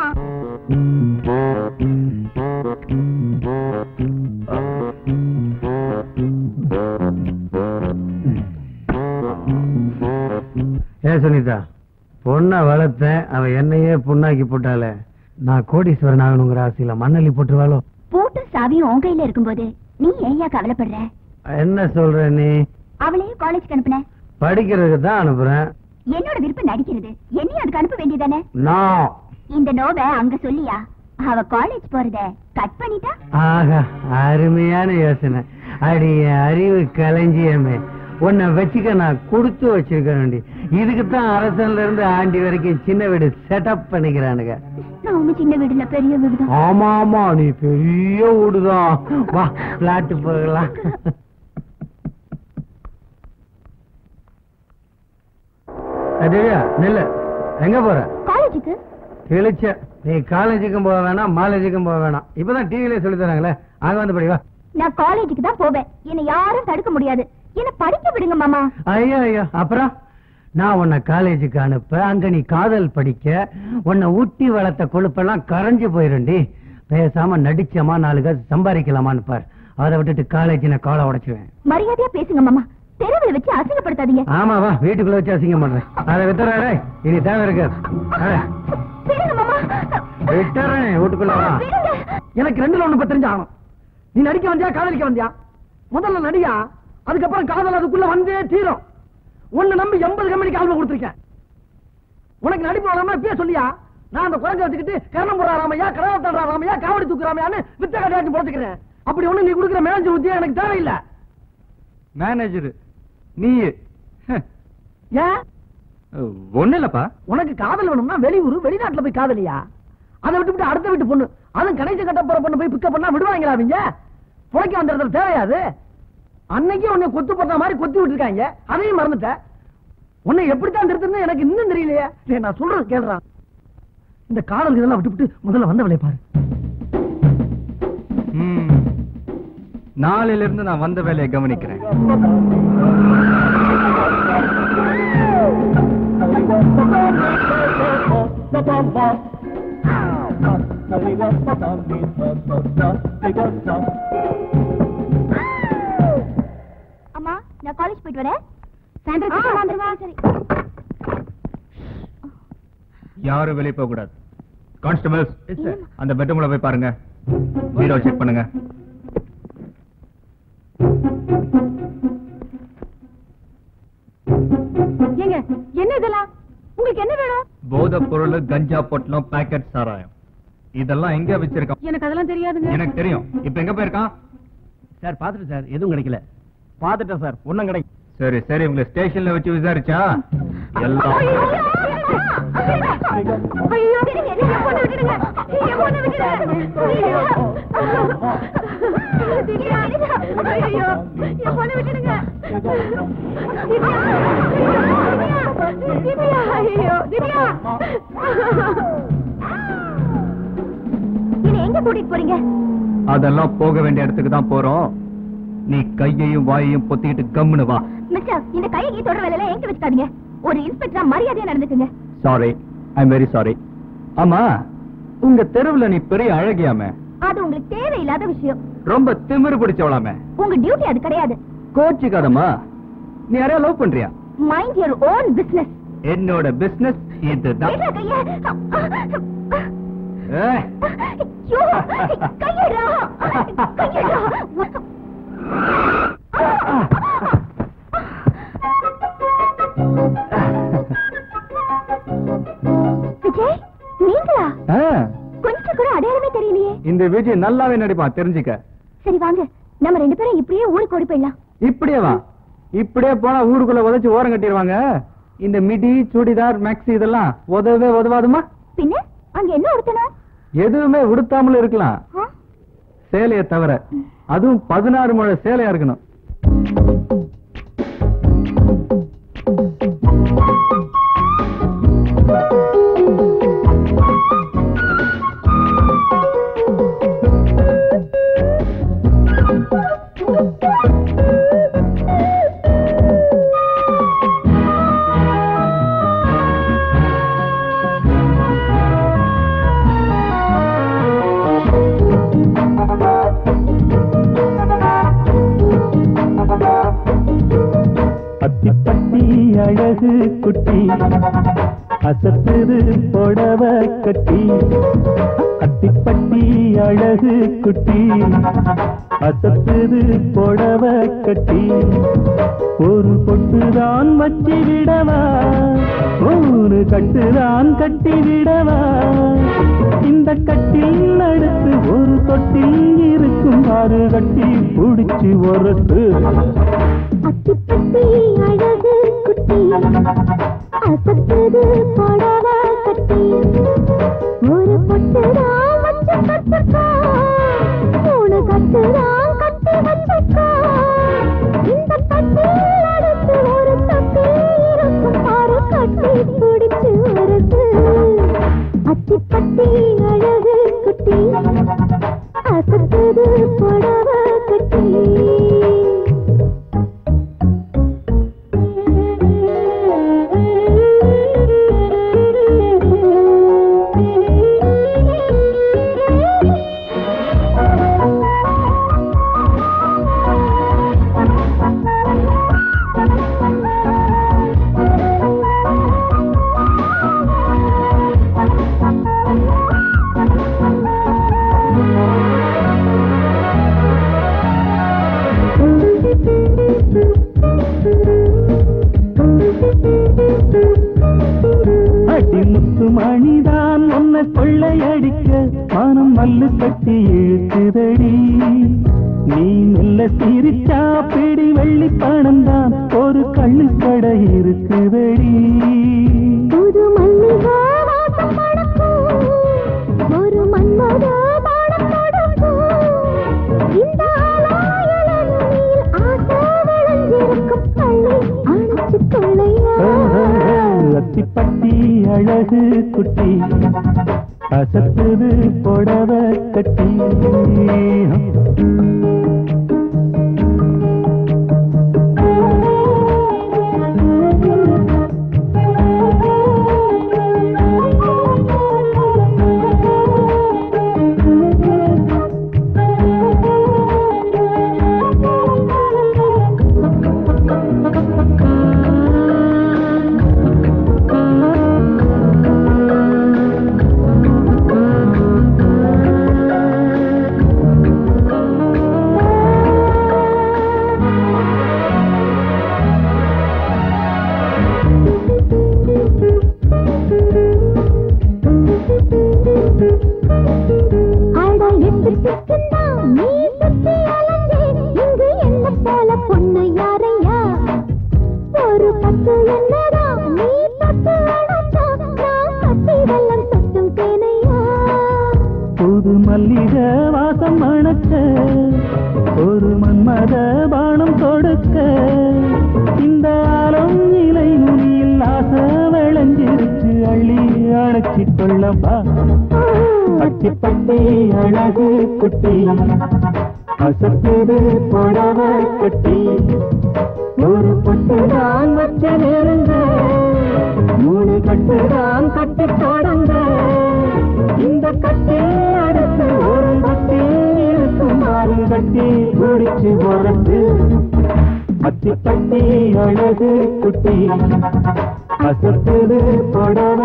ஏ சுனிதா, பொண்ணை வளர்த்தேன், அவ என்னையே பொண்ணாக்கி போட்டாலே, நான் கோடீஸ்வரன் ஆகணுங்கிற ஆசையில மண்ணள்ளி போட்டுருவாளோ? பூட்டு சாவியும் உன் கையில இருக்கும்போது நீ ஏயா கவலைப்படுற? என்ன சொல்ற நீ? அவளையும் காலேஜ்க்கு அனுப்புன? படிக்கிறதுக்கு தான் அனுப்புறேன். என்னோட விருப்பம் நடிக்கிறது, என்னையும் அதுக்கு அனுப்ப வேண்டியதானே? நான் இந்த நோவை அங்க சொல்லியா? அவ காலேஜ் போறத கட் பண்ணிட்டா? ஆஹா, அருமையான யோசனை. அடி அறிவு களஞ்சியமே, உன்னை வச்சுக்க நான் கொடுத்து வச்சிருக்கேன். இதுக்குத்தான் அரசன்ல இருந்து ஆண்டி வரைக்கும் சின்ன வீடு செட்டப் பண்ணிக்கிறானுங்க. நாம சின்ன வீடுல பெரிய வீடுதான். ஆமா ஆமா, நீ பெரிய வீடுதான். வா பிளாட் போகலாம். நெல்ல எங்க போற? காலேஜுக்கு. கிழிச்ச, நீ காலேஜுக்கும் போக வேணாம், மாலேஜுக்கும் போக வேணாம். இப்பதான் டிவில சொல்லி தராங்களே, அங்க வந்து படி. வா. நான் காலேஜுக்கு தான் போவேன், என்னை யாரும் தடுக்க முடியாது. என்ன படிக்க விடுங்க மாமா. ஐயோ ஐயோ, அப்புறம் நான் உன்னை காலேஜுக்கு அனுப்ப, அங்க நீ காதல் படிக்க, உன்னை ஊட்டி வளர்த்த கொழுப்பெல்லாம் கரைஞ்சு போயிருண்டி. பேசாம நடிச்சமா நாலு காசு சம்பாதிக்கலாமான்னு பார். அதை விட்டுட்டு காலேஜ் நான் காலை உடைச்சுவேன். மரியாதையா பேசுங்க மாமா, தெருவில் வச்சு அசிங்கப்படுத்தாதீங்க. ஆமா வா, வீட்டுக்குள்ள வச்சு அசிங்கம் பண்றேன். அதை வித்துறாரே, இனி தேவை இருக்கு. விட்டுறேன், வீட்டுக்குள்ள வா. எனக்கு ரெண்டுல ஒண்ணு தெரிஞ்சு ஆகணும். நீ நடிக்க வந்தியா காதலிக்க வந்தியா? முதல்ல நடிகா, அதுக்கப்புறம் காதல் அதுக்குள்ள வந்தே தீரும். உன்னை நம்பி எண்பது கம்பெனிக்கு ஆல்பம் கொடுத்துருக்கேன். உனக்கு நடிப்பு வராம இப்பயே சொல்லியா? நான் அந்த குழந்தை வச்சுக்கிட்டு கரணம் போடுற ராமையா, கடவுள் ராமையா, காவடி தூக்குறாமையான்னு வித்த கட்டாச்சு போட்டுக்கிறேன். அப்படி ஒண்ணு நீ கொடுக்குற மேனேஜர் உத்தியா எனக்கு தேவையில்லை. மேனேஜர் நீ ஏன்? ஒண்ணு இல்லப்பா, உனக்கு காதல் வேணும்னா வெளியூர் வெளிநாட்டுல போய் காதலியா? அதை விட்டு அடுத்த வீட்டு பொண்ணு, அதுவும் கடைசி கட்ட போற பொண்ணு போய் பிக்கப் பண்ணா விடுவாங்களா அவங்க? புழைக்க வந்த தேவையாது. அன்னைக்கு உன்னை கொத்து போட்ட மாதிரி கொத்தி விட்டுருக்காங்க, அதையும் மறந்துட்ட. உன்னை எப்படித்தான் திருத்தணும் எனக்கு இன்னும் தெரியலையே. நான் சொல்றது கேள்றான். இந்த காதல் இதெல்லாம் விட்டுவிட்டு முதல்ல வந்த வேலையை பாரு. நாளையில இருந்து நான் வந்த வேலையை கவனிக்கிறேன். அம்மா, நான் காலேஜ் போயிட்டு வரேன். யாரும் வெளியே போக கூடாது. கான்ஸ்டபிள்ஸ், அந்த பெட்ரூம்ல போய் பாருங்க, பீரோ செக் பண்ணுங்க. ஏங்க, என்ன இதெல்லாம்? உங்களுக்கு என்ன வேணும்? போதை பொருள், கஞ்சா பொட்டலம், பாக்கெட் சாராயம், இதெல்லாம் எங்க வச்சிருக்கான்? எனக்கு அதெல்லாம் தெரியாதுங்க. எனக்கு தெரியும். இப்ப எங்க போயிருக்கான்? சார் பாத்துட்டு சார், எதுவும் கிடைக்கல. பாத்துட்டேன் சார், ஒண்ணும் கிடைக்கும். சரி சரி, உங்களை ஸ்டேஷன்ல வச்சு விசாரிச்சா எல்லாம் எங்க கூட்டிட்டு போறீங்க? அதெல்லாம் போக வேண்டிய இடத்துக்கு தான் போறோம். நீ கையையும் வாயையும் பொத்திக்கிட்டு கம்முன்னு வா. மிஸ்டர், இந்த கையை தொடர வேலையில எங்க வச்சுக்காதீங்க. ஒரு இன்ஸ்பெக்டரா மரியாதையா நடந்துக்குங்க. Sorry, I am very sorry. ஆமா, உங்க தெருவுல நீ பெரிய அழகியாமே. அது உங்களுக்கு தேவையில்லாத விஷயம். ரொம்ப திமிரு பிடிச்சவளாமே. உங்க டியூட்டி அது கிடையாது. கோச்சிக்காதம்மா. நீ யாரையா லவ் பண்றியா? Mind your own business. என்னோட பிசினஸ் இதுதான். விஜய், நீங்களா? கொஞ்சம் கூட அடையாளமே தெரியலையே. இந்த விஜய் நல்லாவே நடிப்பான், தெரிஞ்சுக்க. சரி வாங்க, நம்ம ரெண்டு பேரும் இப்படியே ஊருக்கு ஓடி போயிடலாம். இப்படியே வா. இப்படியே போனா ஊருக்குள்ள உதச்சு ஓரம் கட்டிடுவாங்க. இந்த மிடி, சுடிதார், மேக்ஸி இதெல்லாம் உதவே உதவாதுமா? பின்ன அங்க என்ன உடுத்தணும்? எதுவுமே உடுத்தாமல இருக்கலாம், சேலைய தவிர. அதுவும் பதினாறு முழ சேலையா இருக்கணும். அத்திப்பட்டி அழகு குட்டி அசத்துது புடவ கட்டி. அத்திப்பட்டி அழகு குட்டி அசத்துது புடவ கட்டி. ஒரு பொட்டுதான் வச்சு விடவா, ஒரு கட்டுதான் கட்டி விடவா. இந்த கட்டில் அடுத்து ஒரு தொட்டில் இருக்கும், ஆறு கட்டி புடிச்சு ஒரசு. அத்திப்பட்டி அழகு குட்டி அசத்துது புடவ கட்டி. ஒரு பொட்டுதான் வச்சு கட்டுக்கா, மூணு கட்டுதான் கட்டி வச்சுக்கா. இந்த கட்டில் அடுத்து ஒரு தொட்டி இருக்கும், ஆறு கட்டி பிடிச்சு வருது. அத்திப்பட்டி அழகு குட்டி அசத்துது புடவ கட்டி. மணிதான் உன்னை கொள்ளையடிக்க மனம் மல்லு கட்டி இழுக்குதடி. நீ மெல்ல சிரிச்சா பிடி வெள்ளி பணம் தான் ஒரு கள்ளு கடை இருக்குதடி. புது மல்லிகா வாசம் மணக்கும், ஒரு மன்மத பாடம் கொடுக்கும். இந்த ஆலாயலனில் ஆசை விளைஞ்சிருக்கும், கள்ளை அணைச்சு கொள்ளையா. அத்திப்பட்டி அழகு குட்டி அசத்துது புடவ கட்டி. புது மல்லிக வாசம் மணக்க, ஒரு மன்மத பானம் கொடுக்க. இந்த ஆலம் இலை நுனியில் ஆசை விளைஞ்சிருச்சு, அள்ளி அணைச்சி கொள்ளப்பா. அத்திப்பட்டி அழகு குட்டி அசத்தது புடவ கட்டி ஒரு பொட்டுதான் வச்ச நெருங்க மூணு கட்டுதான் கட்டி தொடங்க இந்த கட்டில் அடுத்து ஒரு கட்டி இருக்கும் ஆறு கட்டி குடிச்சு உரத்து பத்தி பட்டி அழகு குட்டி அசத்தது புடவ.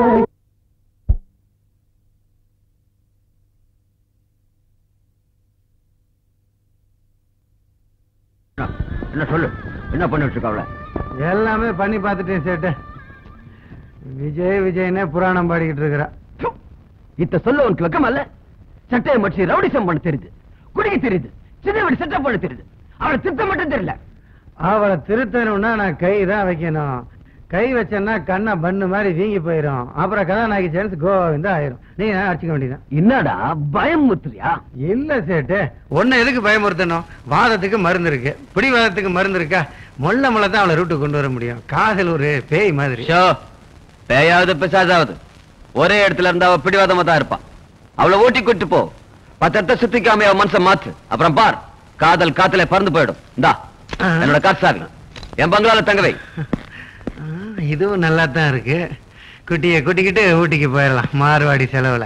என்ன சொல்லு, என்ன பண்ணிட்டு இருக்காவல? எல்லாமே பண்ணி பார்த்துட்டேன் சேட்டு. விஜய் விஜய்னே புராணம் பாடிக்கிட்டு இருக்கிறா. இத்த சொல்ல உனக்கு வெக்கமல்ல? சட்டையை மடிச்சு ரவுடிசம் பண்ண தெரியுது, குடிக்க தெரியுது, சின்ன வீடு செட்டப் பண்ண தெரியுது, அவளை திருத்த மட்டும் தெரியல. அவளை திருத்தணும்னா நான் கை தான் வைக்கணும். கை வச்சேன்னா கண்ணை பண்ணு மாதிரி வீங்கி போயிடும். அப்புறம் கதாநாயகி சான்ஸ் கோவிந்தா ஆயிரும். நீங்க அடிச்சுக்க வேண்டியதான். என்னடா பயமுறுத்துறியா? இல்ல சேட்டு, ஒன்னு எதுக்கு பயமுறுத்தணும்? வாதத்துக்கு மருந்து இருக்கு, பிடிவாதத்துக்கு மருந்து இருக்கா? மொல்ல மொல்ல தான் அவளை ரூட்டு கொண்டு வர முடியும். காதல் ஒரு பேய் மாதிரி. பேயாவது பிசாசாவது ஒரே இடத்துல இருந்தா அவ பிடிவாதமா தான் இருப்பான். அவளை ஓட்டி கூட்டு போ, பத்து இடத்த சுத்திக்காம அவ மனசை மாத்து. அப்புறம் பார், காதல் காத்துல பறந்து போயிடும். இந்தா என்னோட காசு சாவி, என் பங்களால தங்கவை. இதுவும் நல்லா தான் இருக்கு. குட்டியை கூட்டிக்கிட்டு ஊட்டிக்கு போயிடலாம் மார்வாடி செலவுல.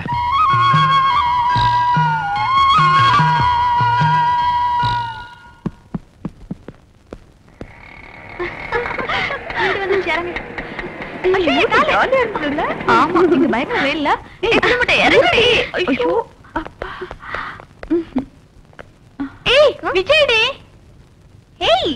ஆமா, நீங்க பயங்கரவே இல்ல. ஏய் விஜய் டே. ஏய்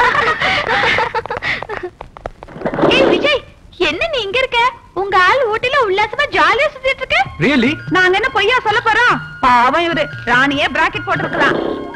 ஏய் விஜய், என்ன நீ இங்க இருக்க? உங்க ஆள் ஊட்டில உல்லாசமா ஜாலியா சுத்திட்டு இருக்க. ரியலி? நாங்க என்ன பொய்யா சொல்ல போறோம்? பாவம் இவரு ராணியே பிராக்கெட் போட்டிருக்கலாம்.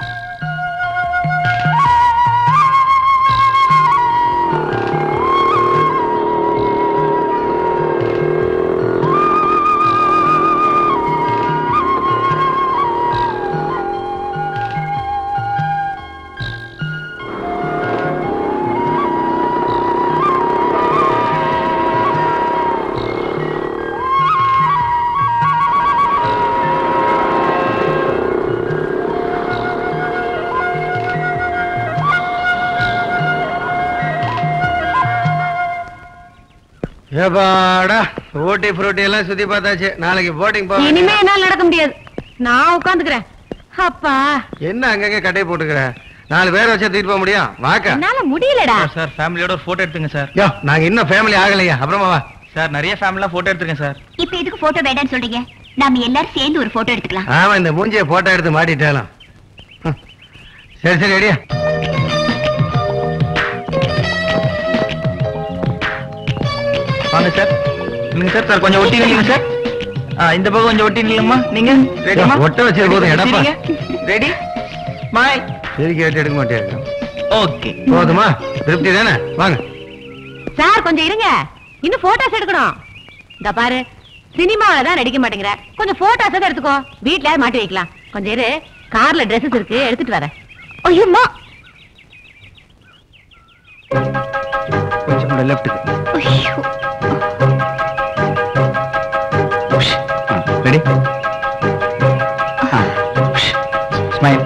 ஏபாடா, ஊட்டி ஃப்ரூட்டி எல்லாம் சுத்தி பார்த்தாச்சு. நாளைக்கு போட்டிங் போக. இனிமே என்னால நடக்க முடியாது, நான் உட்காந்துக்கிறேன். அப்பா என்ன அங்கங்க கட்டையை போட்டுக்கிற? நாலு பேர் வச்சா தூக்கிட்டு போக முடியும்? வாக்க. என்னால முடியலடா. சார் ஃபேமிலியோட ஒரு போட்டோ எடுத்துங்க சார். யோ, நாங்க இன்னும் ஃபேமிலி ஆகலையா? அப்புறமா வா சார். நிறைய ஃபேமிலியா போட்டோ எடுத்துருக்கேன் சார். இப்ப எதுக்கு போட்டோ வேண்டாம்னு சொல்றீங்க? நாம எல்லாரும் சேர்ந்து ஒரு போட்டோ எடுத்துக்கலாம். ஆமா, இந்த மூஞ்சிய போட்டோ எடுத்து மாட்டிட்டாலும். சரி சரி ரெடியா? வாங்க சார். இல்லைங்க சார், சார் கொஞ்சம் ஒட்டி நில்லுங்க சார். இந்த பக்கம் கொஞ்சம் ஒட்டி நில்லுமா. நீங்க ரெடிமா? ஒட்ட வச்சது போதும். எடப்பா ரெடி? மாய் சரி, கேட்டு எடுக்க மாட்டேன். ஓகே, போதுமா? திருப்தி தானே? வாங்க சார், கொஞ்சம் இருங்க, இன்னும் போட்டோஸ் எடுக்கணும். இந்த பாரு, சினிமாவில தான் நடிக்க மாட்டேங்கிற, கொஞ்சம் போட்டோஸ் தான் எடுத்துக்கோ. வீட்டுல மாட்டி வைக்கலாம். கொஞ்சம் இரு, கார்ல டிரெஸ்ஸஸ் இருக்கு, எடுத்துட்டு வரேன். ஐயோம்மா, கொஞ்சம் லெஃப்ட்டுக்கு. ரெடி? ஸ்மைல்.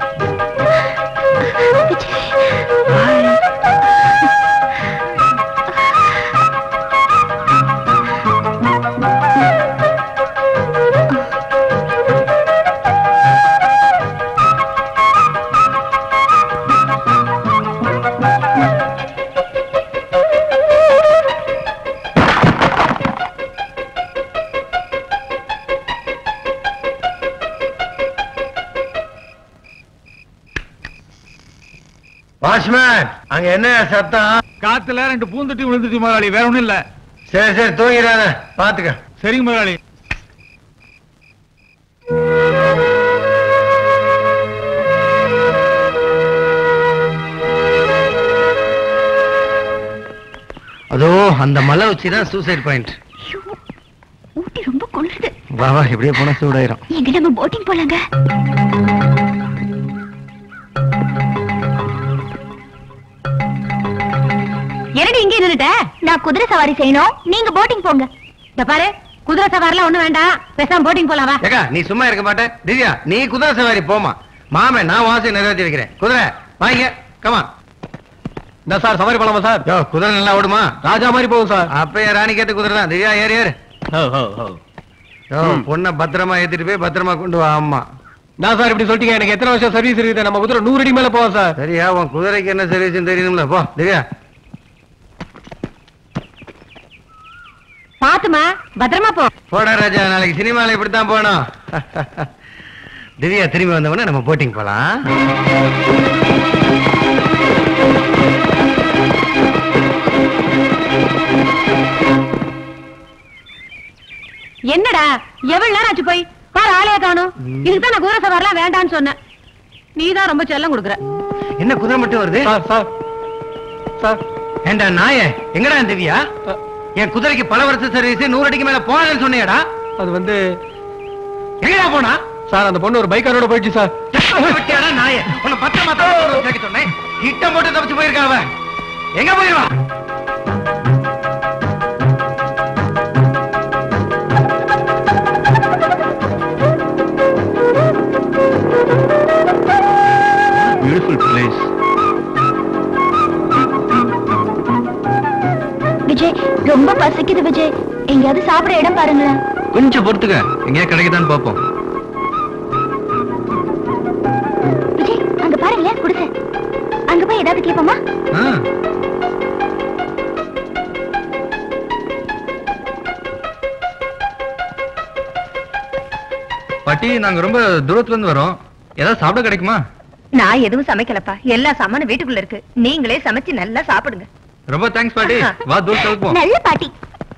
வாட்ச்மேன், அங்க என்ன சத்தம்? காத்துல ரெண்டு பூந்துட்டி விழுந்துட்டு முதலாளி, வேற ஒண்ணும் இல்ல. சரி சரி, தூங்கிறாத, பாத்துக்க. சரிங்க முதலாளி. அதோ அந்த மலை உச்சிதான் சூசைட் பாயிண்ட். ஊட்டி ரொம்ப குளிருது. வா வா, இப்படியே போனா சூடாயிரும். எங்க நம்ம போட்டிங் போலாங்க. என்னடி இங்கே நின்னுட்ட? நான் குதிரை சவாரி செய்யணும், நீங்க போட்டிங் போங்க. இந்த பாரு, குதிரை சவாரிலாம் ஒண்ணு வேண்டாம், பேசாம போட்டிங் போலாம் வா. ஏக்கா, நீ சும்மா இருக்க மாட்டே. திவ்யா, நீ குதிரை சவாரி போமா. மாமே நான் வாசி நிறைவேற்றி வைக்கிறேன். குதிரை வாங்க, கமான். இந்த சார் சவாரி போலாமா சார்? யோ குதிரை நல்லா ஓடுமா? ராஜா மாதிரி போகும் சார். அப்ப ராணி கேட்ட குதிரை தான். திவ்யா ஏறு ஏறு. யோ பொண்ணை பத்திரமா ஏத்திட்டு போய் பத்திரமா கொண்டு வா. ஆமா நான் சார் இப்படி சொல்லிட்டீங்க. எனக்கு எத்தனை வருஷம் சர்வீஸ் இருக்குது? நம்ம குதிரை நூறு அடி மேல போவோம் சார். சரியா? உன் குதிரைக்கு என்ன சர்வீஸ் தெரியணும்ல. போ திவ்யா. பாத்துமா பத்திரமா போ. போடா ராஜா, நாளைக்கு சினிமால இப்படித்தான் போனோம். திவ்யா திரும்பி வந்தவொடனே நம்ம போட்டிங் போலாம். என்னடா எவ்வளவு நேரம் ஆச்சு போய் பாரு, ஆளைய காணும். இதுக்குதான் நான் குதிரை சவாரிலாம் வேண்டான்னு சொன்னேன். நீதான் ரொம்ப செல்லம் கொடுக்குற. என்ன குதிரை மட்டும் வருது? சார் சார் ஏண்டா நாயே, எங்கடா திவ்யா? என் குதிரைக்கு பல வருஷம் சர்வீஸ், நூறு அடிக்கு மேல போனதுன்னு சொன்னியாடா? அது வந்து எங்கடா போனா? சார் அந்த பொண்ணு ஒரு பைக்காரோட போயிடுச்சு சார். நாயே உன்னை பத்திரமா தான் சொன்னேன். கிட்ட போட்டு தப்பிச்சு போயிருக்கா அவன். எங்க போயிருவான்? Beautiful place. விஜய் ரொம்ப பசிக்குது விஜய், எங்கயாவது சாப்பிட இடம் பாருங்களேன். கொஞ்சம் பொறுத்துக்க, எங்கேயா கிடைக்குதான்னு பாப்போம். விஜய் அங்க பாருங்களேன் குடிசை, அங்க போய் ஏதாவது கேட்போமா? பாட்டி நாங்க ரொம்ப தூரத்துல இருந்து வரோம், ஏதாவது சாப்பிட கிடைக்குமா? நான் எதுவும் சமைக்கலப்பா, எல்லா சாமானும் வீட்டுக்குள்ள இருக்கு. நீங்களே சமைச்சு நல்லா சாப்பிடுங்க. ரொம்ப தேங்க்ஸ் பாட்டி. வா தூரத்துல போ. நல்ல பாட்டி.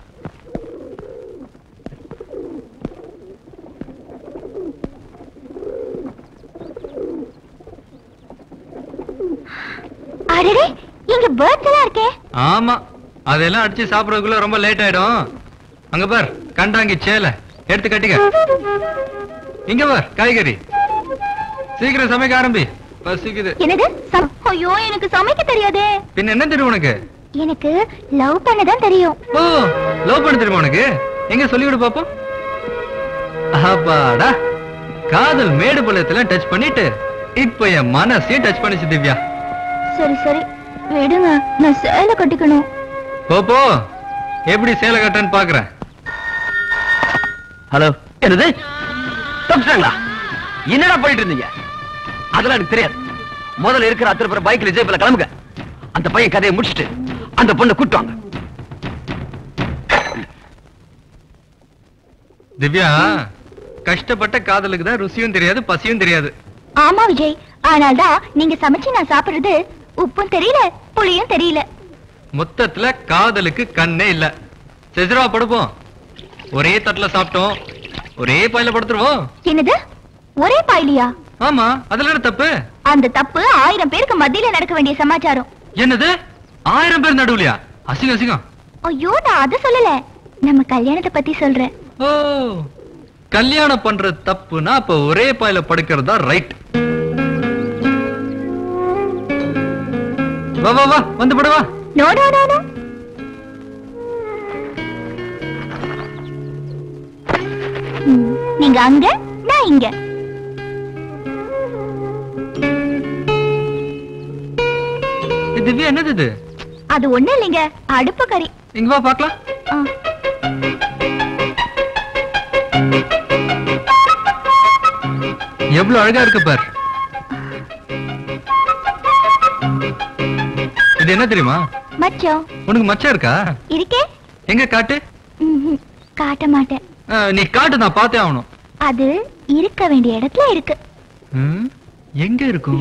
அடடே இங்க பேர்ட்ஸ் எல்லாம் இருக்கே. ஆமா அதெல்லாம் அடிச்சு சாப்பிடறதுக்குள்ள ரொம்ப லேட் ஆயிடும். அங்க பார் கண்டாங்கி சேலை எடுத்து கட்டிக்க. இங்க பார் காய்கறி. சீக்கிரம் சமைக்க ஆரம்பி, பசிக்குது. என்னது? ஐயோ எனக்கு சமைக்க தெரியாதே. பின்ன என்ன தெரியும் உனக்கு? எனக்கு லவ் பண்ணதான் தெரியும். ஓ லவ் பண்ண தெரியுமா உனக்கு? எங்க சொல்லிவிடு பாப்போம். அப்பாடா, காதல் மேடு பள்ளத்துல டச் பண்ணிட்டு இப்ப என் மனசையும் டச் பண்ணிச்சு திவ்யா. சரி சரி விடுங்க, நான் சேலை கட்டிக்கணும். போப்போ, எப்படி சேலை கட்டன்னு பாக்குறேன். ஹலோ, என்னது தப்பிச்சாங்களா? என்னடா போயிட்டு இருந்தீங்க? அதெல்லாம் எனக்கு தெரியாது. முதல்ல இருக்கிற அத்தனை பேர் பைக்ல ஜெயிப்ல கிளம்புங்க. அந்த பையன் கதையை முடிச்சுட்டு அந்த பொண்ணை கூட்டுவாங்க. திவ்யா, கஷ்டப்பட்ட காதலுக்கு தான் ருசியும் தெரியாது பசியும் தெரியாது. ஆமா விஜய், ஆனால்தான் நீங்க சமைச்சு நான் சாப்பிடுறது உப்பும் தெரியல புளியும் தெரியல. மொத்தத்துல காதலுக்கு கண்ணே இல்ல. செஜரா படுப்போம். ஒரே தட்டுல சாப்பிட்டோம், ஒரே பாயில படுத்துருவோம். என்னது ஒரே பாயிலியா? ஆமா, அதுல என்ன தப்பு? அந்த தப்பு ஆயிரம் பேருக்கு மத்தியில நடக்க வேண்டிய சமாச்சாரம். என்னது ஆயிரம் பேர் நடுவுலையா? அசிங்க அசிங்கம். ஐயோ நான் அத சொல்லல, நம்ம கல்யாணத்தை பத்தி சொல்றேன். ஓ கல்யாணம் பண்ற தப்புனா அப்ப ஒரே பாயில படுக்கிறதா ரைட். வா வா வா வந்து படுவா. No no no no. நீங்க அங்க நான் இங்க. திவ்யா என்னது இது? அது ஒண்ணு இல்லைங்க, அடுப்பு கறி. இங்க வா பாக்கலாம். எவ்வளவு அழகா இருக்கு பார். இது என்ன தெரியுமா? மச்சம். உனக்கு மச்சம் இருக்கா? இருக்கே. எங்க காட்டு. காட்ட மாட்டேன். நீ காட்டு, நான் பார்த்தே ஆகணும். அது இருக்க வேண்டிய இடத்துல இருக்கு. எங்க இருக்கும்?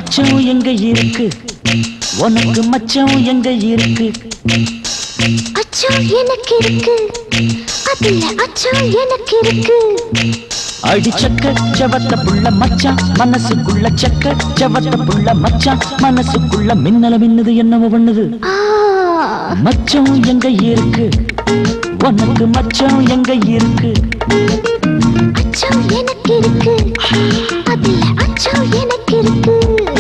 மச்சம் எங்க இருக்கு உனக்கு மச்சம் எங்க இருக்கு அச்சம் எனக்கு இருக்கு அதுல அச்சம் எனக்கு இருக்கு அடி சக்க ஜவத்த புள்ள மச்சான் மனசுக்குள்ள சக்க ஜவத்த புள்ள மச்சான் மனசுக்குள்ள மின்னல மின்னுது என்னவோ பண்ணுது மச்சம் எங்க இருக்கு உனக்கு மச்சம் எங்க இருக்கு அச்சம் எனக்கு இருக்கு அதுல அச்சம் எனக்கு இருக்கு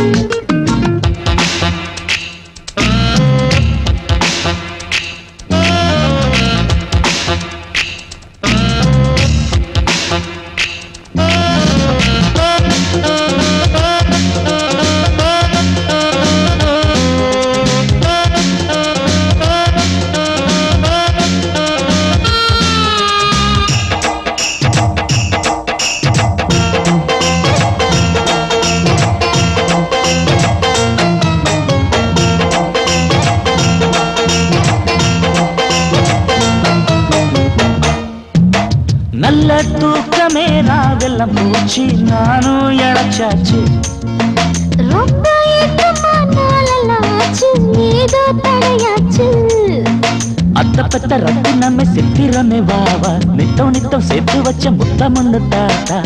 நல்ல தூக்கமே ராவெல்லாம் போச்சு நானும் இழைச்சாச்சு ரொம்ப ஏக்கமா நாளெல்லாம் ஆச்சு ஏதோ தடையாச்சு அத்த பத்த ரத்தினமே சித்திரமே வாவா நித்தம் நித்தம் சேர்த்து வச்ச முத்தம் ஒண்ணு தாத்தா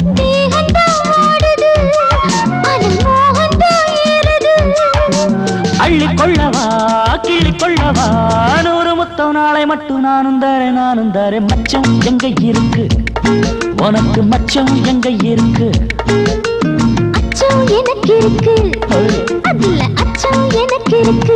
அள்ளி கொள்ளவா கிள்ளி கொள்ளவா நூறு முத்தம் நாளை மட்டும் நானும் தாரேன் நானும் தாரேன் மச்சம் எங்க இருக்கு உனக்கு மச்சம் எங்க இருக்கு அச்சம் எனக்கு இருக்கு அதுல அச்சம் எனக்கு இருக்கு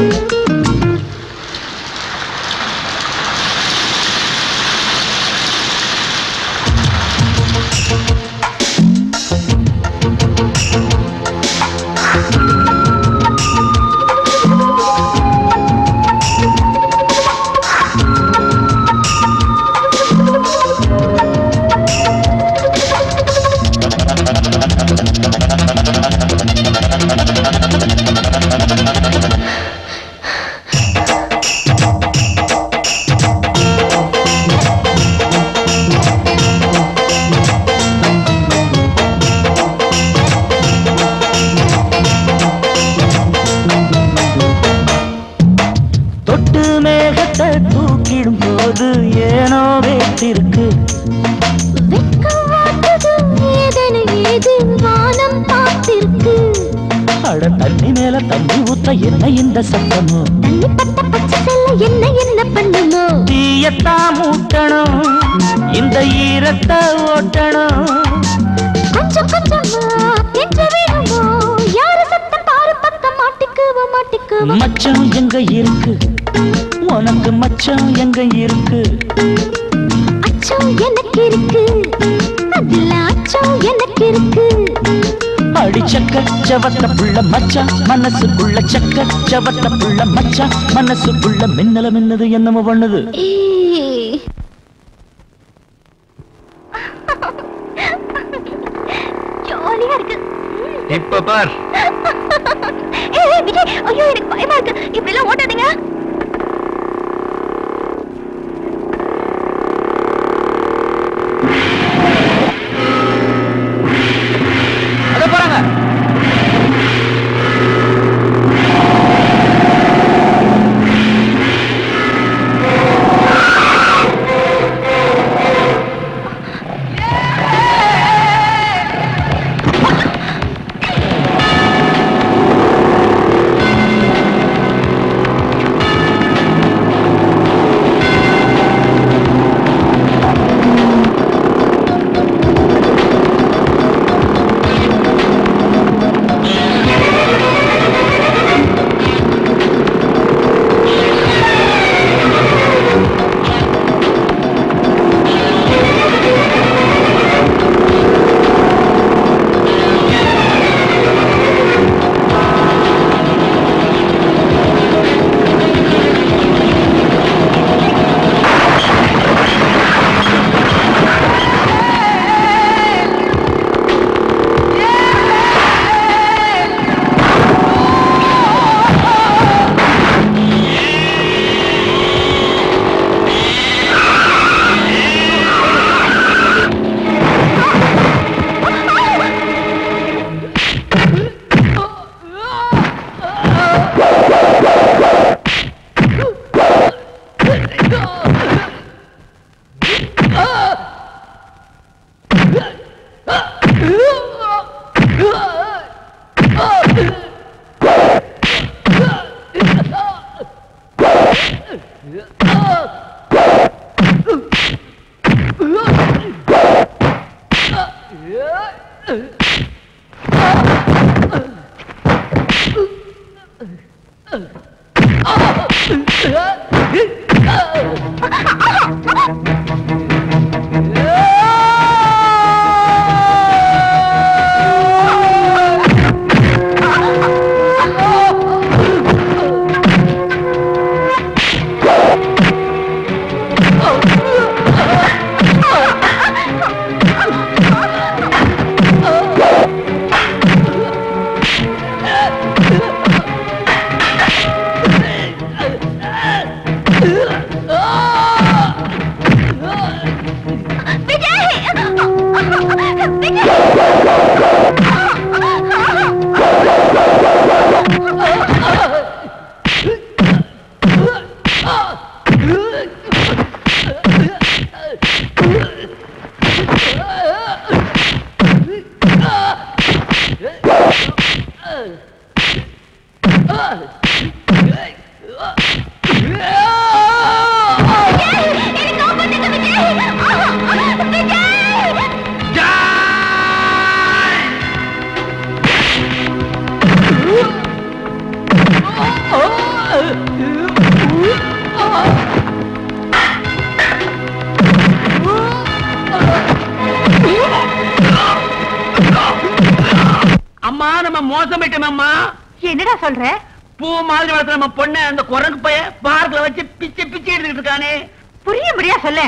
என்ன இந்த சத்தமோ தண்ணி பட்ட பச்சை செல்ல என்ன என்ன பண்ணுமோ தீயத்தா மூட்டணும் இந்த ஈரத்தை ஓட்டணும் கொஞ்சம் கொஞ்சமா என்று வேணுமோ யாரு சத்தம் பாரு பத்த மாட்டிக்குவோ மாட்டிக்குவோ மச்சம் எங்க இருக்கு உனக்கு மச்சம் எங்க இருக்கு அச்சம் எனக்கு இருக்கு அதுல அச்சம் எனக்கு இருக்கு அடி சக்க ஜவத்த புள்ள மச்சான் மனசுக்குள்ள சக்க ஜவத்த புள்ள மச்சான் மனசுக்குள்ள மின்னல மின்னது என்னமோ பண்ணுது ஜாலியா இருக்கு இப்ப பார் விஜய் ஐயோ எனக்கு பயமா இருக்கு இப்படி எல்லாம் ஓட்டாதீங்க என்னடா சொல்ற? பூ மாதிரி வளர்த்த நம்ம பொண்ணு அந்த குரங்கு பைய பார்க்ல வச்சு பிச்சை பிச்சை எடுத்துக்கிட்டு இருக்கானே. புரிய முடியா சொல்ல.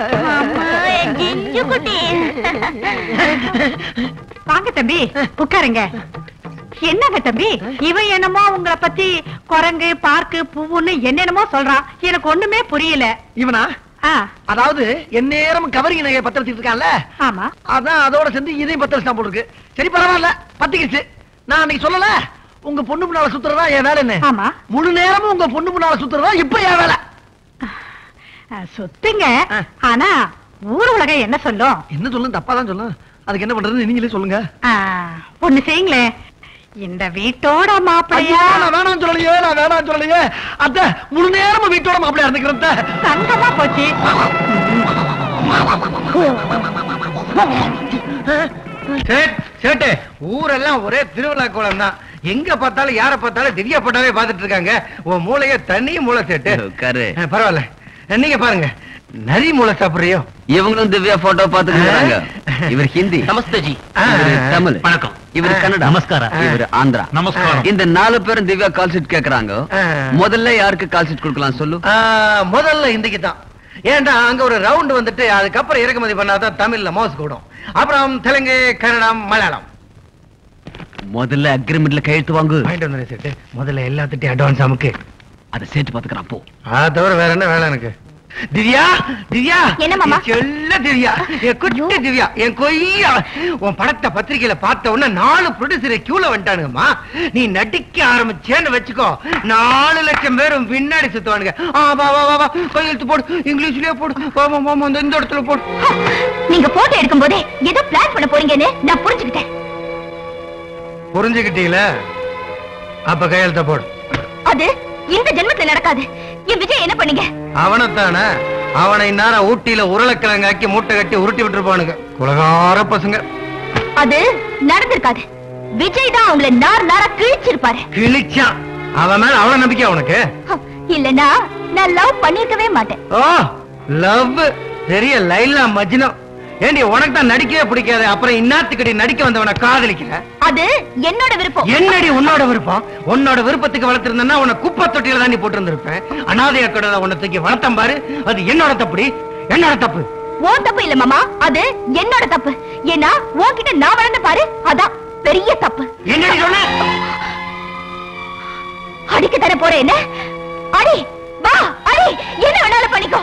வாங்க தம்பி உட்காருங்க. என்னங்க தம்பி இவன் என்னமோ உங்களை பத்தி குரங்கு பார்க்கு பூவுன்னு என்னென்னமோ சொல்றான். எனக்கு ஒண்ணுமே புரியல. இவனா? அதாவது என் நேரம் கவரிங் நகையை பத்த வச்சுட்டு இருக்கான்ல. ஆமா. அதான் அதோட சேர்ந்து இதையும் பத்த வச்சுதான் போட்டுருக்கு. சரி பரவாயில்ல பத்திக்கிச்சு. நான் அன்னைக்கு சொல்லல உங்க பொண்ணு முன்னால சுத்துறதா என் வேலை என்ன? ஆமா. முழு நேரமும் உங்க பொண்ணு முன்னால சுத்துறதா இப்ப என் வேலை. சுத்துங்க. ஆனா ஊர் உலகம் என்ன சொல்லும்? என்ன சொல்லும்? தப்பாதான் சொல்லும். அதுக்கு என்ன பண்றது நீங்களே சொல்லுங்க. ஒண்ணு செய்யுங்களே, இந்த வீட்டோட மாப்பிள்ளையா? நான் வேணாம் சொல்லலையே, நான் வேணாம் சொல்லலையே. அத்த முழு நேரமும் வீட்டோட மாப்பிள்ளையா இருந்துக்கிறேன். சங்கமா போச்சு. சேட்டு ஊரெல்லாம் ஒரே திருவிழா கோலம் தான். எங்க பார்த்தாலும் யார பார்த்தாலும் திவ்யா போட்டாவே பாத்துட்டு இருக்காங்க. உன் மூளைய தனி மூளை சேட்டு. பரவாயில்ல நீங்க பாருங்க. நரி மூளை சாப்பிடுறியோ? இவங்களும் திவ்யா போட்டோ பாத்துக்கிறாங்க. இவர் ஹிந்தி. நமஸ்தே ஜி. தமிழ். வணக்கம். இவர் கன்னடா. நமஸ்காரம். இவர் ஆந்திரா. நமஸ்காரம். இந்த நாலு பேரும் திவ்யா கால் ஷீட் கேக்குறாங்க. முதல்ல யாருக்கு கால் ஷீட் கொடுக்கலாம் சொல்லு? முதல்ல ஹிந்திக்கு தான். ஏன்டா அங்க ஒரு ரவுண்ட் வந்துட்டு அதுக்கப்புறம் இறக்குமதி பண்ணாதான் தமிழ்ல மவுஸ் கூடும். அப்புறம் தெலுங்கு, கன்னடம், மலையாளம். முதல்ல அக்ரிமெண்ட்ல கையெழுத்து வாங்கு. முதல்ல எல்லாத்திட்டையும் அட்வான்ஸ் அமுக்கு. அதை சேர்த்து பாத்துக்கிறான் போ. அதை தவிர வேற என்ன வேலை எனக்கு? திவ்யா, திவ்யா, என்ன மாமா? சொல்ல திவ்யா, என் குட்டி திவ்யா, என் கொய்யா, உன் படத்தை பத்திரிகையில பார்த்த உடனே நாலு ப்ரொடியூசரை கியூல வந்துட்டானுங்கம்மா. நீ நடிக்க ஆரம்பிச்சேன்னு வச்சுக்கோ, நாலு லட்சம் பேரும் பின்னாடி சுத்துவானுங்க. கையெழுத்து போடு, இங்கிலீஷ்லயே போடு, இந்த இடத்துல போடு. நீங்க போட்டோ எடுக்கும் போதே ஏதோ பிளான் பண்ண போறீங்கன்னு நான் புரிஞ்சுக்கிட்டேன். புரிஞ்சுக்கிட்டீங்களா? அப்ப கையெழுத்த போடு. அது இந்த ஜென்மத்துல நடக்காது. என் விஜய் என்ன பண்ணீங்க? அவனைத்தானே, அவனை இந்நேரம் ஊட்டியில உருளைக்கிழங்காக்கி மூட்டை கட்டி உருட்டி விட்டுருப்பானுங்க. குலகார பசங்க. அது நடந்திருக்காது. விஜய் தான் அவங்களை நார் நாரா கிழிச்சிருப்பாரு. கிழிச்சான். அவன் மேல அவ்வளவு நம்பிக்கை உனக்கு? இல்லன்னா நான் லவ் பண்ணிருக்கவே மாட்டேன். ஓ லவ் பெரிய லைலா மஜ்னு. ஏண்டி உனக்கு தான் நடிக்கவே பிடிக்காது, அப்புறம் இன்னாத்துக்கடி நடிக்க வந்தவனை காதலிக்கல? அது என்னோட விருப்பம். என்னடி உன்னோட விருப்பம்? உன்னோட விருப்பத்துக்கு வளர்த்திருந்தா உன்னை குப்பை தொட்டியில தான் நீ போட்டு இருந்திருப்பேன். அனாதையா கடவுள உன்னை தூக்கி வளர்த்தம் பாரு, அது என்னோட தப்புடி. என்னோட தப்பு. உன் தப்பு இல்ல மாமா, அது என்னோட தப்பு. ஏன்னா உன்கிட்ட நான் வளர்ந்த பாரு, அதான் பெரிய தப்பு. என்னடி சொன்ன? அடிக்க தர போறேன். என்ன அடி, வா அடி, என்ன வேணாலும் பண்ணிக்கோ.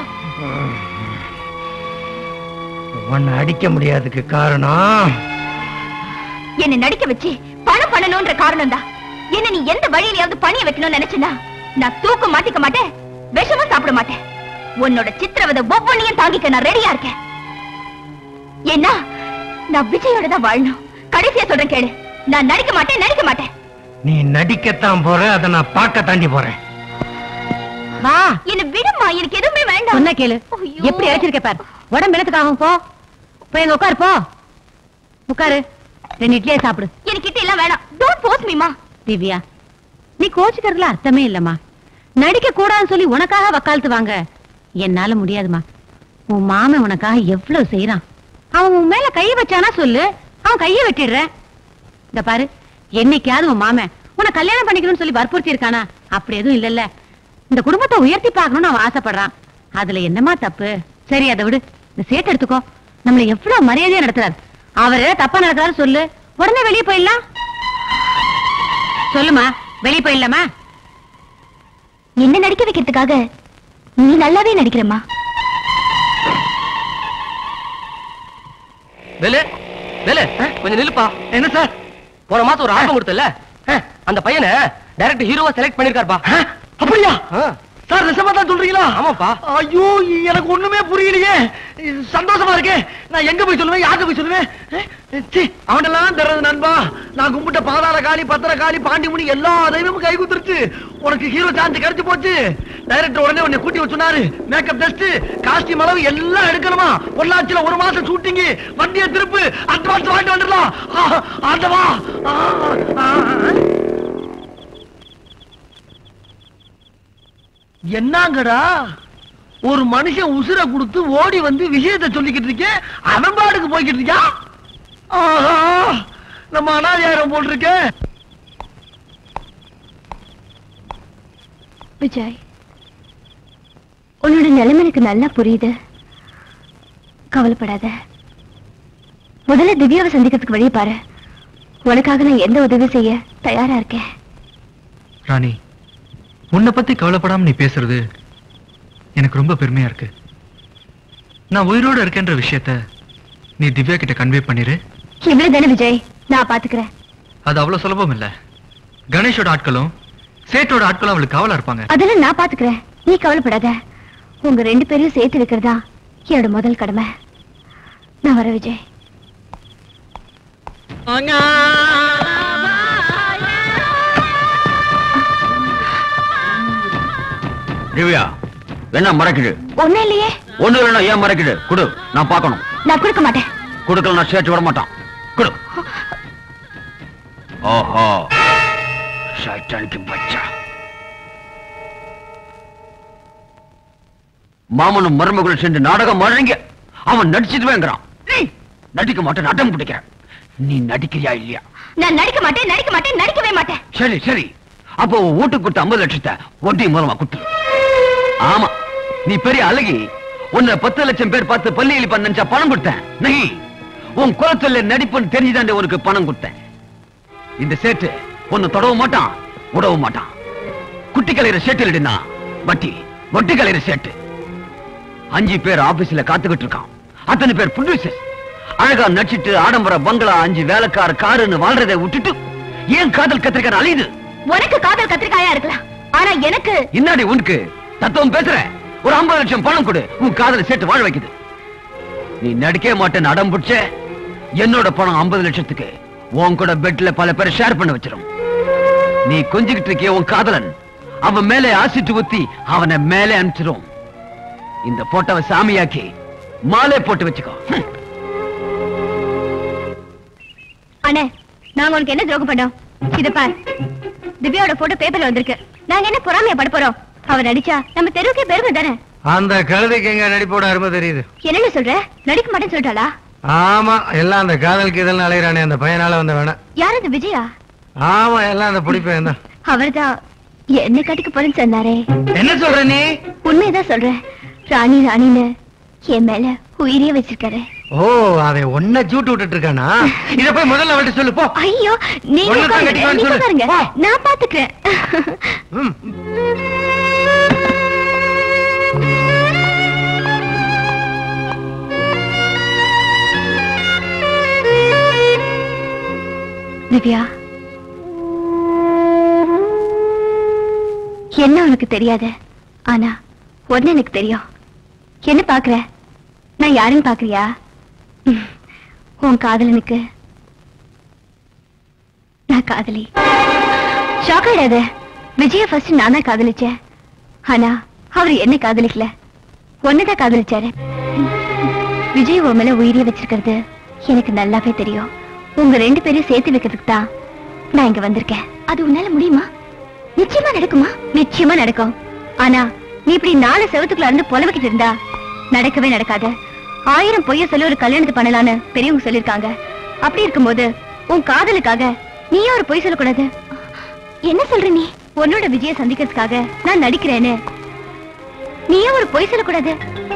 உன்னை அடிக்க முடியாதுக்கு காரணம் என்ன நடிக்க வச்சு பணம் பண்ணணும்ன்ற காரணம் தான். என்ன நீ எந்த வழியிலாவது பணிய வைக்கணும்னு நினைச்சனா நான் தூக்க மாட்டிக்க மாட்டேன், விஷமும் சாப்பிட மாட்டேன். உன்னோட சித்திரவதை ஒவ்வொன்னையும் தாங்கிக்க நான் ரெடியா இருக்கேன். ஏன்னா நான் விஜயோட தான் வாழணும். கடைசியா சொல்றேன் கேளு, நான் நடிக்க மாட்டேன், நடிக்க மாட்டேன். நீ நடிக்கத்தான் போற, அதை நான் பார்க்க தாண்டி போறேன். வா, என்ன விடுமா, எனக்கு எதுவுமே வேண்டாம். சொன்ன கேளு. எப்படி அழைச்சிருக்க பாரு. உடம்பு இழுத்துக்காகும். போ போய் எங்க உட்காரு. போ. உட்காரு, ரெண்டு இட்லியே சாப்பிடு. எனக்கு இட்லி எல்லாம் வேணாம். டோன்ட் ஃபோர்ஸ் மீ மா. திவ்யா, நீ கோச்சுக்கிறதுல அர்த்தமே இல்லம்மா. நடிக்க கூடாதுன்னு சொல்லி உனக்காக வக்காலத்து வாங்க என்னால முடியாதுமா. உன் மாமன் உனக்காக எவ்வளவு செய்யறான். அவன் உன் மேல கைய வச்சானா சொல்லு, அவன் கைய வெட்டிடுற. இந்த பாரு, என்னைக்காவது உன் மாமன் உன்னை கல்யாணம் பண்ணிக்கணும்னு சொல்லி வற்புறுத்தி இருக்கானா? அப்படி எதுவும் இல்லல்ல. இந்த குடும்பத்தை உயர்த்தி பார்க்கணும்னு அவன் ஆசைப்படுறான். அதுல என்னமா தப்பு? சரி, அதை விடு. இந்த சேட்டு எடுத்துக்கோ. நம்மள எவ்வளவு மரியாதையா நடத்துறாரு. அவரு தப்பா நடக்கிறாரு சொல்லு, உடனே வெளியே போயிடலாம். சொல்லுமா, வெளியே போயிடலாமா? என்ன நடிக்க வைக்கிறதுக்காக நீ நல்லாவே நடிக்கிறமா. வேலு, வேலு, கொஞ்சம் நில்லுப்பா. என்ன சார், போன மாசம் ஒரு ஆல்பம் கொடுத்தல, அந்த பையனை டைரக்டர் ஹீரோவா செலக்ட் பண்ணிருக்காருப்பா. அப்படியா சார்? நிஜமா தான் சொல்றீங்களா? ஆமாப்பா. ஐயோ, எனக்கு ஒண்ணுமே புரியலையே. சந்தோஷமா இருக்கே. நான் எங்க போய் சொல்லுவேன், யார்கிட்ட போய் சொல்லுவேன்? அவனெல்லாம் தர்றது நண்பா. நான் கும்பிட்ட பாதாள காளி, பத்திர காளி, பாண்டி முனி எல்லா தெய்வமும் கை குத்துருச்சு. உனக்கு ஹீரோ சான்ஸ் கிடைச்சு போச்சு. டைரக்டர் உடனே உன்னை கூட்டி வச்சுனாரு. மேக்கப் டெஸ்ட், காஸ்டியூம் அளவு எல்லாம் எடுக்கணுமா. பொள்ளாச்சியில ஒரு மாசம் ஷூட்டிங். வண்டியை திருப்பு, அட்வான்ஸ் வாங்கிட்டு வந்துடலாம். ஆண்டவா, என்னங்கடா ஒரு மனுஷன் உசுர கொடுத்து ஓடி வந்து விஷயத்தை சொல்லிக்கிட்டு இருக்கேன், அவன் பாடுக்கு போய்கிட்டு இருக்கா. ஆஹா, நம்ம அனாதியாரம் போட்டிருக்க. விஜய், உன்னோட நிலைமை எனக்கு நல்லா புரியுது. கவலைப்படாத. முதல்ல திவ்யாவை சந்திக்கிறதுக்கு வழியை பாரு. உனக்காக நான் எந்த உதவி செய்ய தயாரா இருக்கேன். ராணி, உன்னை பத்தி கவலைப்படாம நீ பேசுறது எனக்கு ரொம்ப பெருமையா இருக்கு. நான் உயிரோட இருக்கேன்ற விஷயத்த நீ திவ்யா கிட்ட கன்வே பண்ணிரு. இவ்வளவு தானே விஜய், நான் பாத்துக்கிறேன். அது அவ்வளவு சுலபம் இல்ல. கணேஷோட ஆட்களும் சேட்டோட ஆட்களும் அவளுக்கு காவலா இருப்பாங்க. அதெல்லாம் நான் பாத்துக்கிறேன், நீ கவலைப்படாத. உங்க ரெண்டு பேரையும் சேர்த்து வைக்கிறதா என்னோட முதல் கடமை. நான் வர விஜய். திவ்யா, என்ன மறைக்குது? ஒண்ணு இல்லையே. ஒண்ணு இல்லைன்னா ஏன் மறைக்குது? குடு, நான் பார்க்கணும். நான் கொடுக்க மாட்டேன். கொடுக்கல, நான் சேர்த்து விட மாட்டான். குடு. ஓஹோ, சைத்தானுக்கு பச்சா. மாமனும் மருமகளும் சேர்ந்து நாடகம் மாறுறீங்க. அவன் நடிச்சிட்டு வேங்கிறான். நடிக்க மாட்டேன், நடம் பிடிக்கிறேன். நீ நடிக்கிறியா இல்லையா? நான் நடிக்க மாட்டேன், நடிக்க மாட்டேன், நடிக்கவே மாட்டேன். சரி சரி, அப்போ வீட்டுக்கு கொடுத்த ஐம்பது லட்சத்தை ஒட்டி மூலமா குத்து. ஆமா, நீ பெரிய அழகி. உன்னை பத்து லட்சம் பேர் பார்த்து பள்ளி எலி பண்ண நினைச்சா பணம் கொடுத்தேன். நீ உன் குலத்துல நடிப்புன்னு தெரிஞ்சுதான் உனக்கு பணம் கொடுத்தேன். இந்த சேட்டு உன்னை தொடவும் மாட்டான், உடவும் மாட்டான். குட்டி கலையிற சேட்டு இல்லைன்னா வட்டி வட்டி கலையிற சேட்டு. அஞ்சு பேர் ஆபீஸ்ல காத்துக்கிட்டு இருக்கான். அத்தனை பேர் ப்ரொடியூசர். அழகா நடிச்சிட்டு ஆடம்பர பங்களா, அஞ்சு வேலைக்கார காருன்னு வாழ்றதை விட்டுட்டு ஏன் காதல் கத்திரிக்காய் அழியுது? உனக்கு காதல் கத்திரிக்காயா இருக்கலாம், ஆனா எனக்கு இன்னாடி உனக்கு தத்துவம் பேசுற. ஒரு ஐம்பது லட்சம் பணம் கொடு, உன் காதலை சேர்த்து வாழ வைக்குது. நீ நடிக்க மாட்டேன்னு அடம் பிடிச்ச என்னோட பணம் ஐம்பது லட்சத்துக்கு உன் கூட பெட்ல பல பேரை ஷேர் பண்ண வச்சிரும். நீ கொஞ்சிக்கிட்டு இருக்கிய உன் காதலன் அவன் மேலே ஆசிட்டு ஊத்தி அவனை மேலே அனுப்பிச்சிரும். இந்த போட்டோவை சாமியாக்கி மாலை போட்டு வச்சுக்கோ. அண்ணே, நாங்க உனக்கு என்ன துரோகம் பண்ணோம்? இத பார், திவ்யாவோட போட்டோ பேப்பர்ல வந்திருக்கு. நாங்க என்ன பொறாமையா பட போறோம்? அவ நடிச்சா நம்ம தெருவுக்கே பெருமை தானே. அந்த கழுதைக்கு எங்க நடிப்போட அருமை தெரியுது. என்னன்னு சொல்ற? நடிக்க மாட்டேன்னு சொல்லிட்டாளா? ஆமா, எல்லாம் அந்த காதலுக்கு இதெல்லாம் அலையிறானே அந்த பையனால வந்த வேணா. யார் அந்த விஜயா? ஆமா, எல்லாம் அந்த பிடிப்பேன் தான். அவர்தான் என்ன கட்டிக்க போறேன்னு சொன்னாரே. என்ன சொல்ற நீ? உண்மையதான் சொல்றேன். ராணி ராணின்னு என் மேல உயிரியே வச்சிருக்காரு. ஓ, அதை ஒன்ன சூட்டு விட்டுட்டு இருக்கானா? இத போய் முதல்ல அவள்கிட்ட சொல்லு போ. ஐயோ, நீங்க பாருங்க, நான் பாத்துக்கிறேன். திவ்யா, என்ன உனக்கு தெரியாது, ஆனா ஒண்ணு எனக்கு தெரியும். என்ன பாக்குற? நான் யாருன்னு பாக்குறியா? உன் காதலனுக்கு நான் காதலி. ஷாக் ஆயிடாத. விஜய ஃபர்ஸ்ட் நான் தான் காதலிச்சேன், ஆனா அவர் என்ன காதலிக்கல, ஒன்னதான் காதலிச்சாரு. விஜய் உன் மேல உயிரிய வச்சிருக்கிறது எனக்கு நல்லாவே தெரியும். உங்க ரெண்டு பேரையும் சேர்த்து வைக்கிறதுக்கு தான் நான் இங்க வந்திருக்கேன். அது உன்னால முடியுமா? நிச்சயமா நடக்குமா? நிச்சயமா நடக்கும். ஆனா நீ இப்படி நாலு செவத்துக்குள்ள இருந்து புலவைக்கிட்டு இருந்தா நடக்கவே நடக்காது. ஆயிரம் பொய்ய சொல்லி ஒரு கல்யாணத்தை பண்ணலான்னு பெரியவங்க சொல்லிருக்காங்க. அப்படி இருக்கும்போது உன் காதலுக்காக நீயே ஒரு பொய் சொல்லக்கூடாது. என்ன சொல்ற நீ? உன்னோட விஜய சந்திக்கிறதுக்காக நான் நடிக்கிறேன்னு நீயே ஒரு பொய் சொல்லக்கூடாது.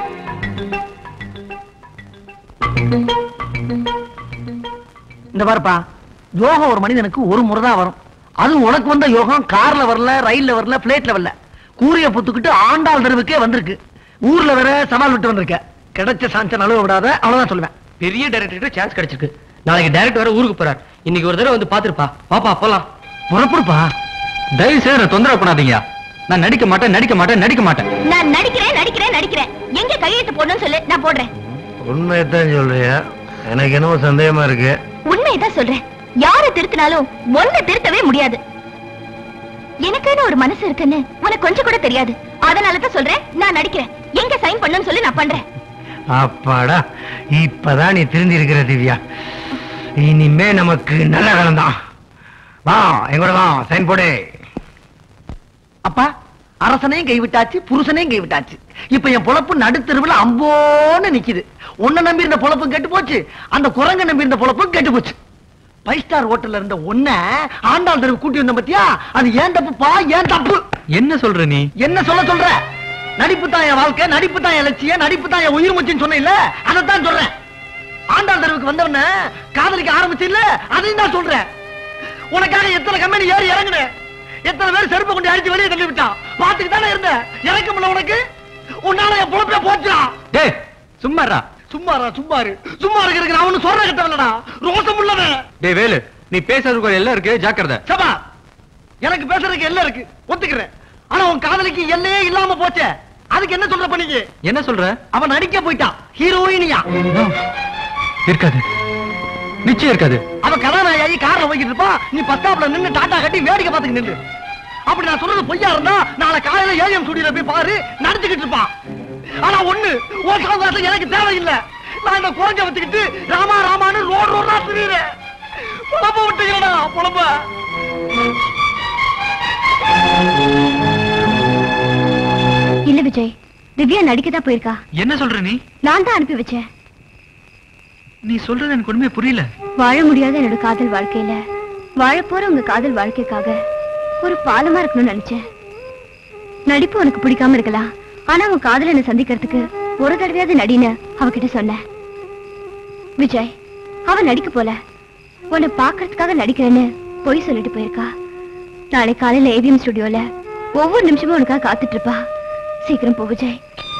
இந்த பாருப்பா, யோகம் ஒரு மனிதனுக்கு ஒரு முறைதான் வரும். அது உனக்கு வந்த யோகம் கார்ல வரல, ரயில்ல வரல, பிளேட்ல வரல, கூரிய புத்துக்கிட்டு ஆண்டாள் தெருவுக்கே வந்திருக்கு. ஊர்ல வேற சவால் விட்டு வந்திருக்க. கிடைச்ச சான்ஸ் நழுவ விடாத, அவ்வளவுதான் சொல்லுவேன். பெரிய டைரக்டர் சான்ஸ் கிடைச்சிருக்கு. நாளைக்கு டைரக்டர் வர ஊருக்கு போறார். இன்னைக்கு ஒரு தடவை வந்து பாத்துருப்பா. பாப்பா போலாம். புறப்படுப்பா. தயவு செய்து தொந்தரவு பண்ணாதீங்க. நான் நடிக்க மாட்டேன் நடிக்க மாட்டேன் நடிக்க மாட்டேன். நான் நடிக்கிறேன் நடிக்கிறேன் நடிக்கிறேன். எங்க கையெழுத்து போடணும்னு சொல்லு, நான் போடுறேன். உண்மையத்தான் சொல்றியா? எனக்கு என்னவோ சந்தேகமா இருக்கு. உண்மையதான் சொல்றேன். யாரை திருத்தினாலும் ஒன்ன திருத்தவே முடியாது. எனக்குன்னு ஒரு மனசு இருக்குன்னு உனக்கு கொஞ்சம் கூட தெரியாது. அதனாலதான் சொல்றேன், நான் நடிக்கிறேன். எங்க சைன் பண்ணணும்னு சொல்லி நான் பண்றேன். அப்பாடா, இப்பதான் நீ திருந்தி இருக்கிற திவ்யா. இனிமே நமக்கு நல்ல காலம் தான். வா எங்கூட வா, சைன் போடு. அப்பா, அரசனையும் கைவிட்டாச்சு, புருஷனையும் கைவிட்டாச்சு. இப்ப என் பொழப்பு நடுத்தெருவுல அம்போன்னு நிக்குது. உன்னை நம்பி இருந்த பொழப்பும் கெட்டு போச்சு, அந்த குரங்க நம்பி இருந்த பொழப்பும் கெட்டு போச்சு. ஃபைவ் ஸ்டார் ஹோட்டல்ல இருந்த ஒன்ன ஆண்டாள் தெருவு கூட்டி வந்த பத்தியா? அது ஏன் தப்புப்பா, ஏன் தப்பு. என்ன சொல்ற நீ? என்ன சொல்ல சொல்ற? நடிப்பு தான் என் வாழ்க்கை, நடிப்பு தான் என் லட்சியம், நடிப்பு தான் என் உயிர் மூச்சுன்னு சொன்ன இல்ல, அதைத்தான் சொல்றேன். ஆண்டாள் தெருவுக்கு வந்தவன காதலிக்க ஆரம்பிச்சு இல்ல, அதையும் தான் சொல்றேன். உனக்காக எத்தனை கம்பெனி ஏறி இறங்குன, எத்தனை பேர் செருப்பு கொண்டு அடிச்சு வெளியே தள்ளி விட்டான். பாத்துக்கு தானே இருந்த. இறக்க முடியல உனக்கு. உன்னால என் பொழப்பே போச்சுடா. டேய் சும்மாடா. சும்மாரா சும்மாரு சும்மா இருக்கிறதுக்கு நான் ஒண்ணு சொல்ற கிட்டவனடா, ரோசம் உள்ளவன். டேய் வேலு, நீ பேசுறதுக்கு எல்லாம் இருக்கு, ஜாக்கிரதை. சபா, எனக்கு பேசுறதுக்கு எல்லாம் இருக்கு, ஒத்துக்கிறேன். ஆனா உன் காதலிக்கு எல்லையே இல்லாம போச்சே, அதுக்கு என்ன சொல்ற பண்ணிக்கு? என்ன சொல்ற? அவன் நடிக்க போயிட்டான், ஹீரோயினியா. இருக்காது, நிச்சயம் இருக்காது. அவன் கதாநாயகி கார்ல போய்கிட்டு இருப்பா, நீ பஸ் ஸ்டாப்ல நின்னு டாட்டா கட்டி வேடிக்கை பார்த்துக்கிட்டு நின்று. அப்படி நான் சொல்றது பொய்யா இருந்தா நாளை காலையில ஏஎம் ஸ்டுடியோல போய் பாரு, நடிச்சுக்கிட்டு இருப்பான். ஆனா ஒண்ணு, உன் சகவாசம் எனக்கு தேவையில்லை. நான் இந்த குறைஞ்ச வச்சுக்கிட்டு ராமா ராமான்னு ரோடு ரோடா திரியிறேன். புலப்ப விட்டுக்கிறடா புலப்ப. இல்ல விஜய், திவ்யா நடிக்கதான் போயிருக்கா. என்ன சொல்ற நீ? நான் தான் அனுப்பி வச்சேன். நீ சொல்றது எனக்கு ஒண்ணுமே புரியல. வாழ முடியாத என்னோட காதல் வாழ்க்கையில வாழ போற உங்க காதல் வாழ்க்கைக்காக ஒரு பாலமா இருக்கணும்னு நினைச்சேன். நடிப்பு உனக்கு பிடிக்காம இருக்கலாம், ஆனா உன் காதல என்ன சந்திக்கிறதுக்கு ஒரு தடவையாவது நடின்னு அவகிட்ட சொன்ன. விஜய், அவ நடிக்க போல, உன்னை பாக்குறதுக்காக நடிக்கிறேன்னு பொய் சொல்லிட்டு போயிருக்கா. நாளை காலையில ஏவிஎம் ஸ்டுடியோல ஒவ்வொரு நிமிஷமும் உனக்காக காத்துட்டு இருப்பா. சீக்கிரம் போ விஜய்.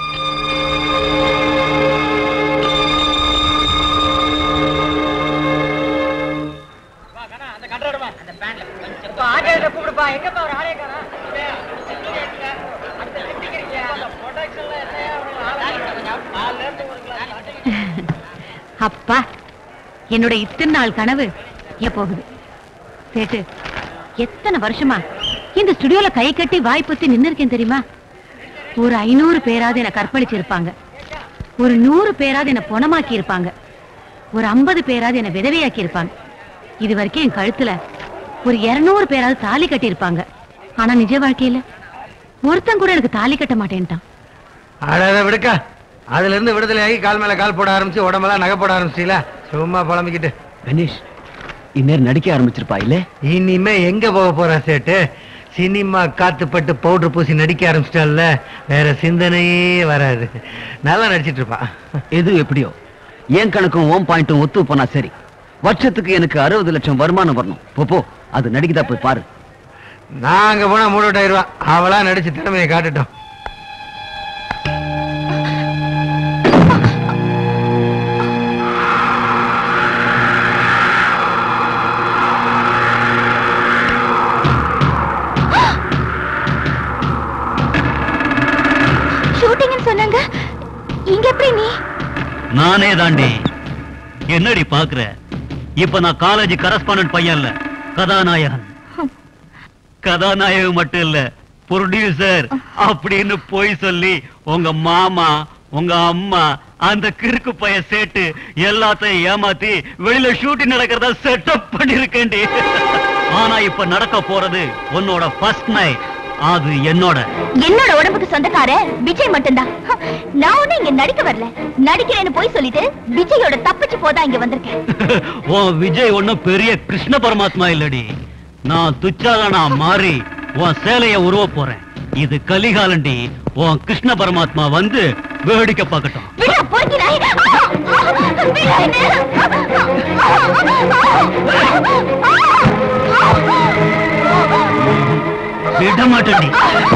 அப்பா, என்னோட இத்தனை நாள் கனவு போகுது. சேட்டு, எத்தனை வருஷமா இந்த ஸ்டுடியோல கை கட்டி வாய்ப்புத்தி நின்னு இருக்கேன் தெரியுமா? ஒரு ஐநூறு பேராவது என்ன கற்பழிச்சிருப்பாங்க, ஒரு நூறு பேராவது என்ன பொணமாக்கி இருப்பாங்க, ஒரு ஐம்பது பேராவது என்ன விதவையாக்கி இருப்பாங்க. இது வரைக்கும் என் கழுத்துல ஒரு இருநூறு பேராவது தாலி கட்டி இருப்பாங்க. ஆனா நிஜ வாழ்க்கையில ஒருத்தன் கூட எனக்கு தாலி கட்ட மாட்டேன்ட்டான். அழகா விடுக்கா. அதுல இருந்து விடுதலை ஆகி கால் மேல கால் போட ஆரம்பிச்சு உடம்பெல்லாம் நகை போட ஆரம்பிச்சீல, சும்மா புலம்பிக்கிட்டு. கணேஷ், இந்நேரம் நடிக்க ஆரம்பிச்சிருப்பா இல்ல? இனிமே எங்க போக போறா சேட்டு? சினிமா காத்துப்பட்டு பவுடர் பூசி நடிக்க ஆரம்பிச்சிட்டால, வேற சிந்தனையே வராது. நல்லா நடிச்சிட்டு இருப்பா. எது எப்படியோ என் கணக்கும் ஓம் பாயிண்ட்டும் ஒத்து போனா சரி. வருஷத்துக்கு எனக்கு அறுபது லட்சம் வருமானம் வரணும். போ, அது நடிக்கதா போய் பாரு. நான் அங்க போனா மூணு விட்டாயிருவா. அவளா நடிச்சு திறமையை காட்டுட்டோம். சொன்னாங்க. இங்க எப்படி நீ? நானே தாண்டி. என்னடி பாக்குற? இப்ப நான் காலேஜ் கரஸ்பாண்டன்ட் பையன் இல்ல, கதாநாயகன். கதாநாயகன் மட்டும் இல்ல, ப்ரொடியூசர் அப்படின்னு போய் சொல்லி உங்க மாமா, உங்க அம்மா, அந்த கிறுக்கு பைய சேட்டு எல்லாத்தையும் ஏமாத்தி வெளியில ஷூட்டிங் நடக்கிறதா செட்டப் பண்ணிருக்கேன்டி. ஆனா இப்ப நடக்க போறது உன்னோட ஃபர்ஸ்ட் நைட். அது என்னோட என்னோட உடம்புக்கு சொந்தக்கார விஜய் மட்டும்தான். நான் ஒண்ணு இங்க நடிக்க வரல, நடிக்கிறேன்னு போய் சொல்லிட்டு விஜயோட தப்பிச்சு போதா இங்க வந்திருக்கேன். உன் விஜய் ஒண்ணும் பெரிய கிருஷ்ண பரமாத்மா இல்லடி. நான் துச்சாதனா மாறி உன் சேலைய உருவ போறேன். இது கலிகாலண்டி. உன் கிருஷ்ண பரமாத்மா வந்து வேடிக்கை பார்க்கட்டும். விட மாட்டேன்.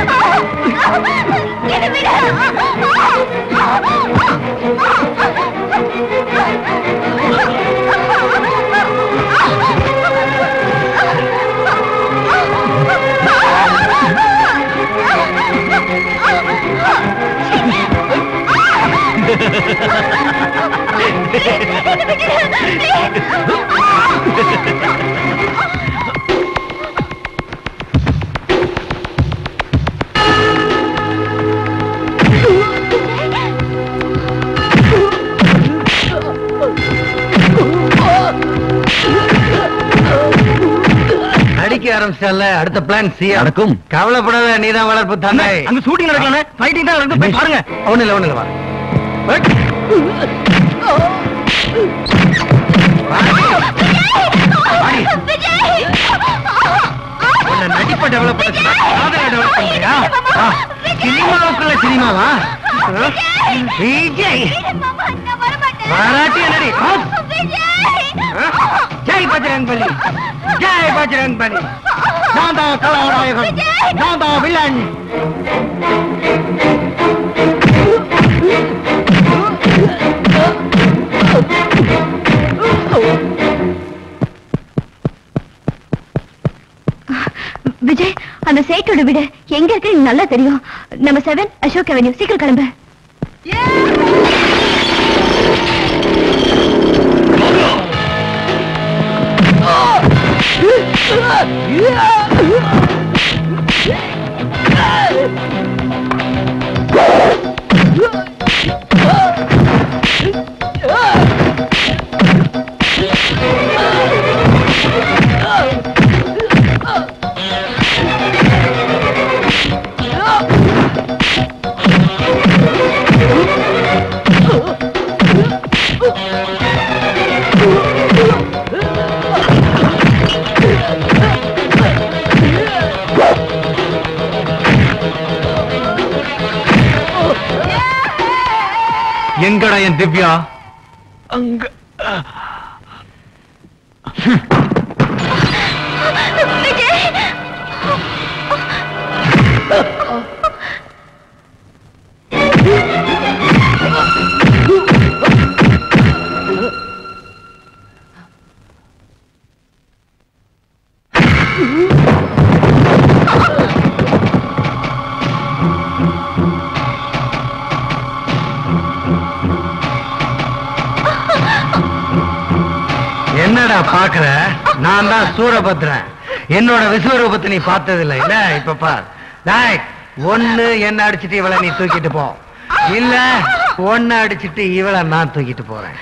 நடிக்க ஆரம்பிச்சால அடுத்த பிளான் சி நடக்கும். கவலைப்படாத, நீதான் வளர்ப்பு தானே. அங்க ஷூட்டிங் நடக்கல, ஃபைட்டிங் தான் நடக்குது. போய் பாருங்க. ஒண்ணு இல்ல ஒண்ணு இல்ல வா. உன்னை நடிப்ப டெவலப் பண்ணா டெவலப் பண்றியா? சினிமாவுக்குள்ள சினிமாவா? விஜய் மராட்டி நடி. ஜெய் பஜ்ரங் பலி, ஜெய் பஜ்ரங் பலி. நான் தான் கதாநாயகன், நான் தான் வில்லன். விஜய், அந்த சேட்டோட வீடு எங்க இருக்கு நல்லா தெரியும். நம்ம செவன் அசோக் அவென்யூ. சீக்கிரம் கிளம்பு. எங்கடா என் திவ்யா? அங்க என்னடா பாக்குற? நான் தான் சூரபத்ரன். என்னோட விஸ்வரூபத்தை நீ பார்த்ததில்லை இல்ல? இப்ப பார். ஒண்ணு என்ன அடிச்சுட்டு இவளை நீ தூக்கிட்டு போ, இல்ல ஒன்னு அடிச்சுட்டு இவளை நான் தூக்கிட்டு போறேன்.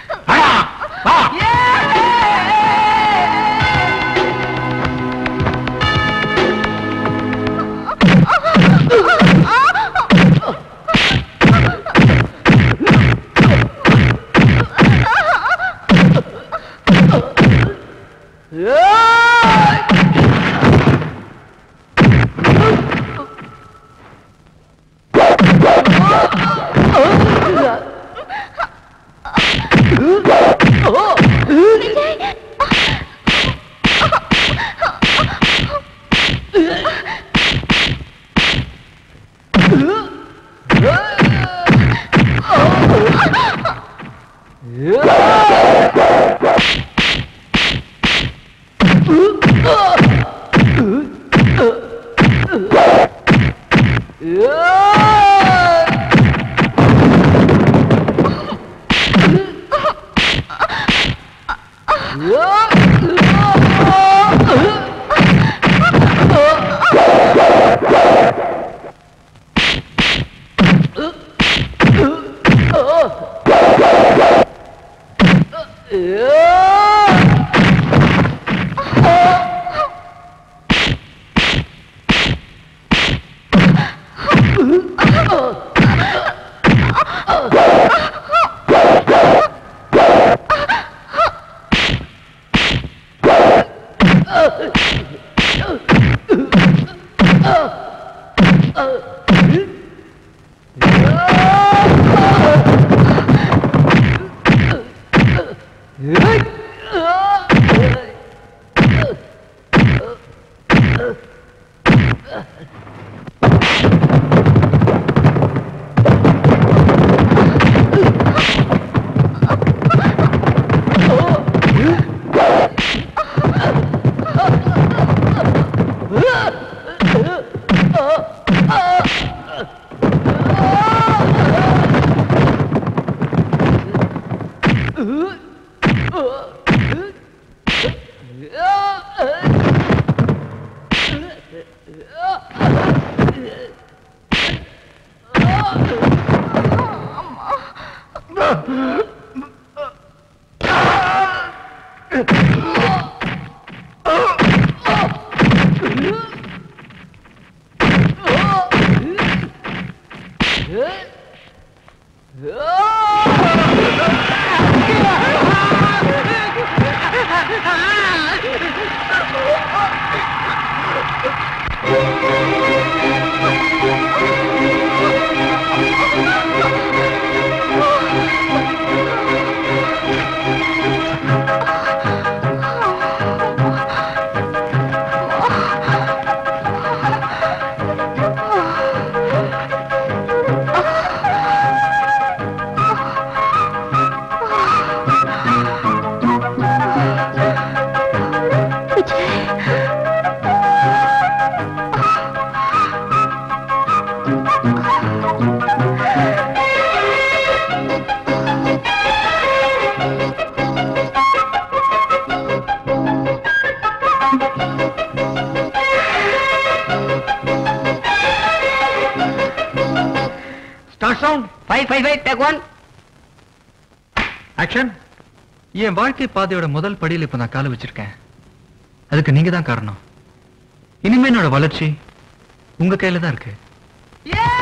என் வாழ்க்கை பாதையோட முதல் படியில் இப்ப நான் கால வச்சிருக்கேன். அதுக்கு நீங்க தான் காரணம். இனிமே என்னோட வளர்ச்சி உங்க கையில தான் இருக்கு.